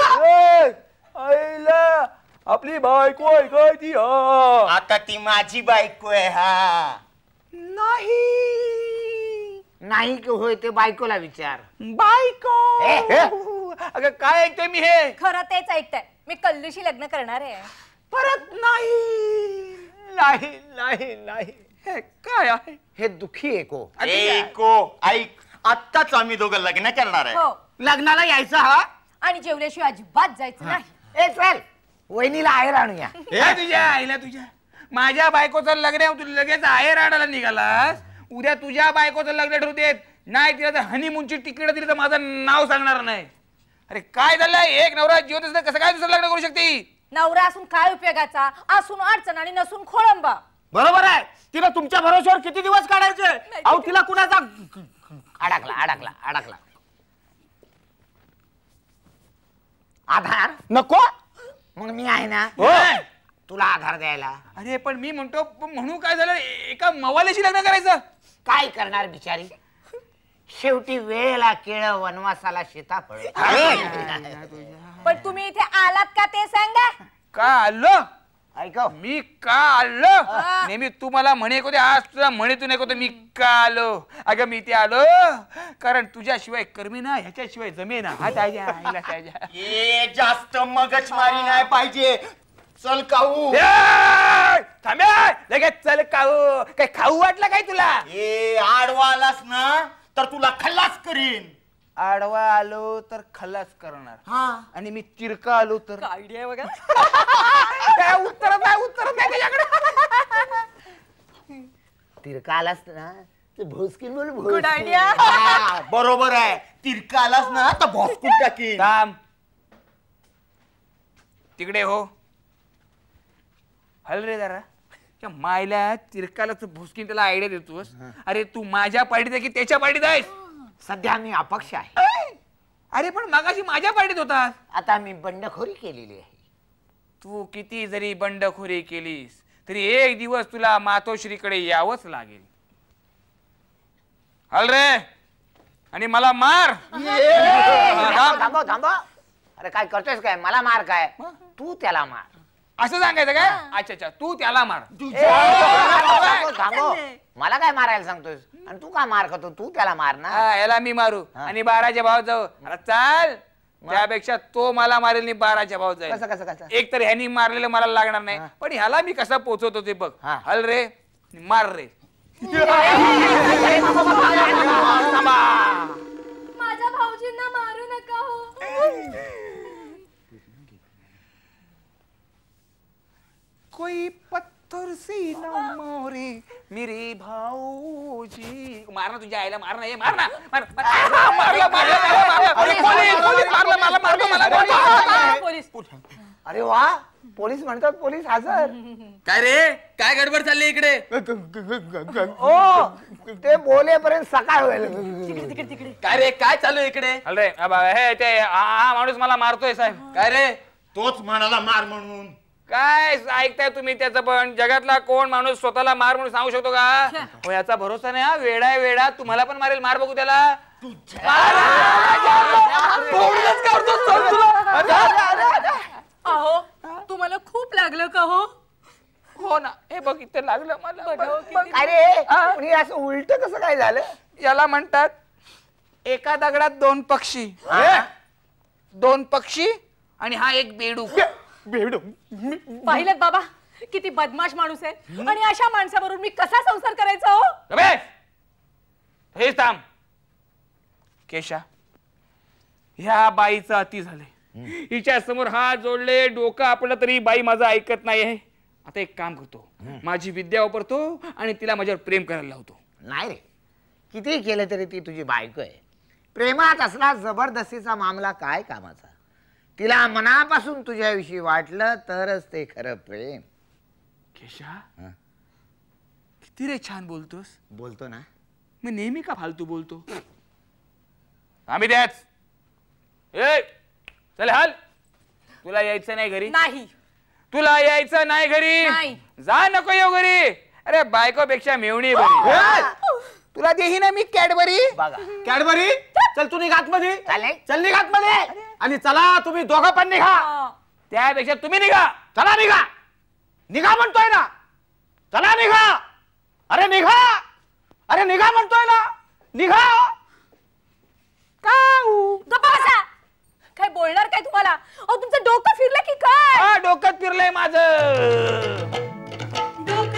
आईला आपली बायको आहे काय ती. आता ती माझी बायको आहे. हा नाही नाही की होय ते बायकोला विचार. बायको अगं काय ऐकतोय मी हे. खरं तेच ऐकताय. मी कल्लूशी लग्न करणार आहे. परत नाही नाही नाही नाही काय आहे हे दुखी एको एको ऐक आत्ताच आम्ही दोघं लग्न करणार आहे. हो. लग्नाला यायचं हा आणि जेवल्याशिवाय अजिबात जायचं नाही. ए चल वहिनीला आहेर आणूया. हे तुझ्या आईला तुझ्या माझ्या बायकोचं लग्न आहे, तू लगेच आहेर आणायला निघालास. उद्या तुझ्या बायकोचं लग्न ठरू देत नाही, तिला तर हनीमूनची तिकीट दिली तर माझं नाव सांगणार नाही. अरे काय झालंय, एक नवरा जिवंत असताना कसं काय दुसरं लग्न करू शकते? नवरा असून काय उपयोगाचा, असून अडचण आणि नसून खोळंबा. बरोबर आहे. तिला तुमच्या भरोश्यावर किती दिवस काढायचे? अहो तिला कुणाचा अडकला अडकला अडकला आधार नको. मग मी आहे ना तुला आधार द्यायला. अरे पण मी म्हणतो म्हणू काय झालं, एका मवालीशी लग्न करायचं? काय करणार बिचारी, शेवटी वेळेला केळ वनवासाला सीताफळ. पण तुम्ही इथे आलात का ते सांगा. का आलो ऐका मी का आलो? नेहमी तू मला म्हणे होते, आज तुला म्हणे तू नाही मी का आलो? अगं मी ते आलो कारण तुझ्याशिवाय करमी ना, ह्याच्याशिवाय जमे ना. ए जास्त मगजमारी नाही पाहिजे. चल काऊ थांब्या लगेच चल काऊ. काय खाऊ वाटलं काय तुला? ए आडवा आलास ना तर तुला खल्लास करीन. आडवा आलो तर खलास करणार आणि मी तिरका आलो तर आयडिया बघा. उत्तर नाही उत्तर नाही त्याच्याकडे. तिरका आलास ना ते भोसकीन बोल. Good idea. बरोबर आहे. तिरका आलास ना तर भोसकून टाकीन. थांब तिकडे हो, हल रे जरा. त्या मायला तिरकाला भोसकीन त्याला आयडिया देतोस. अरे तू माझ्या पार्टीत आहे की त्याच्या पार्टीत आहेस? सध्या मी अपक्ष आहे. अरे पण मागाशी माझ्या पार्टीत होतास. आता मी बंडखोरी केलेली आहे. तू किती जरी बंडखोरी केलीस तरी एक दिवस तुला मातोश्रीकडे यावंच लागेल. हल रे आणि मला मार. थांबव थांबव. अरे काय करतोयस काय? मला मार काय? तू त्याला मार असं सांगायचं काय? अच्छा अच्छा तू त्याला मार. थांबव. मला काय मारायला सांगतोयस आणि तू का मार करतो? तू त्याला मार ना. याला मी मारू आणि बाराच्या भाव जाऊ. अरे चाल, त्यापेक्षा तो मला मारेल आणि बाराच्या भाव जाईल. कसं कसं कसं? एक तर ह्यानी मारलेलं मला लागणार नाही, पण ह्याला मी कसा पोचवतो ते बघ. हल रे मार रे. माझ्या भाऊजींना मारू नका हो. कोई पत्थर सी न मोरे मेरे भाऊजी. मारना तुझ्या आईला, मारना. हे मारना मार. अरे वा, पोलीस म्हणतात. पोलीस हजर. काय रे, काय गडबड चालली इकडे? ओ ते बोलेपर्यंत सकाळ होईल. काय रे, काय चालू इकडे? अरे हे ते हा माणूस मला मारतोय साहेब. काय रे? तोच म्हणाला मार म्हणून. काय ऐकताय तुम्ही त्याचं? पण जगातला कोण माणूस स्वतःला मार म्हणून सांगू शकतो का? याचा भरोसा नाही. हा वेडा आहे वेडा. तुम्हाला पण मारेल. मार बघू त्याला. अहो तुम्हाला खूप लागलं का हो? हो ना, हे बघ इथे लागलं मला. अरे असं उलट कसं काय झालं? याला म्हणतात एका दगडात दोन पक्षी. दोन पक्षी आणि हा एक बेडूक. पाहिलं बाबा किती बदमाश माणूस आहे, आणि अशा माणसाबरोबर मी कसा संसार करायचा हो? हेच थांब केशा, ह्या बाईचं अति झालंय. हिच्या समोर हात जोडले, डोकं आपलं तरी बाई माझं ऐकत नाहीये. आता एक काम करतो, माझी विद्या वापरतो आणि तिला माझ्यावर प्रेम करायला लावतो. नाही रे, किती केलं तरी ती तुझी बायको आहे. प्रेमात असला जबरदस्तीचा मामला काय कामाचा? तिला मनापासून तुझ्याविषयी वाटलं तरच ते खरं प्रेम. केशा किती रे छान बोलतोस. बोलतो ना, मी नेहमी का फालतू बोलतो? आम्ही द्याच. ए चल हाल. तुला यायचं नाही घरी? नाही. तुला यायचं नाही घरी? नाही. जा नको येऊ घरी. अरे बायकोपेक्षा मेवणी बरी. तुला देही ना मी कॅडबरी. कॅडबरी चल तू निघ आतमध्ये. चल निघ आतमध्ये. आणि चला तुम्ही दोघं पण निघा. त्यापेक्षा तुम्ही निघा. चला निघा. निघा म्हणतोय ना. चला निघा. अरे निघा. अरे निघा म्हणतोय ना. निघा. काय बोलणार काय तुम्हाला? अहो तुमचं डोकं फिरलं की काय? डोकं फिरलंय माझं.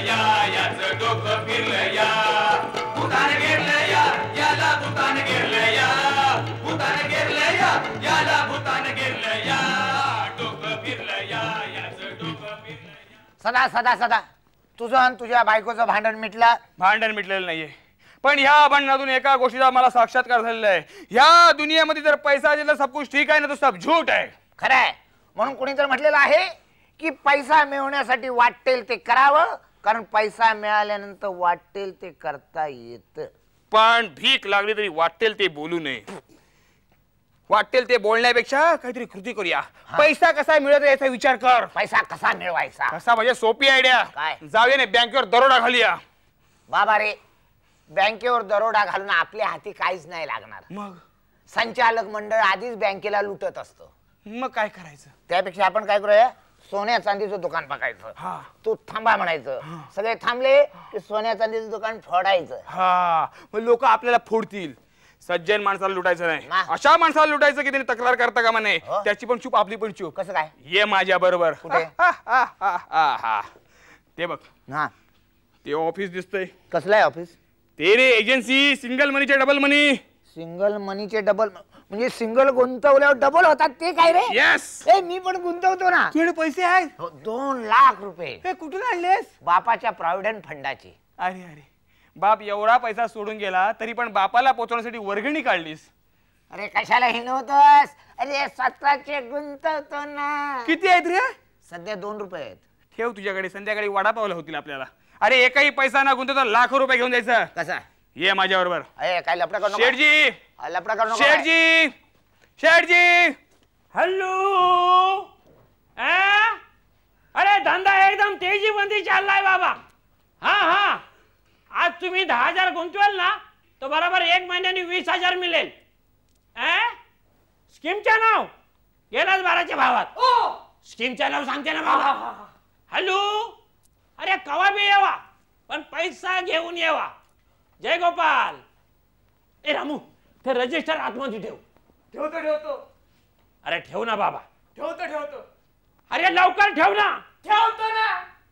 या याचं डोकं फिरलं या भूतान गेरलं या याला भूतान गेरलं या भूतान गेरलं या याला भूतान गेरलं या डोकं फिरलं या याचं डोकं फिरलं. सदा सदा सदा तुझं आणि तुझ्या बायकोचं भांडण मिटलं? भांडण मिटलेलं नाहीये, पण ह्या भांडणातून एका गोष्टीचा मला साक्षात्कार झालेला आहे. ह्या दुनियेमध्ये जर पैसा दिला सब कुछ ठीक आहे ना, तो सब झूठ आहे. खरं आहे. म्हणून कोणी तर म्हटलेलं आहे की पैसा मिळवण्यासाठी वाटेल ते करावं, कारण पैसा मिळाल्यानंतर वाटेल ते करता येत. पण भीक लागली तरी वाटेल ते बोलू नये. वाटेल ते बोलण्यापेक्षा काहीतरी कृती करूया. पैसा कसा मिळत याचा विचार कर. पैसा कसा मिळवायचा? कसा म्हणजे सोपी आयडिया. काय? जाऊया ना बँकेवर दरोडा घालूया. बाबा रे, बँकेवर दरोडा घालून आपल्या हाती काहीच नाही लागणार. मग संचालक मंडळ आधीच बँकेला लुटत असतं. मग काय करायचं? त्यापेक्षा आपण काय करूया, सोन्या चांदीचं दुकान पकायचं. तू थांबा म्हणायचं, सगळे थांबले की सोन्या चांदीचं दुकान फोडायचं. हा, मग लोक आपल्याला फोडतील. सज्जन माणसाला लुटायचं नाही, अशा माणसाला लुटायचं की त्याने तक्रार करता कामा नये. त्याची पण चूप आपली पण चूप. कसं काय? ये माझ्या बरोबर. कुठे? ते बघ, हा ते ऑफिस दिसतंय. कसलं आहे ऑफिस? ते रे एजन्सी, सिंगल मनीचे डबल मनी. सिंगल मनीचे डबल म्हणजे सिंगल गुंतवल्यावर डबल होतात ते काय रे? येस. ए मी पण गुंतवतो ना. तुझे पैसे आहेत? दोन लाख रुपये. हे कुठून आणलेस? बापाच्या प्रॉव्हिडंट फंडाची. अरे अरे, बाप एवढा पैसा सोडून गेला तरी पण बापाला पोहोचवण्यासाठी वर्गणी काढलीस. अरे कशाला हिनवतोस? अरे स्वतःचे गुंतवतो ना. किती आहेत रे? सध्या दोन रुपये आहेत. ठेव तुझ्याकडे, संध्याकाळी वडापावला होतील आपल्याला. अरे एकही पैसा ना गुंतवता लाखो रुपये घेऊन जायचा. कसा? ये माझ्या बरोबर. अरे काय लपडा करू नको. शेठजी, लपडा करू नको. शेठजी, शेठजी. हॅलो. अरे धंदा एकदम तेजी मंदी चाललाय बाबा. हा हा, आज तुम्ही दहा हजार गुंतवाल ना तो बरोबर एक महिन्यानी वीस हजार मिळेल. स्कीमच्या नाव गेलाच बाराच्या भावात. स्कीमच्या नाव सांगते ना बाबा. हॅलो. अरे कवा बी येवा पण पैसा घेऊन येवा. जय गोपाल. ए रामू, ते रजिस्टर आतमध्ये ठेव. ठेवतो ठेवतो. अरे ठेव ना बाबा. ठेवतो ठेवतो. अरे लवकर ठेव ना. ठेवतो ना.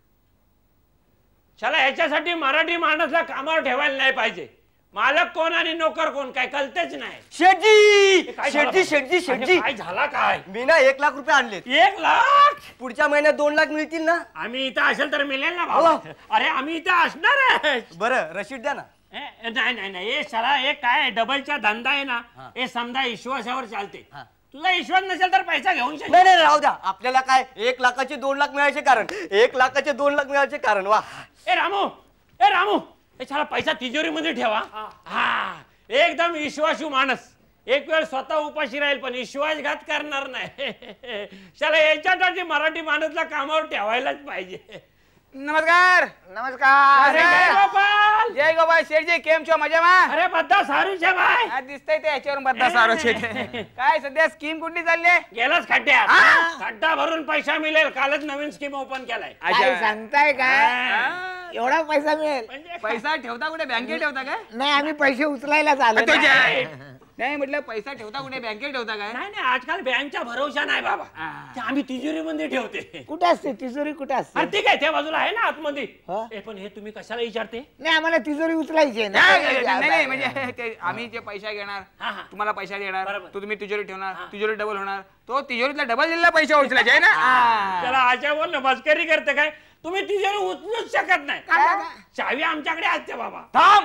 चला, ह्याच्यासाठी मराठी माणसाला कामावर ठेवायला नाही पाहिजे. मालक कोण आणि नोकर कोण काय कळतेच नाही. शेठजी, शेठजी, शेठजी, शेठजी, काय झाला काय? मी ना एक लाख रुपये आणले. एक लाख? पुढच्या महिन्यात दोन लाख मिळतील ना? आम्ही इथं असेल तर मिळेल ना बाबा. अरे आम्ही इथं असणार आहे. बरं, रशीद द्या ना. नाही नाही नाही, हे सरा एक काय डबलचा धंदा आहे ना, हे समजा विश्वासावर चालते. तुला विश्वास नसेल तर पैसा घेऊन. नाही नाही, राहू द्या. आपल्याला काय एक लाखाचे दोन लाख मिळायचे कारण, एक लाखाचे दोन लाख मिळायचे कारण. वा. ए रामू, ए रामू, हे छाला पैसा तिजोरीमध्ये ठेवा. हा, एकदम विश्वासू माणूस. एक वेळ स्वतः उपाशी राहील पण विश्वासघात करणार नाही. चला, याच्यासाठी मराठी माणूसला कामावर ठेवायलाच पाहिजे. नमस्कार. नमस्कार. जय गोपाल. जय गोपाल. शेठजी केम छो? मजाમાં? अरे बद्दा सारू छे भाई. हा दिसतंय ते याच्यावरून बद्दा सारू छे. काय सध्या स्कीम कुठली चालली आहे? गेलाच खड्ड्यात. खड्डा भरून पैसा मिळेल. कालच नवीन स्कीम ओपन केलाय. काय सांगताय काय? एवढा पैसा मिळेल? पैसा ठेवता कुठे? बँकेत ठेवता काय? नाही, आम्ही पैसे उचलायला चालू. नाही म्हटलं पैसा ठेवता कुठे? बँकेत ठेवता काय? नाही नाही, आजकाल बँकचा भरोसा नाही बाबा. आम्ही तिजोरीमध्ये ठेवते. कुठे असते तिजोरी? कुठे असते? ठीक आहे, त्या बाजूला आहे ना आतमध्ये. पण हे तुम्ही कशाला विचारते? नाही, आम्हाला तिजोरी उचलायची. नाही म्हणजे आम्ही जे पैसा घेणार, तुम्हाला पैसा देणार, तो तुम्ही तिजोरी ठेवणार, तिजोरी डबल होणार, तो तिजोरीतला डबल दिलेला पैसा उचलायचा आहे ना. त्याला आशा बोल ना, मस्करी करते काय? तुम्ही तिजोरी उचलूच शकत नाही. चावी आमच्याकडे असते बाबा. थांब.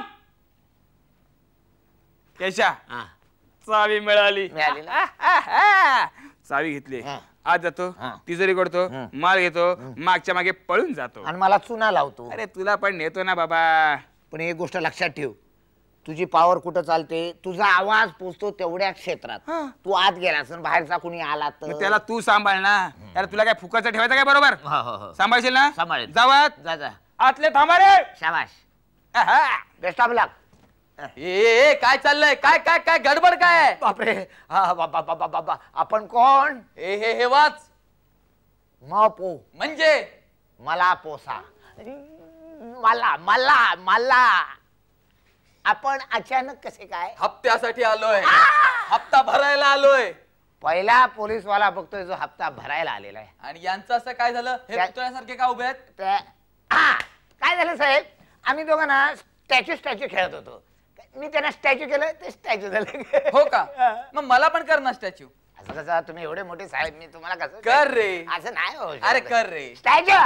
कैशा, चावी मिळाली. चावी घेतली. आज जातो, तिजोरी करतो, माल घेतो, मागच्या मागे पळून जातो आणि मला चुना लावतो. अरे तुला पण नेतो ना बाबा. पण एक गोष्ट लक्षात ठेव, तुझी पावर कुठं चालते, तुझा आवाज पोचतो तेवढ्या क्षेत्रात. तू आत गेलास बाहेरचा कुणी आला तर त्याला तू सांभाळ ना. त्याला तुला काय फुकटचं ठेवायचं काय? बरोबर सांभाळशील ना? सांभाळेल. जावात जा जा. आतले थांबा रे. शाबाश. बेस्ट ऑफ लक. ए काय चाललंय? काय काय काय गडबड काय आहे? बापरे, हा बाबा बाबा बाबा, आपण कोण? ए हे हे वाच. म पो म्हणजे मला पोसा. मला मला मला आपण अचानक कसे काय? हप्त्यासाठी आलोय. हप्ता भरायला आलोय. पहिला पोलीसवाला बघतोय जो हप्ता भरायला आलेला आहे. आणि यांचं असं काय झालं? हे पुतळ्यासारखे का उभे आहेत? काय ना साहेब, आम्ही दोघं ना स्टॅच्यू स्टॅच्यू खेळत होतो. मी त्यांना स्टॅच्यू केलं, ते स्टॅच्यू झालं. हो का? मग मला पण कर ना स्टॅच्यू. असं कसं? तुम्ही एवढे मोठे साहेब, मी तुम्हाला कसं कर रे. असं नाही हो. अरे कर रे स्टॅच्यू.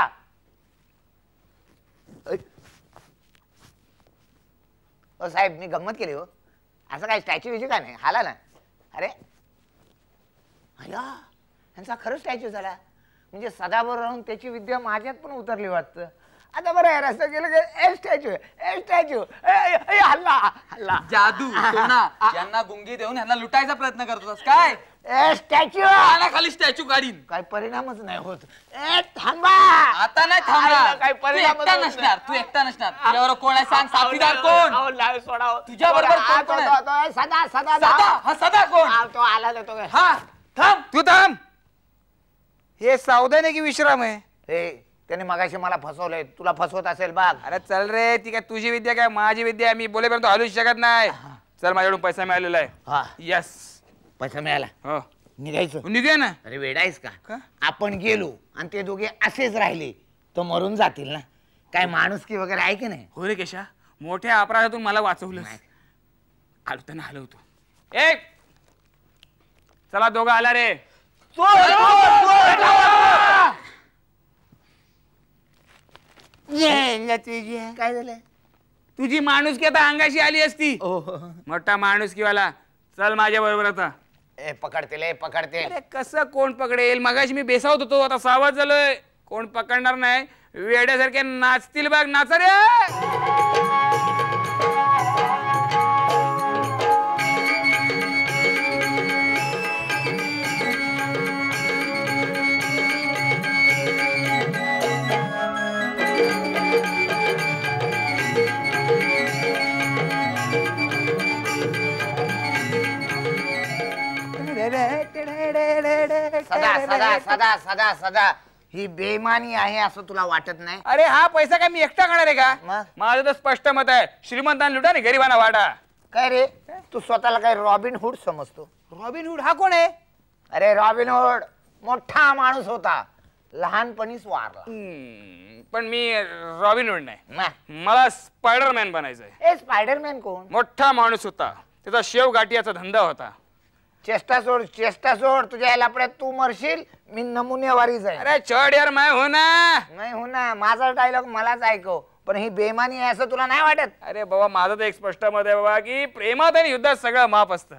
ओ साहेब, मी गंमत केली हो. असं काय स्टॅच्यू विच्यू काय नाही, हाला ना. अरे अय्या, यांचा खरंच स्टॅच्यू झाला. म्हणजे सदावर राहून त्याची विद्या माझ्यात पण उतरली वाटतं. आता बरं आहे, रस्ता गेलं ए स्टॅच्यू ए स्टॅच्यू हल्ला हल्ला. जादू यांना गुंगी देऊन यांना लुटायचा प्रयत्न करतोस काय? ए स्टॅच्यू खाली स्टॅच्यू काढीन. काय परिणामच नाही होत. ए थांबा. आता नाही थांबणार. काय परिणाम एकटा नसणार, तू एकटा नसणार. तुझ्यावर कोण आहे सांग? साथीदार कोण? सोडा. तुझ्या बरोबर कोण आहे? सदा सदा सदा. हा सदा कोण? तो आला तो. हा थांब, तू थांब. हे सावधान आहे की विश्राम आहे? हे त्याने मगाशी मला फसवलंय, तुला फसवत असेल बाग. अरे चल रे, ती काय तुझी विद्या काय माझी विद्या आहे. मी बोलेपर्यंत हलूच शकत नाही. चल, माझ्याकडून पैसा मिळालेला आहे. यस, पैसा मिळाला. हो, निघायचं. निघूया ना. अरे वेडायस का? आपण गेलो आणि ते दोघे असेच राहिले तर मरून जातील ना. काय माणुसकी वगैरे आहे की नाही? हो रे केशा, मोठ्या अपराधातून मला वाचवलं. आलताना हलवतो. एक चला, दोघं आला रे. काय झालं? तुझी माणुसकी आता अंगाशी आली असती. मोठा माणुसकीवाला. चल माझ्या बरोबर आता. ए पकडतील, पकडते. अरे कसं कोण पकडेल? मगाशी मी बेसावत होतो, आता सावध झालोय. कोण पकडणार नाही. वेड्यासारखे नाचतील बघ. नाचा रे. सदा सदा सदा सदा सदा ही बेईमानी आहे असं तुला वाटत नाही? अरे हा पैसा काय मी एकटा खाणार आहे का? माझं तर स्पष्ट मत आहे, श्रीमंतांना लुटा आणि गरिबांना वाटा. काय रे, तू स्वतःला काय रॉबिन हुड समजतो? रॉबिन हुड हा कोण आहे? अरे रॉबिन हुड मोठा माणूस होता, लहानपणीच वारला. पण मी रॉबिन हुड नाही, मला स्पायडरमॅन बनायचंय. ए स्पायडरमॅन कोण? मोठा माणूस होता, त्याचा शेव गाठीयाचा धंदा होता. चेष्टा सोड, चेष्टा सोड. तुझ्या लपड्यात तू मरशील, मी नमुनेवारी जाईल. अरे चढ यार, मैं हो ना. नाही हो ना, माझा डायलॉग मलाच ऐकव. पण ही बेमानी आहे असं तुला नाही वाटत? अरे बाबा, माझं तर एक स्पष्ट मत आहे बाबा की प्रेमात आणि युद्धात सगळं माफ असतं.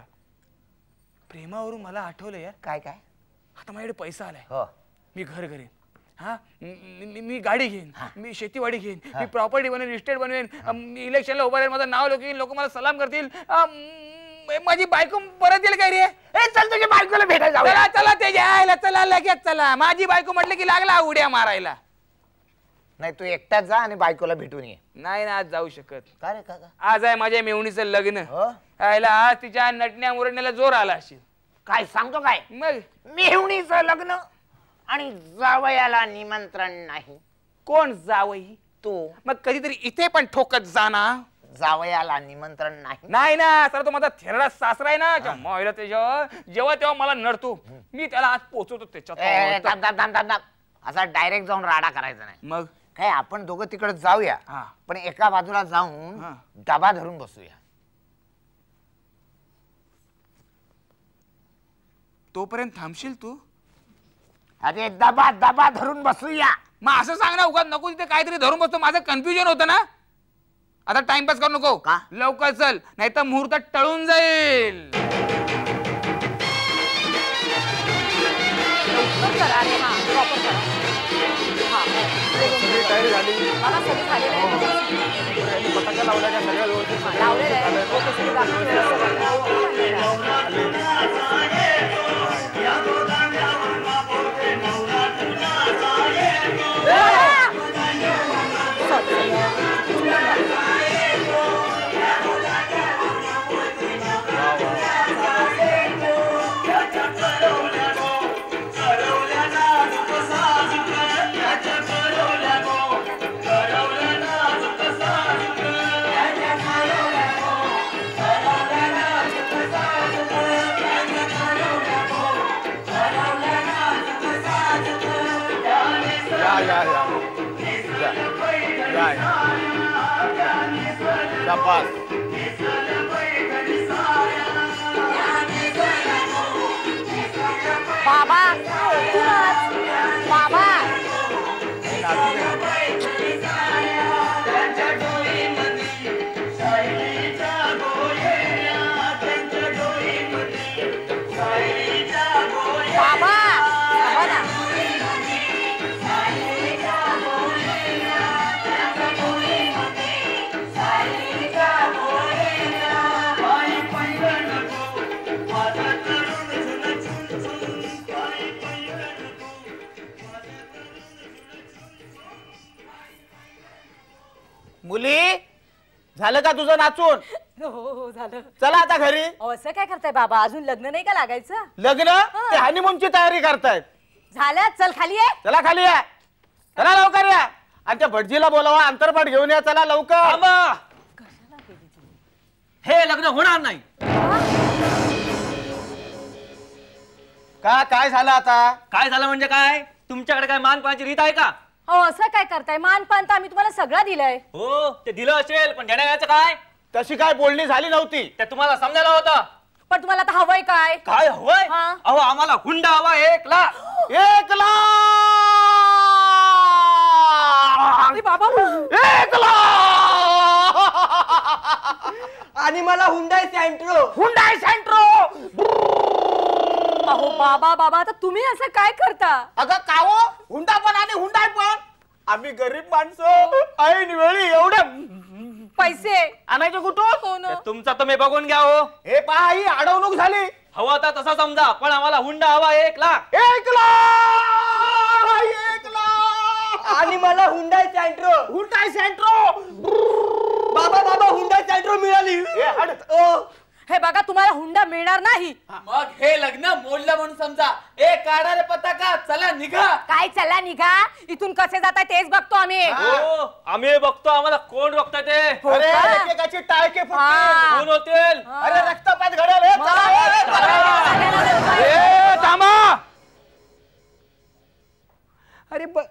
प्रेमावरून मला आठवलं यार. काय काय? आता माझ्याकडे पैसा आलाय. हो, मी घर करेन. हा, मी गाडी घेईन, मी शेतीवाडी घेईन, मी प्रॉपर्टी बनवेन, इस्टेट बनवेन, मी इलेक्शनला उभा राहीन, माझं नाव लोकीन, लोक मला सलाम करतील. माझी बायको परत येईल काय रे? ए चल तुझ्या बायकोला भेटायला जाऊ. चला चला, ते जायला चला, लगेच चला. माझी बायको म्हटलं की लागला उड्या मारायला. नाही, तू एकटाच जा आणि बायकोला भेटून ये. नाही ना, आज जाऊ शकत. का रे काका? आज आहे माझ्या मेवणीचं लग्न. यायला आज तिच्या नटण्या मुरण्याला जोर आला असेल. काय सांगतो काय? मग मेहुणीचं लग्न आणि जावयाला निमंत्रण नाही. कोण जावई? तू. मग कधीतरी इथे पण ठोकत जाना. जावयाला निमंत्रण नाही. नाही ना सर, तो माझा थेरडा सासरा आहे ना, महिला त्याच्या जेव्हा तेव्हा मला नडतो. मी त्याला आज पोचवतो त्याच्यात. असा डायरेक्ट जाऊन राडा करायचा नाही. मग काय, आपण दोघं तिकडे जाऊया, पण एका बाजूला जाऊन डबा धरून बसूया. तोपर्यंत थांबशील तू? अरे डबा डबा धरून बसूया. मग असं सांग ना, उगाच नको तिथे काहीतरी धरून बसतो. माझं कन्फ्युजन होतं ना. आता टाइमपास करू नको का? लवकर चल, नाही तर मुहूर्त टळून जाईल. तयारी झाली, फटाका लावल्या का सगळ्या बाबा तू नाच. बाबा बाबा बाबा ना. मुली झालं का तुझं नाचून? हो हो झालं. चला आता घरी. असं काय करताय बाबा, अजून लग्न नाही का लागायचं? लग्न ते हनीमूनची तयारी करतायत. झालं, चल खाली ये. चला खाली या. चला लवकर या. आणि त्या भटजीला बोलावा, अंतरपाठ घेऊन या. चला लवकर. हे लग्न होणार नाही. का काय झालं आता? काय झालं म्हणजे काय? तुमच्याकडे काय मानपानाची रीत आहे का? हो असं काय करताय? मानपान तर आम्ही तुम्हाला सगळं दिलंय. हो ते दिलं असेल, पण देण्याचं काय? तशी काय बोलणी झाली नव्हती. ते तुम्हाला समजायला होतं. पण तुम्हाला आता हवंय काय? काय हवंय? अहो आम्हाला हुंडा हवा एक लाख. एक लाख बाबा एक लाख आणि मला हुंडाई सँट्रो. हुंडाई सँट्रो. अहो बाबा बाबा आता तुम्ही असं काय करता? अगं कावो, हुंडा पण आणि हुंडाई पण. आम्ही गरीब माणसं ऐन वेळी एवढे पैसे आणायचे कुठून? तुमचा तुम्ही बघून घ्या हो. हे पहा ही अडवणूक झाली. हवा आता तसा समजा, पण आम्हाला हुंडा हवा एक लाख. एक लाख एक लाख आणि मला हुंडाई सँट्रो. हुंडाई सँट्रो. बाबा बाबा हुंडाई सँट्रो मिळाली. हे बघा तुम्हाला हुंडा मिळणार नाही. मग हे लग्न मोडलं म्हणून समजा. ए काढा रे पताका, चला निघा. काय चला निघा? इथून कसे जाताय तेच बघतो आम्ही. हो आम्ही बघतो, आम्हाला कोण बघताय ते. अरे एकेकाची टाळके फुटतील. कोण होतील? अरे रक्तपात घडेल. हे चला, हे चला. ए थांबा. अरे ब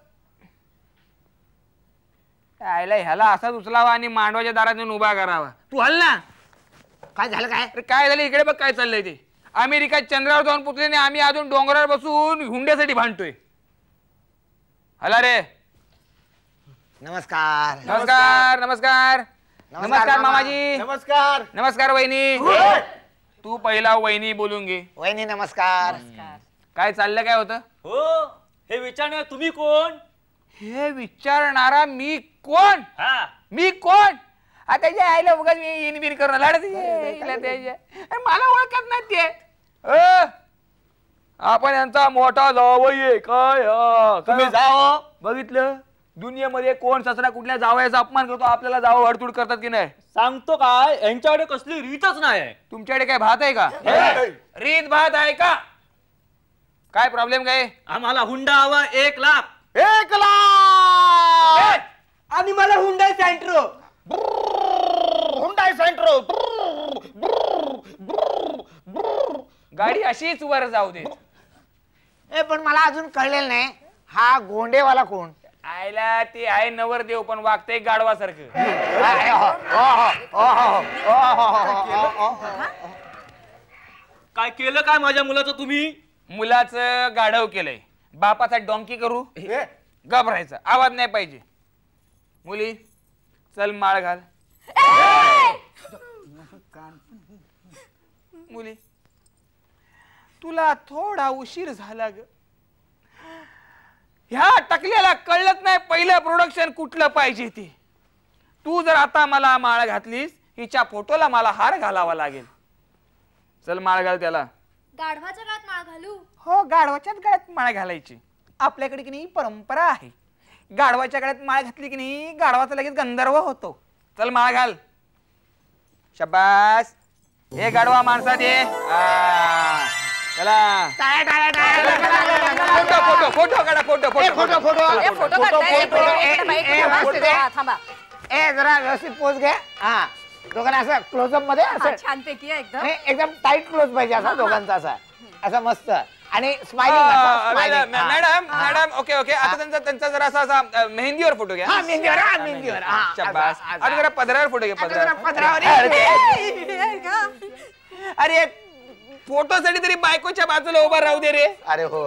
आयला ह्याला असाच उचलावा आणि मांडवाच्या दारात नेऊन उभा करावा. तू हल ना. काय झालं काय? अरे काय झालं इकडे बघ काय चाललंय ते. अमेरिका चंद्रावर जाऊन पुतले नाही, आम्ही अजून डोंगरावर बसून हुंड्यासाठी भांडतोय. हला रे. नमस्कार नमस्कार नमस्कार नमस्कार मामाजी. नमस्कार नमस्कार वहिनी. तू पहिला वहिनी बोलून घे. वहिनी नमस्कार. काय चाललं काय होतं? हो हे विचारणार तुम्ही कोण? हे विचारणारा मी कोण? हा मी कोण? आता जे आयला उगाच मी इनबिन करून लाडत मला ओळखत नाही ते. अ, आपण यांचा मोठा जावई काय तुम्ही जावं. बघितलं दुनियेमध्ये कोण ससरा कुठल्या जावयाचा अपमान करतो, आपल्याला जावं हडतूड करतात की नाही? सांगतो काय, यांच्याकडे कसली रीतच नाही. तुमच्याकडे काय भात आहे का? रीत भात आहे का? काय प्रॉब्लेम काय? आम्हाला हुंडा हवा एक लाख. एक लाख आणि मला हुंडाई सँट्रो. हुंडाई सँट्रो. गाडी अशीच वर जाऊ दे. ए पण मला अजून कळलेलं नाही, हा गोंडेवाला कोण? आयला ते आहे नवरदेव पण वागतंय गाढवासारखं. काय केलं काय माझ्या मुलाचं तुम्ही? मुलाचं गाढव केलंय. बापाचा डॉंकी करू घाबरायचा, आवाज नाही पाहिजे. मुली चल माळ घाल. मुली तुला थोडा उशीर झाला ग. ह्या टकल्याला कळलंच नाही पहिलं प्रोडक्शन कुठलं पाहिजे ते. तू जर आता मला माळ घातलीस, हिच्या फोटोला मला हार घालावा लागेल. चल माळ घाल त्याला. गाढवाच्या गळ्यात माळ घालू? हो गाढवाच्याच गळ्यात माळ घालायची. आपल्याकडे की नाही परंपरा आहे. गाढवाच्या गळ्यात माळ घातली की नाही गाढवाचा लगेच गंधर्व होतो. चल माळ घाल. शब्बास. हे गाढवा माणसा दे. चला फोटो फोटो फोटो काढा. Photo photo photo photo photo थांबा. ए जरा व्यवस्थित पोज घ्या. हा दोघांना असं क्लोजअप मध्ये असं छानपैकी एकदम एकदम टाईट क्लोज पाहिजे असा दोघांचा. असा असा मस्त. आणि smiling. Madam madam okay okay आता त्यांचा त्यांचा जरा असा मेहंदीवर फोटो घ्या. हा मेहंदीवर हा मेहंदीवर शाबास. आता जरा पदरावर फोटो घ्या. पदरावर पदरावर. अरे फोटो साठी तरी बायकोच्या बाजूला उभा राहू दे रे. अरे हो.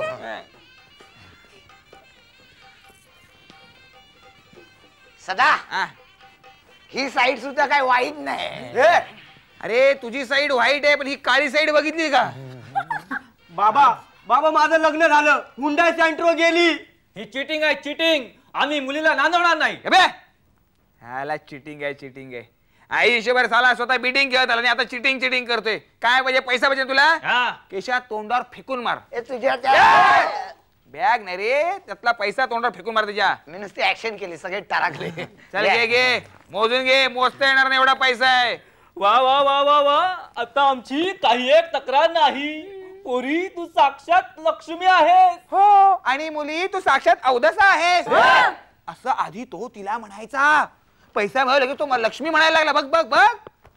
सदा ही साईड सुद्धा काय वाईट नाही. अरे तुझी साईड व्हाईट आहे पण ही काळी साईड बघितली का? बाबा बाबा माझं लग्न झालं, हुंडाई सेंटरवर गेली. ही चिटिंग आहे चिटिंग. आम्ही मुलीला नांदवणार नाही. ह्याला चिटिंग आहे चिटिंग आहे. आई हिशोबर साला स्वतः बिटिंग खेळत आला आणि आता चिटिंग चिटिंग करतोय. काय पाहिजे? पैसा पाहिजे तुला? केशा तोंडावर फेकून मार. तुझ्या बॅग नाही रे, त्यातला पैसा तोंडावर फेकून मार त्याच्या. मी नुसती ऍक्शन केली, सगळे टाकले. चल घे घे मोजून घे, मोजता येणार नाही एवढा पैसा आहे. वा वा वा वा वा. आता आमची काही एक तक्रार नाही. पोरी तू साक्षात लक्ष्मी आहेस. हो आणि मुली तू साक्षात अवदसा आहेस असं आधी तो तिला म्हणायचा. पैसा भाव लगेच तो लक्ष्मी म्हणायला लागला. बघ बघ बघ.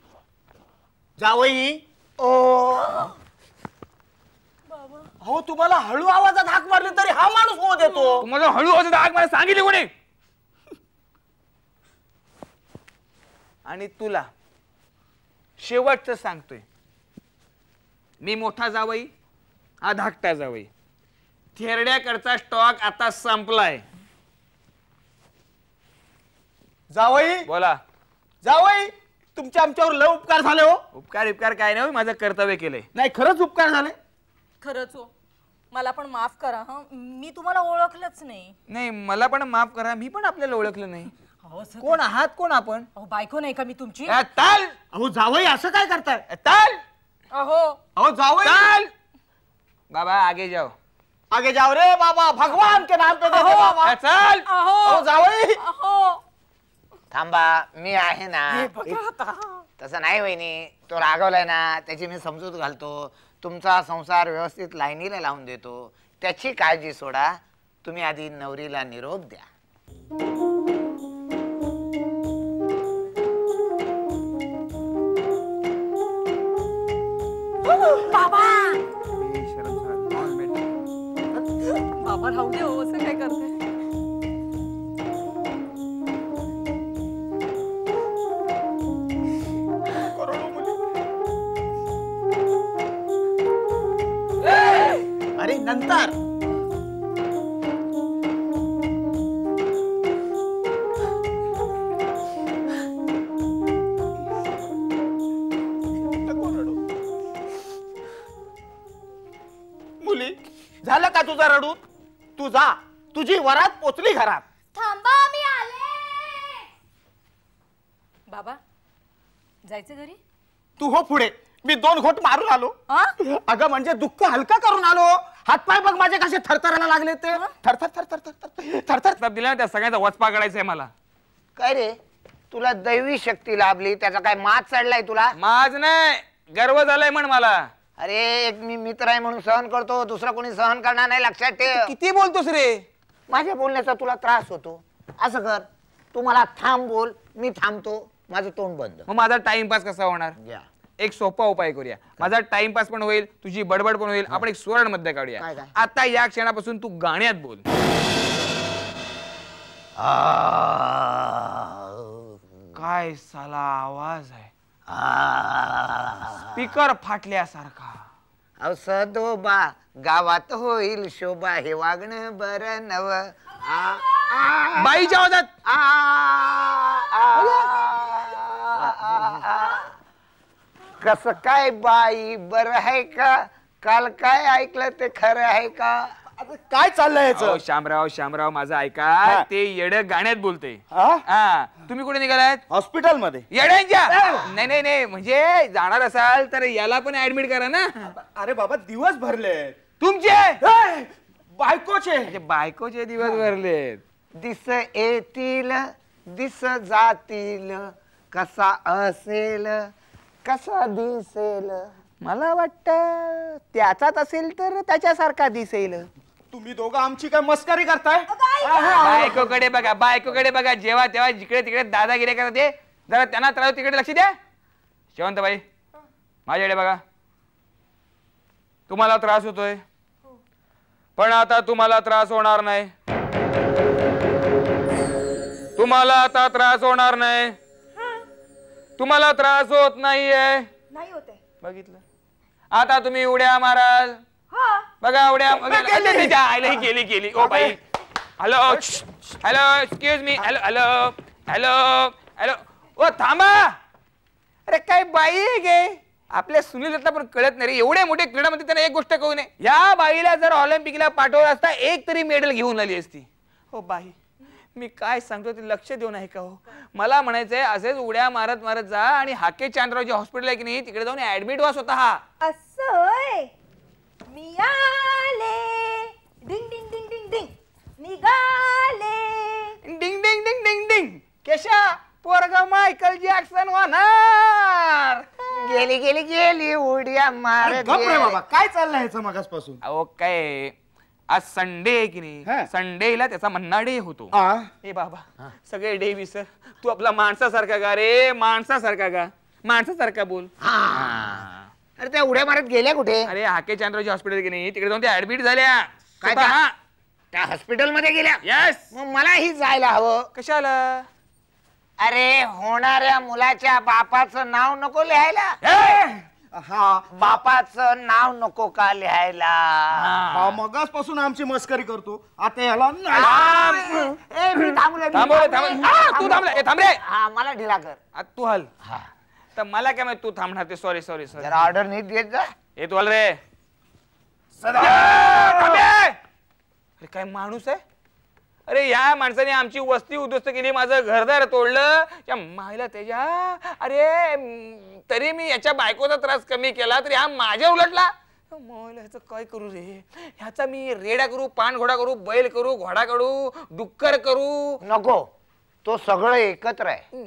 जावई ओ हो तुम्हाला हळू आवाजात हाक मारली तरी हा माणूस हो देतो. तुम्हाला हळू आवाजात हाक मारा सांगितले कोणी? आणि तुला शेवटचं सांगतोय, मी मोठा जावई हा धाकटा जावई. थेरड्याकडचा स्टॉक आता संपलाय. जावई बोला. जावई तुमच्या आमच्यावर लय उपकार झाले हो. उपकार उपकार काय नाही, माझं कर्तव्य केलंय. नाही खरंच उपकार झाले. खरंच हो, मला पण माफ करा. हा मी तुम्हाला ओळखलंच नाही. नाही मला पण माफ करा, मी पण आपल्याला ओळखलं नाही. कोण आहात? कोण आपण? अहो बायको नाही का मी तुमची? ताल. अहो जावई असं काय करताय? ताल. अहो अहो जावई ताल. बाबा आगे जाओ. आगे जाओ रे बाबा, भगवान के नाम पे दे दे बाबा. चल. अहो जावई. अहो थांबा मी आहे ना. तसं नाही वहिनी, तो रागवलाय ना त्याची मी समजूत घालतो. तुमचा संसार व्यवस्थित लाईनीला लावून देतो. त्याची काळजी सोडा. तुम्ही आधी नवरीला निरोप द्या. बाबा बाबा राहू दे हो, असं काय करते? अरे नंतर मुली झालं का तुझा रडू? तू जा, तुझी वरात पोचली घरात. थांबा मी आले. बाबा जायचं घरी? तू हो पुढे, मी दोन घोट मारून आलो. अगं म्हणजे दुःख हलका करून आलो. हातपाय बघ माझे कसे थरथरायला लागले ते. थरथर थरथर थरथर थरथर दिला त्या सगळ्याचा वचपा काढायचा आहे मला. काय रे तुला दैवी शक्ती लाभली, त्याचा काय माज चढलाय तुला? माज नाही, गर्व झालाय म्हण मला. अरे एक मी मित्र आहे म्हणून सहन करतो, दुसरा कोणी सहन करणार नाही, लक्षात ठेव. किती बोलतोस रे? माझ्या बोलण्याचा तुला त्रास होतो. असं कर, तू मला थांब बोल, मी थांबतो, माझं तोंड बंद. मग माझा टाइमपास कसा होणार? एक सोपा उपाय करूया. माझा टाइमपास पण होईल, तुझी बडबड पण होईल. आपण एक सुवर्ण मध्ये काढूया. आता या क्षणापासून तू गाण्यात बोल. काय साला आवाज आहे, स्पीकर फाटल्यासारखा. अहो सदोबा गावात होईल शोभा, हे वागणं बरं नव. बाईच्या आवाजात कस काय बाई बर आहे का? काल काय ऐकलं ते खरं आहे का? काय चाललंय याचं? शामराव शामराव माझं ऐका, ते येड गाण्यात बोलते. तुम्ही कुठे निघालात? हॉस्पिटल मध्ये. येड्यांच्या? नाही नाही नाही, म्हणजे जाणार असाल तर याला पण ऍडमिट करा ना. अरे बाबा दिवस भरले तुमचे, बायकोचे. बायकोचे दिवस भरले. दिस येतील दिस जातील, कसा असेल कसा दिसेल. मला वाटतं त्याचाच असेल तर त्याच्यासारखा दिसेल. तुम्ही दोघं आमची काय मस्करी करताय? बायकोकडे बघा, बायकोकडे बघा. जेव्हा तेव्हा जिकडे तिकडे दादागिरी करतात ते जरा त्यांना त्रास तिकडे लक्ष द्या. शेवंतबाई माझ्याकडे बघा, तुम्हाला त्रास होतोय पण आता तुम्हाला त्रास होणार नाही. तुम्हाला आता त्रास होणार नाही. तुम्हाला त्रास होत नाहीये. नाही होते. बघितलं. आता तुम्ही उड्या माराल. बघा उड्या आयला ही केली केली. ओ बाई. Hello hello excuse me. Hello hello hello hello. ओ थांबा. अरे काय बाई आहे गे. आपल्या सुनील दत्तला पण कळत नाही रे. एवढे मोठे क्रीडामध्ये त्यांना एक गोष्ट कळू नये. या बाईला जर ऑलिम्पिकला पाठवलं असता एक तरी मेडल घेऊन आली असती. हो बाई मी काय सांगतो ते लक्ष देऊ नाही का हो. मला म्हणायचंय असेच उड्या मारत मारत जा आणि हाके चांद्रावजी हॉस्पिटल आहे की नाही तिकडे जाऊन ऍडमिट व्हा स्वतः. असं मी आले डिंग डिंग डिंग डिंग डिंग निघाले डिंग डिंग डिंग डिंग डिंग. केशा पोरगा मायकल जॅक्सन होणार. गेली गेली गेली उड्या मारत. बाबा काय चाललंय ह्याचं मगासपासून. अहो काय आज संडे आहे की नाही. संडेला त्याचा म्हणणा डे होतो. ए बाबा सगळे डे विसर. तू आपला माणसासारखा गा रे. माणसासारखा गा. माणसासारखा बोल. अरे त्या उड्या मारत गेल्या कुठे. अरे हाके चांद्रावजी हॉस्पिटल की नाही तिकडे जाऊन त्या ऍडमिट झाल्या. काय त्या हॉस्पिटल मध्ये गेल्या. यस. मग मलाही जायला हवं. कशाला. अरे होणाऱ्या मुलाच्या बापाचं नाव नको लिहायला. हा बापाचं नाव नको का लिहायला. हा मगासपासून आमची मस्करी करतो. आता याला मी थांबले तू थांबला. थांब रे. हा मला ढिला कर. तू हल. तर मला काय माहिती तू थांबणार ते. Sorry sorry sorry. जरा ऑर्डर नीट देत जा. हे तू हल रे. अरे काय माणूस आहे. अरे या माणसाने आमची वस्ती उद्ध्वस्त केली. माझं घरदार तोडलं. या मायला त्याच्या. अरे तरी मी याच्या बायकोचा त्रास कमी केला तरी हा माझ्या उलटला. ह्याचं काय करू रे. ह्याचा मी रेडा करू पान घोडा करू बैल करू घोडा करू डुक्कर करू. नको तो सगळं एकत्र आहे.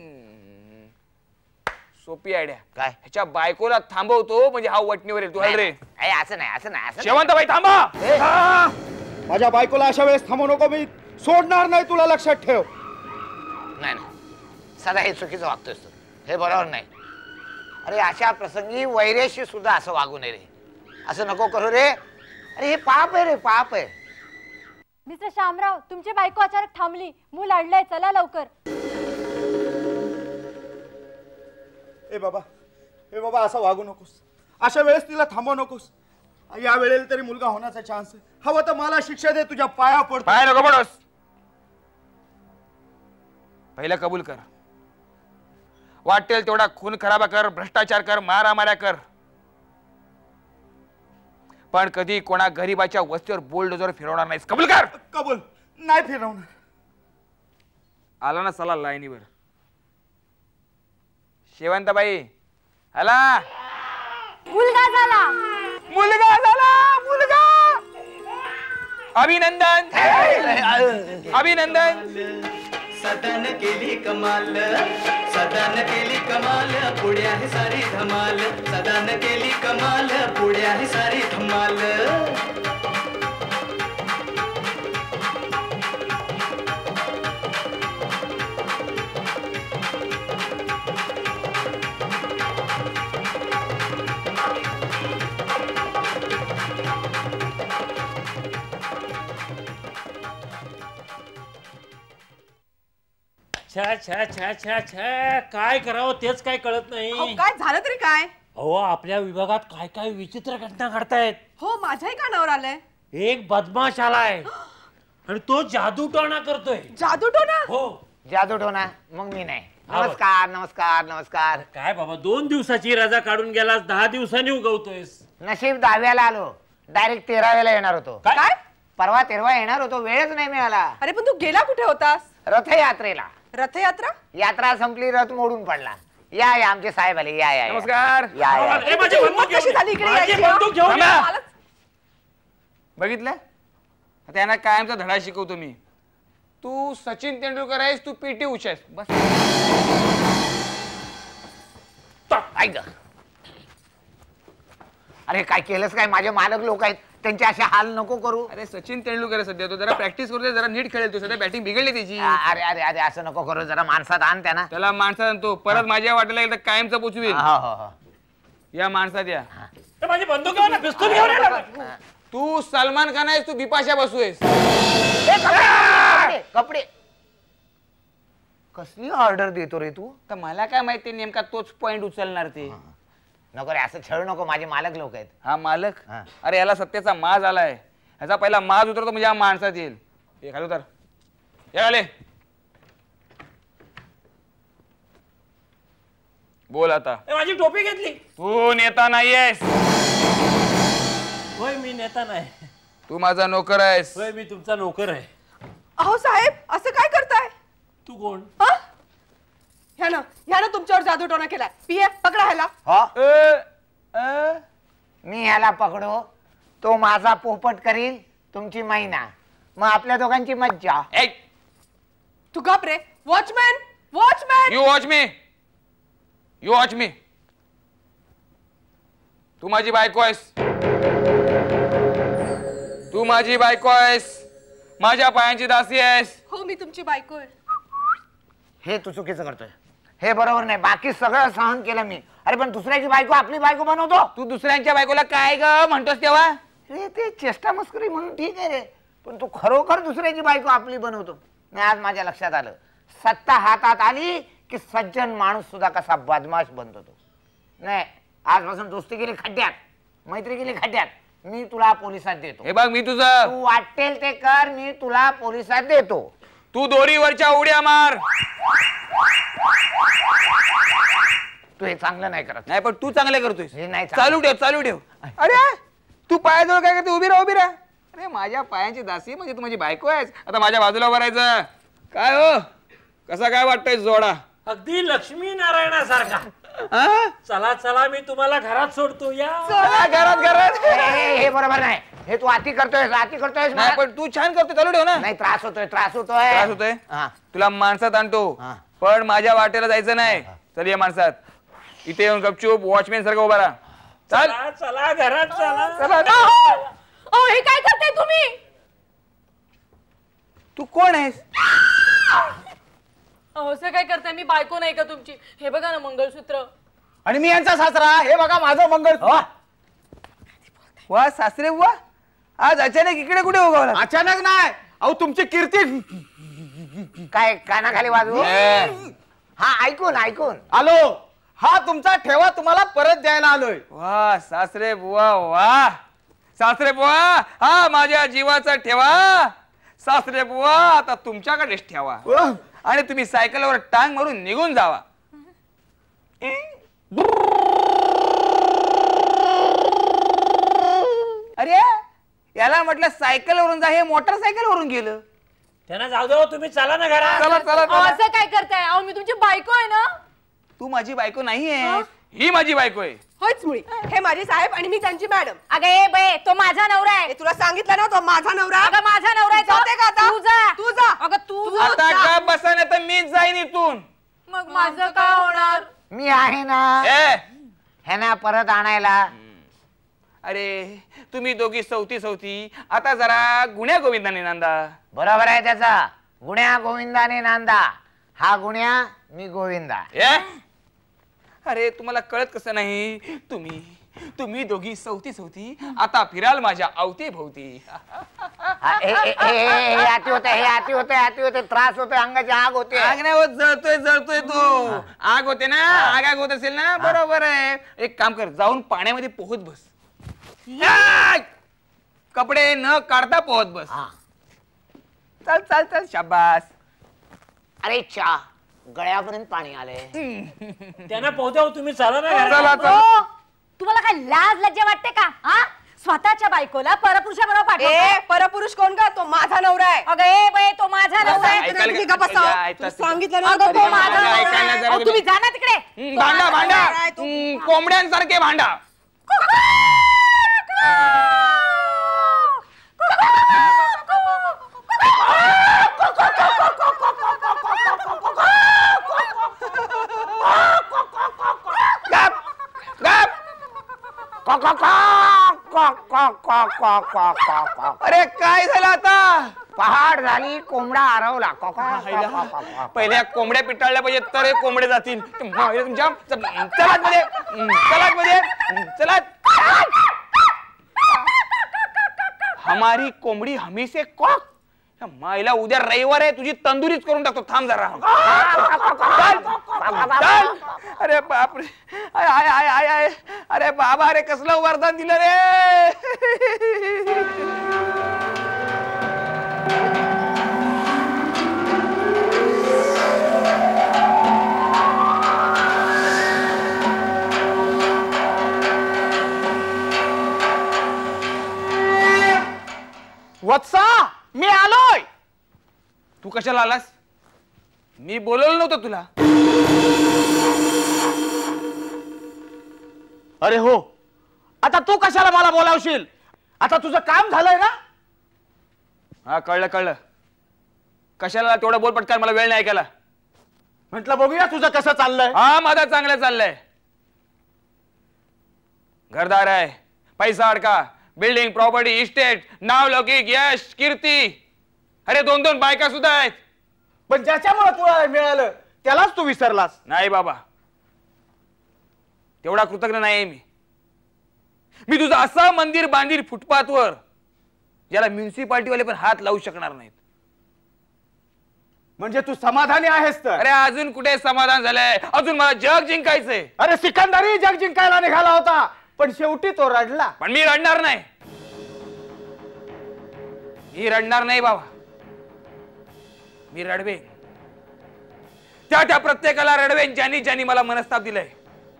सोपी आयडिया. काय ह्याच्या बायकोला थांबवतो म्हणजे हा वटणीवर येतो. रे असं नाही असं नाही. शेवंतबाई थांबा. माझ्या बायकोला अशा वेळेस थांबू नको. मी सोडणार नाही तुला लक्षात ठेव. नाही नाही सदा हे चुकीचं वागतोस तू. हे बरोबर नाही. अरे अशा प्रसंगी वैरेशी सुद्धा असं वागू नये रे. असं नको करू रे. अरे हे पाप आहे रे पाप आहे. मिस्टर शामराव तुमची बायको अचानक थांबली. मूल अडलंय चला लवकर. ए बाबा ए बाबा असं वागू नकोस. अशा वेळेस तिला थांबवू नकोस. या वेळेला तरी मुलगा होण्याचा चान्स आहे. हवं तर मला शिक्षा दे. तुझ्या पाया पडतो. पाय नको पडोस. पहिला कबूल कर. वाटेल तेवढा खून खराबा कर भ्रष्टाचार कर मारामाऱ्या कर पण कधी कोणा गरीबाच्या वस्तीवर बुलडोजर फिरवणार नाहीस. कबूल कर. कबूल नाही फिरवणार. आला ना चला लाईनीवर. शेवंतबाई आला. मुलगा झाला. मुलगा झाला. मुलगा. अभिनंदन अभिनंदन. सदान केली कमाल सदान केली कमाल पुढे आहे सारी धमाल. सदान केली कमाल पुढे आहे सारी धमाल. छा छा छा छा छा काय करावं तेच काय कळत नाही. काय झालं तरी काय. हो आपल्या विभागात काय काय विचित्र घटना घडतायत. हो माझ्याही कानावर आलंय. एक बदमाश आलाय आणि तो जादूटोणा करतोय. जादूटोणा. हो जादूटोणा. मग मी नाही. नमस्कार नमस्कार नमस्कार. काय बाबा दोन दिवसाची रजा काढून गेलास दहा दिवसांनी उगवतोयस. नशीब दहाव्याला आलो. डायरेक्ट तेराव्याला येणार होतो. काय परवा तेरवा येणार होतो वेळच नाही मिळाला. अरे पण तू गेला कुठे होतास. रथयात्रेला. रथयात्रा. यात्रा संपली रथ मोडून पडला. या या आमचे साहेब आले. या या नमस्कार. या या. कशी झाली इकडे. बघितलं आता यांना कायमचा धडा शिकवतो मी. तू सचिन तेंडुलकर आहेस. तू पीटी उषा आहेस. बस ऐक. अरे काय केलंस काय. माझे मालक लोक आहेत त्यांचे असे हाल नको करू. अरे सचिन तेंडुलकर सध्या तो जरा प्रॅक्टिस करू दे. जरा नीट खेळेल. तू सध्या बॅटिंग बिघडली त्याची. अरे अरे अरे असं नको करू. जरा माणसात आण त्यांना. त्याला माणसात आणतो. परत माझ्या वाटेला एकदा कायमचा पोचवेल. या माणसात या. माझी बंदूक घेऊन पिस्तूल घेऊन तू सलमान खान आहेस, तू बिपाशा बसू आहेस. कपडे कसली ऑर्डर देतो रे तू? तर मला काय माहिती नेमका तोच पॉइंट उचलणार ते. नको रे, असं छळ नको, माझे मालक लोक आहेत. हा मालक? अरे याला सत्तेचा माज आलाय, ह्याचा पहिला माज उतरतो म्हणजे हा माणसात येईल. हे खाली उतर, हे खाली बोल. आता माझी टोपी घेतली. तू नेता नाहीयेस. होय मी नेता नाही. तू माझा नोकर आहेस. होय मी तुमचा नोकर आहे. अहो साहेब, असं काय करताय? तू कोण? ह्यानं ह्यानं तुमच्यावर जादूटोणा केलाय. पिये पकडा ह्याला. मी ह्याला पकडो, तो माझा पोपट करील, तुमची मैना, मग आपल्या दोघांची मज्जा. तू गप रे. Watchman, watchman. You watch me, you watch me. तू माझी बायको आहेस, तू माझी बायको आहेस, माझ्या पायांची दासी आहेस. हो मी तुमची बायको आहे. हे तू चुकीचं करतोय, हे बरोबर नाही. बाकी सगळं सहन केलं मी. अरे पण दुसऱ्याची बायको आपली बायको बनवतो. तू दुसऱ्यांच्या बायकोला काय ग म्हणतोस तेव्हा? रे ते चेष्टा मस्करी म्हणून ठीक आहे रे, पण तू खरोखर दुसऱ्याची बायको आपली बनवतो. नाही, आज माझ्या लक्षात आलं, सत्ता हातात आली की सज्जन माणूस सुद्धा कसा बदमाश बनतो तो. नाही, आजपासून दोस्ती गेली खड्ड्यात, मैत्री गेली खड्ड्यात. मी तुला पोलिसात देतो. हे बघ, मी तुझं तू वाटेल ते कर, मी तुला पोलिसात देतो. तू दोरीवरच्या उड्या मार. तू हे चांगलं नाही करत. नाही पण तू चांगले करतोय. हे नाही चालू ठेव, चालू ठेव. अरे तू पायाजवळ काय करते? उभी राहा, उभी राहा. अरे माझ्या पायांची दासी म्हणजे तू माझी बायको आहेस. आता माझ्या बाजूला उभं राहायचं. काय हो, कसा काय वाटतोय जोडा? अगदी लक्ष्मी नारायणासारखा. चला चला, मी तुम्हाला घरात सोडतो. या घरात घरात. हे बरोबर नाही, हे तू आती करतोय, आती करतोय. नाही पण तू छान करतोय, चालू ठेव ना. नाही, त्रास होतोय, त्रास होतोय, त्रास होतोय. तुला माणसात आणतो, पण माझ्या वाटेला जायचं नाही. चल ये माणसात, इथे येऊन गपचूप वॉचमॅन सारखं उभा राहा. चल चला घरात चला. अहो हे काय करताय तुम्ही? तू कोण आहेस? अहो असं काय करताय? मी बायको नाही का तुमची? हे बघा ना मंगळसूत्र. आणि मी यांचा सासरा. हे बघा माझं मंगळसूत्र. वा सासरे वा, आज अचानक इकडे कुठे उगवला? अचानक नाही, अहो तुमची कीर्ती. काय कानाखाली वाजवू? हा ऐकून ऐकून आलो. हा तुमचा ठेवा तुम्हाला परत द्यायला आलोय. वा सासरे बुवा, वा सासरे बुवा, हा माझ्या जीवाचा ठेवा. सासरे बुवा आता तुमच्याकडेच ठेवा आणि तुम्ही सायकलवर टांग मारून निघून जावा. अरे याला म्हटलं सायकलवरून जा, हे मोटरसायकलवरून गेलं. त्यांना जाऊ दे, तुम्ही चला ना घरात. चला चला अहो, असं काय करताय? अहो मी तुमची बायको आहे ना. तू माझी बायको नाहीये, ही माझी बायको आहे. होयच मुळी, हे माझे साहेब आणि मी त्यांची मॅडम. अगं ए बे, तो माझा नवरा आहे. तुला सांगितलं ना, तो माझा नवरा. अगं माझा नवरा आहे. जाते का आता? तू जा, तू जा. अगं तू आता का बसा, नाही तर मीच जाईन इथून. मग माझं काय होणार? मी आहे ना ह्यांना परत आणायला. अरे तुम्ही दोघी सवती सवती आता जरा गुण्या गोविंदाने नांदा. बरोबर आहे त्याचा, गुण्या गोविंदाने नांदा. हा गुण्या, मी गोविंदा. अरे तुम्हाला कळत कसं नाही? तुम्ही तुम्ही दोघी सवती सवती आता फिराल माझ्या अवती भोवती. हे आती होते, हे आती होते, आती होते, त्रास होतोय, अंगाची आग होते. आग नाही होत, जळतोय जळतोय तू. आग होते ना, आग आग होत असेल ना. बरोबर आहे. एक काम कर, जाऊन पाण्यामध्ये पोहत बस. कपडे न काढता पोहत बस. चल चल चल, शाबास. अरे चा गळ्यापर्यंत पाणी आले. त्यांना पोहद्या, तुम्ही चला ना घरात. चला चला. तुम्हाला काय लाज लज्जा वाटते का? हा, स्वतःच्या बायकोला परपुरुषाबरोबर पाठवताय. परपुरुष कोण का? तो माझा नवरा आहे. अगं ए बाई, तो माझा नवरा आहे. सांगितलं ना, अगं तो माझा नवरा आहे. अहो, तुम्ही जा ना तिकडे. भांडा भांडा, कोंबड्यांसारखे भांडा. अरे काय झालं आता? पहाड झाली, कोंबडा हरवला. पहिल्या कोंबड्या पिटाळल्या पाहिजे तर हे कोंबडे जातील. तुमच्या चलात मध्ये, चलात मध्ये, चलात. हमारी कोंबडी हमी से कॉक. मायला उद्या रविवार आहे, तुझी तंदुरीच करून टाकतो. थांब जरा. अरे बापरे, आय आय आय आय आय. अरे बाबा, अरे कसलं वरदान दिलं रे. वत्सा, मी आलोय. तू कशाला आलास? मी बोलवलं नव्हतं तुला. अरे हो, आता तू कशाला मला बोलावशील? आता तुझं काम झालंय ना? हा, कळलं कळलं. कशाला तेवढा बोल पटकन, मला वेळ नाही ऐकायला. म्हटलं बघूया तुझं कसं चाललंय. हा, माझा चांगलं चाललंय. घरदार आहे, पैसा अडका, बिल्डिंग, प्रॉपर्टी, इस्टेट, नाव, लौकिक, यश, कीर्ती. अरे दोन दोन बायका सुद्धा आहेत. पण ज्याच्यामुळे तुला मिळालं त्यालाच तू विसरलास. नाही बाबा, तेवढा कृतज्ञ नाही मी. मी तुझं असं मंदिर बांधील फुटपाथवर, ज्याला म्युन्सिपाल्टीवाले पण हात लावू शकणार नाहीत. म्हणजे तू समाधानी आहेस तर? अरे अजून कुठे समाधान झालंय? अजून मला जग जिंकायचंय. अरे सिकंदरही जग जिंकायला निघाला होता, पण शेवटी तो रडला. पण मी रडणार नाही. मी रडणार नाही बाबा. मी रडवेन. त्या त्या प्रत्येकाला रडवेन ज्यांनी ज्यांनी मला मनस्ताप दिलंय.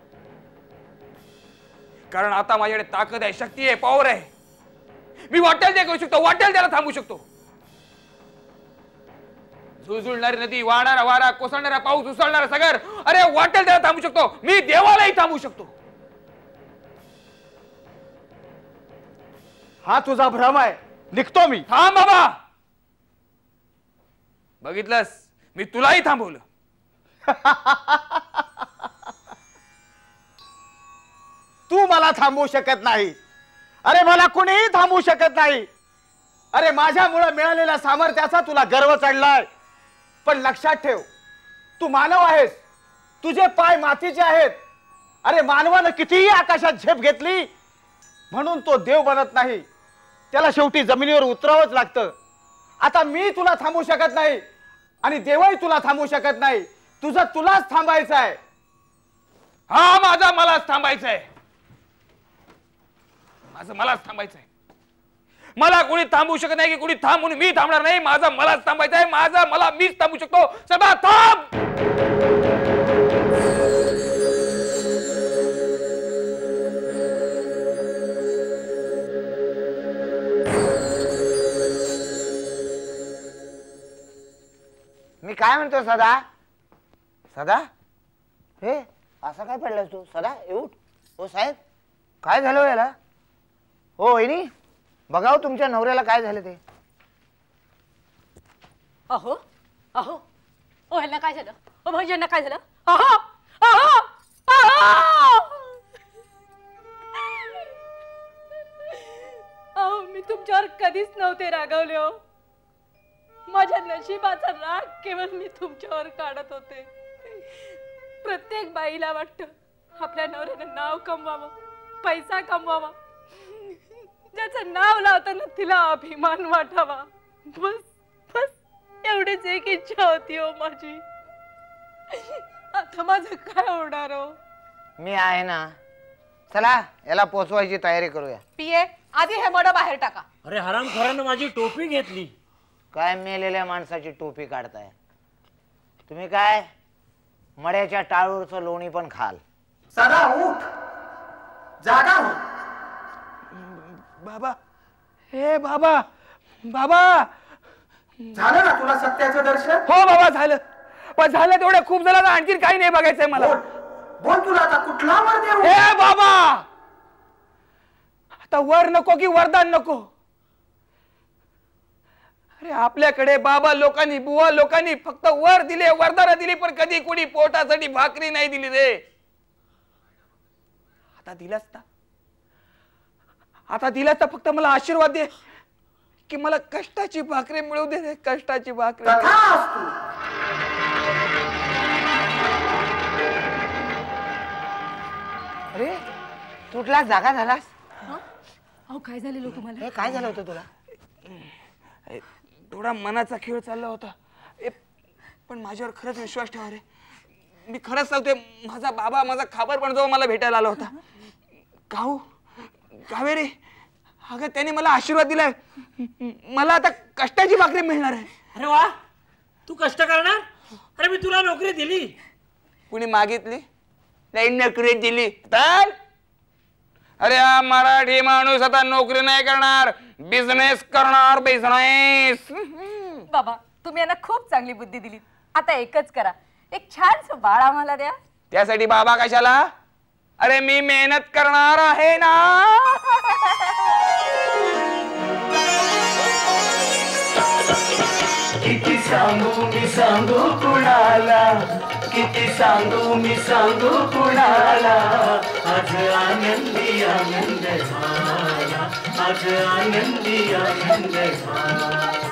कारण आता माझ्याकडे ताकद आहे, शक्ती आहे, पॉवर आहे. मी वाटेल ते करू शकतो, वाटेल त्याला थांबू शकतो. झुळझुळणारी नदी, वाहणारा वारा, कोसळणारा पाऊस, उसळणारा सागर, अरे वाटेल त्याला थांबू शकतो. मी देवालाही थांबू शकतो. हा तुझा भ्रम आहे. निघतो मी. थांब बाबा. बघितलंस, मी तुलाही थांबवलं. तू मला थांबवू शकत नाही. अरे मला कुणीही थांबवू शकत नाही. अरे माझ्यामुळे मिळालेल्या सामर्थ्याचा तुला गर्व चढलाय. पण लक्षात ठेव, तू मानव आहेस. तुझे पाय मातीचे आहेत. अरे मानवानं कितीही आकाशात झेप घेतली म्हणून तो देव बनत नाही. त्याला शेवटी जमिनीवर उतरावंच लागतं. आता मी तुला थांबवू शकत नाही आणि देवही तुला थांबवू शकत नाही. तुझं तुलाच थांबायचं आहे. हा, माझा मलाच थांबायचं आहे. माझं मलाच थांबायचं आहे. मला कोणी थांबवू शकत नाही की कोणी थांब म्हणून मी थांबणार नाही. माझा मलाच थांबायचं आहे. माझा मला मीच थांबू शकतो. सदा थांब. मी काय म्हणतो सदा? सदा, हे असं काय पडलं तू? सदा उठ. हो साहेब, काय झालं याला? हो वहिनी, बघाव तुमच्या नवऱ्याला काय झालं ते. अहो अहो ओ ह्यांना काय झालं? ओ भाऊजी यांना काय झालं? अहो अहो अहो मी तुमच्यावर कधीच नव्हते रागवले हो. माझ्या नशिबाचा राग केवळ मी तुमच्यावर काढत होते. प्रत्येक बाईला वाटतं आपल्या नवऱ्यानं नाव कमवावं, पैसा कमवावा, ज्याचं नाव लावताना तिला अभिमान वाटावा. बस बस एवढीच एक इच्छा होती हो माझी. आता माझं काय होणार हो? मी आहे ना. चला याला पोचवायची तयारी करूया. पिये, आधी हे मड बाहेर टाका. अरे हरामखोरानं माझी टोपी घेतली. काय मेलेल्या माणसाची टोपी काढताय तुम्ही? काय मड्याच्या टाळूरचं लोणी पण खाल. सदा उठ, जागा हो. बाबा, हे बाबा, बाबा झालं ना तुला सत्याचं दर्शन? हो बाबा झालं. पण झालं तेवढं खूप झालं ना. आणखी काही नाही बघायचंय मला. बोल तुला आता कुठला वर देऊ? हे बाबा, आता वर नको की वरदान नको? अरे आपल्याकडे बाबा लोकांनी, बुवा लोकांनी फक्त वर दिले, वरदान दिली, पण कधी कोणी पोटासाठी भाकरी नाही दिली रे. आता दिलास ना, आता दिलास तर फक्त मला आशीर्वाद दे की मला कष्टाची भाकरी मिळू दे रे. कष्टाची भाकरी. अरे तुटला जागा झालास? अहो काय झालेलं तुम्हाला? हे काय झालं होतं तुला? थोडा मनाचा खेळ चालला होता. पण माझ्यावर खरंच विश्वास ठेवा रे. मी खरंच सांगतोय, माझा बाबा माझा खाबर पण जो मला भेटायला आला होता. गाऊ कावेरी, अगं त्याने मला आशीर्वाद दिलाय. मला आता कष्टाची भाकरी मिळणार आहे. अरे वा, तू कष्ट करणार? अरे मी तुला नोकरी दिली. कुणी मागितली? नाही, नोकरी दिली तर. अरे हा मराठी माणूस आता नोकरी नाही करणार, बिझनेस करणार. बिझनेस. बाबा, तुम्ही यांना खूप चांगली बुद्धी दिली. आता एकच करा, एक छानस बाळ आम्हाला द्या. त्यासाठी बाबा कशाला? अरे मी मेहनत करणार आहे ना. किती सांगू मी सांगू कुणाला, किती सांगू मी सांगू कुणाला. आज आनंदी आनंद झाला, आज आनंदी आनंद झाला.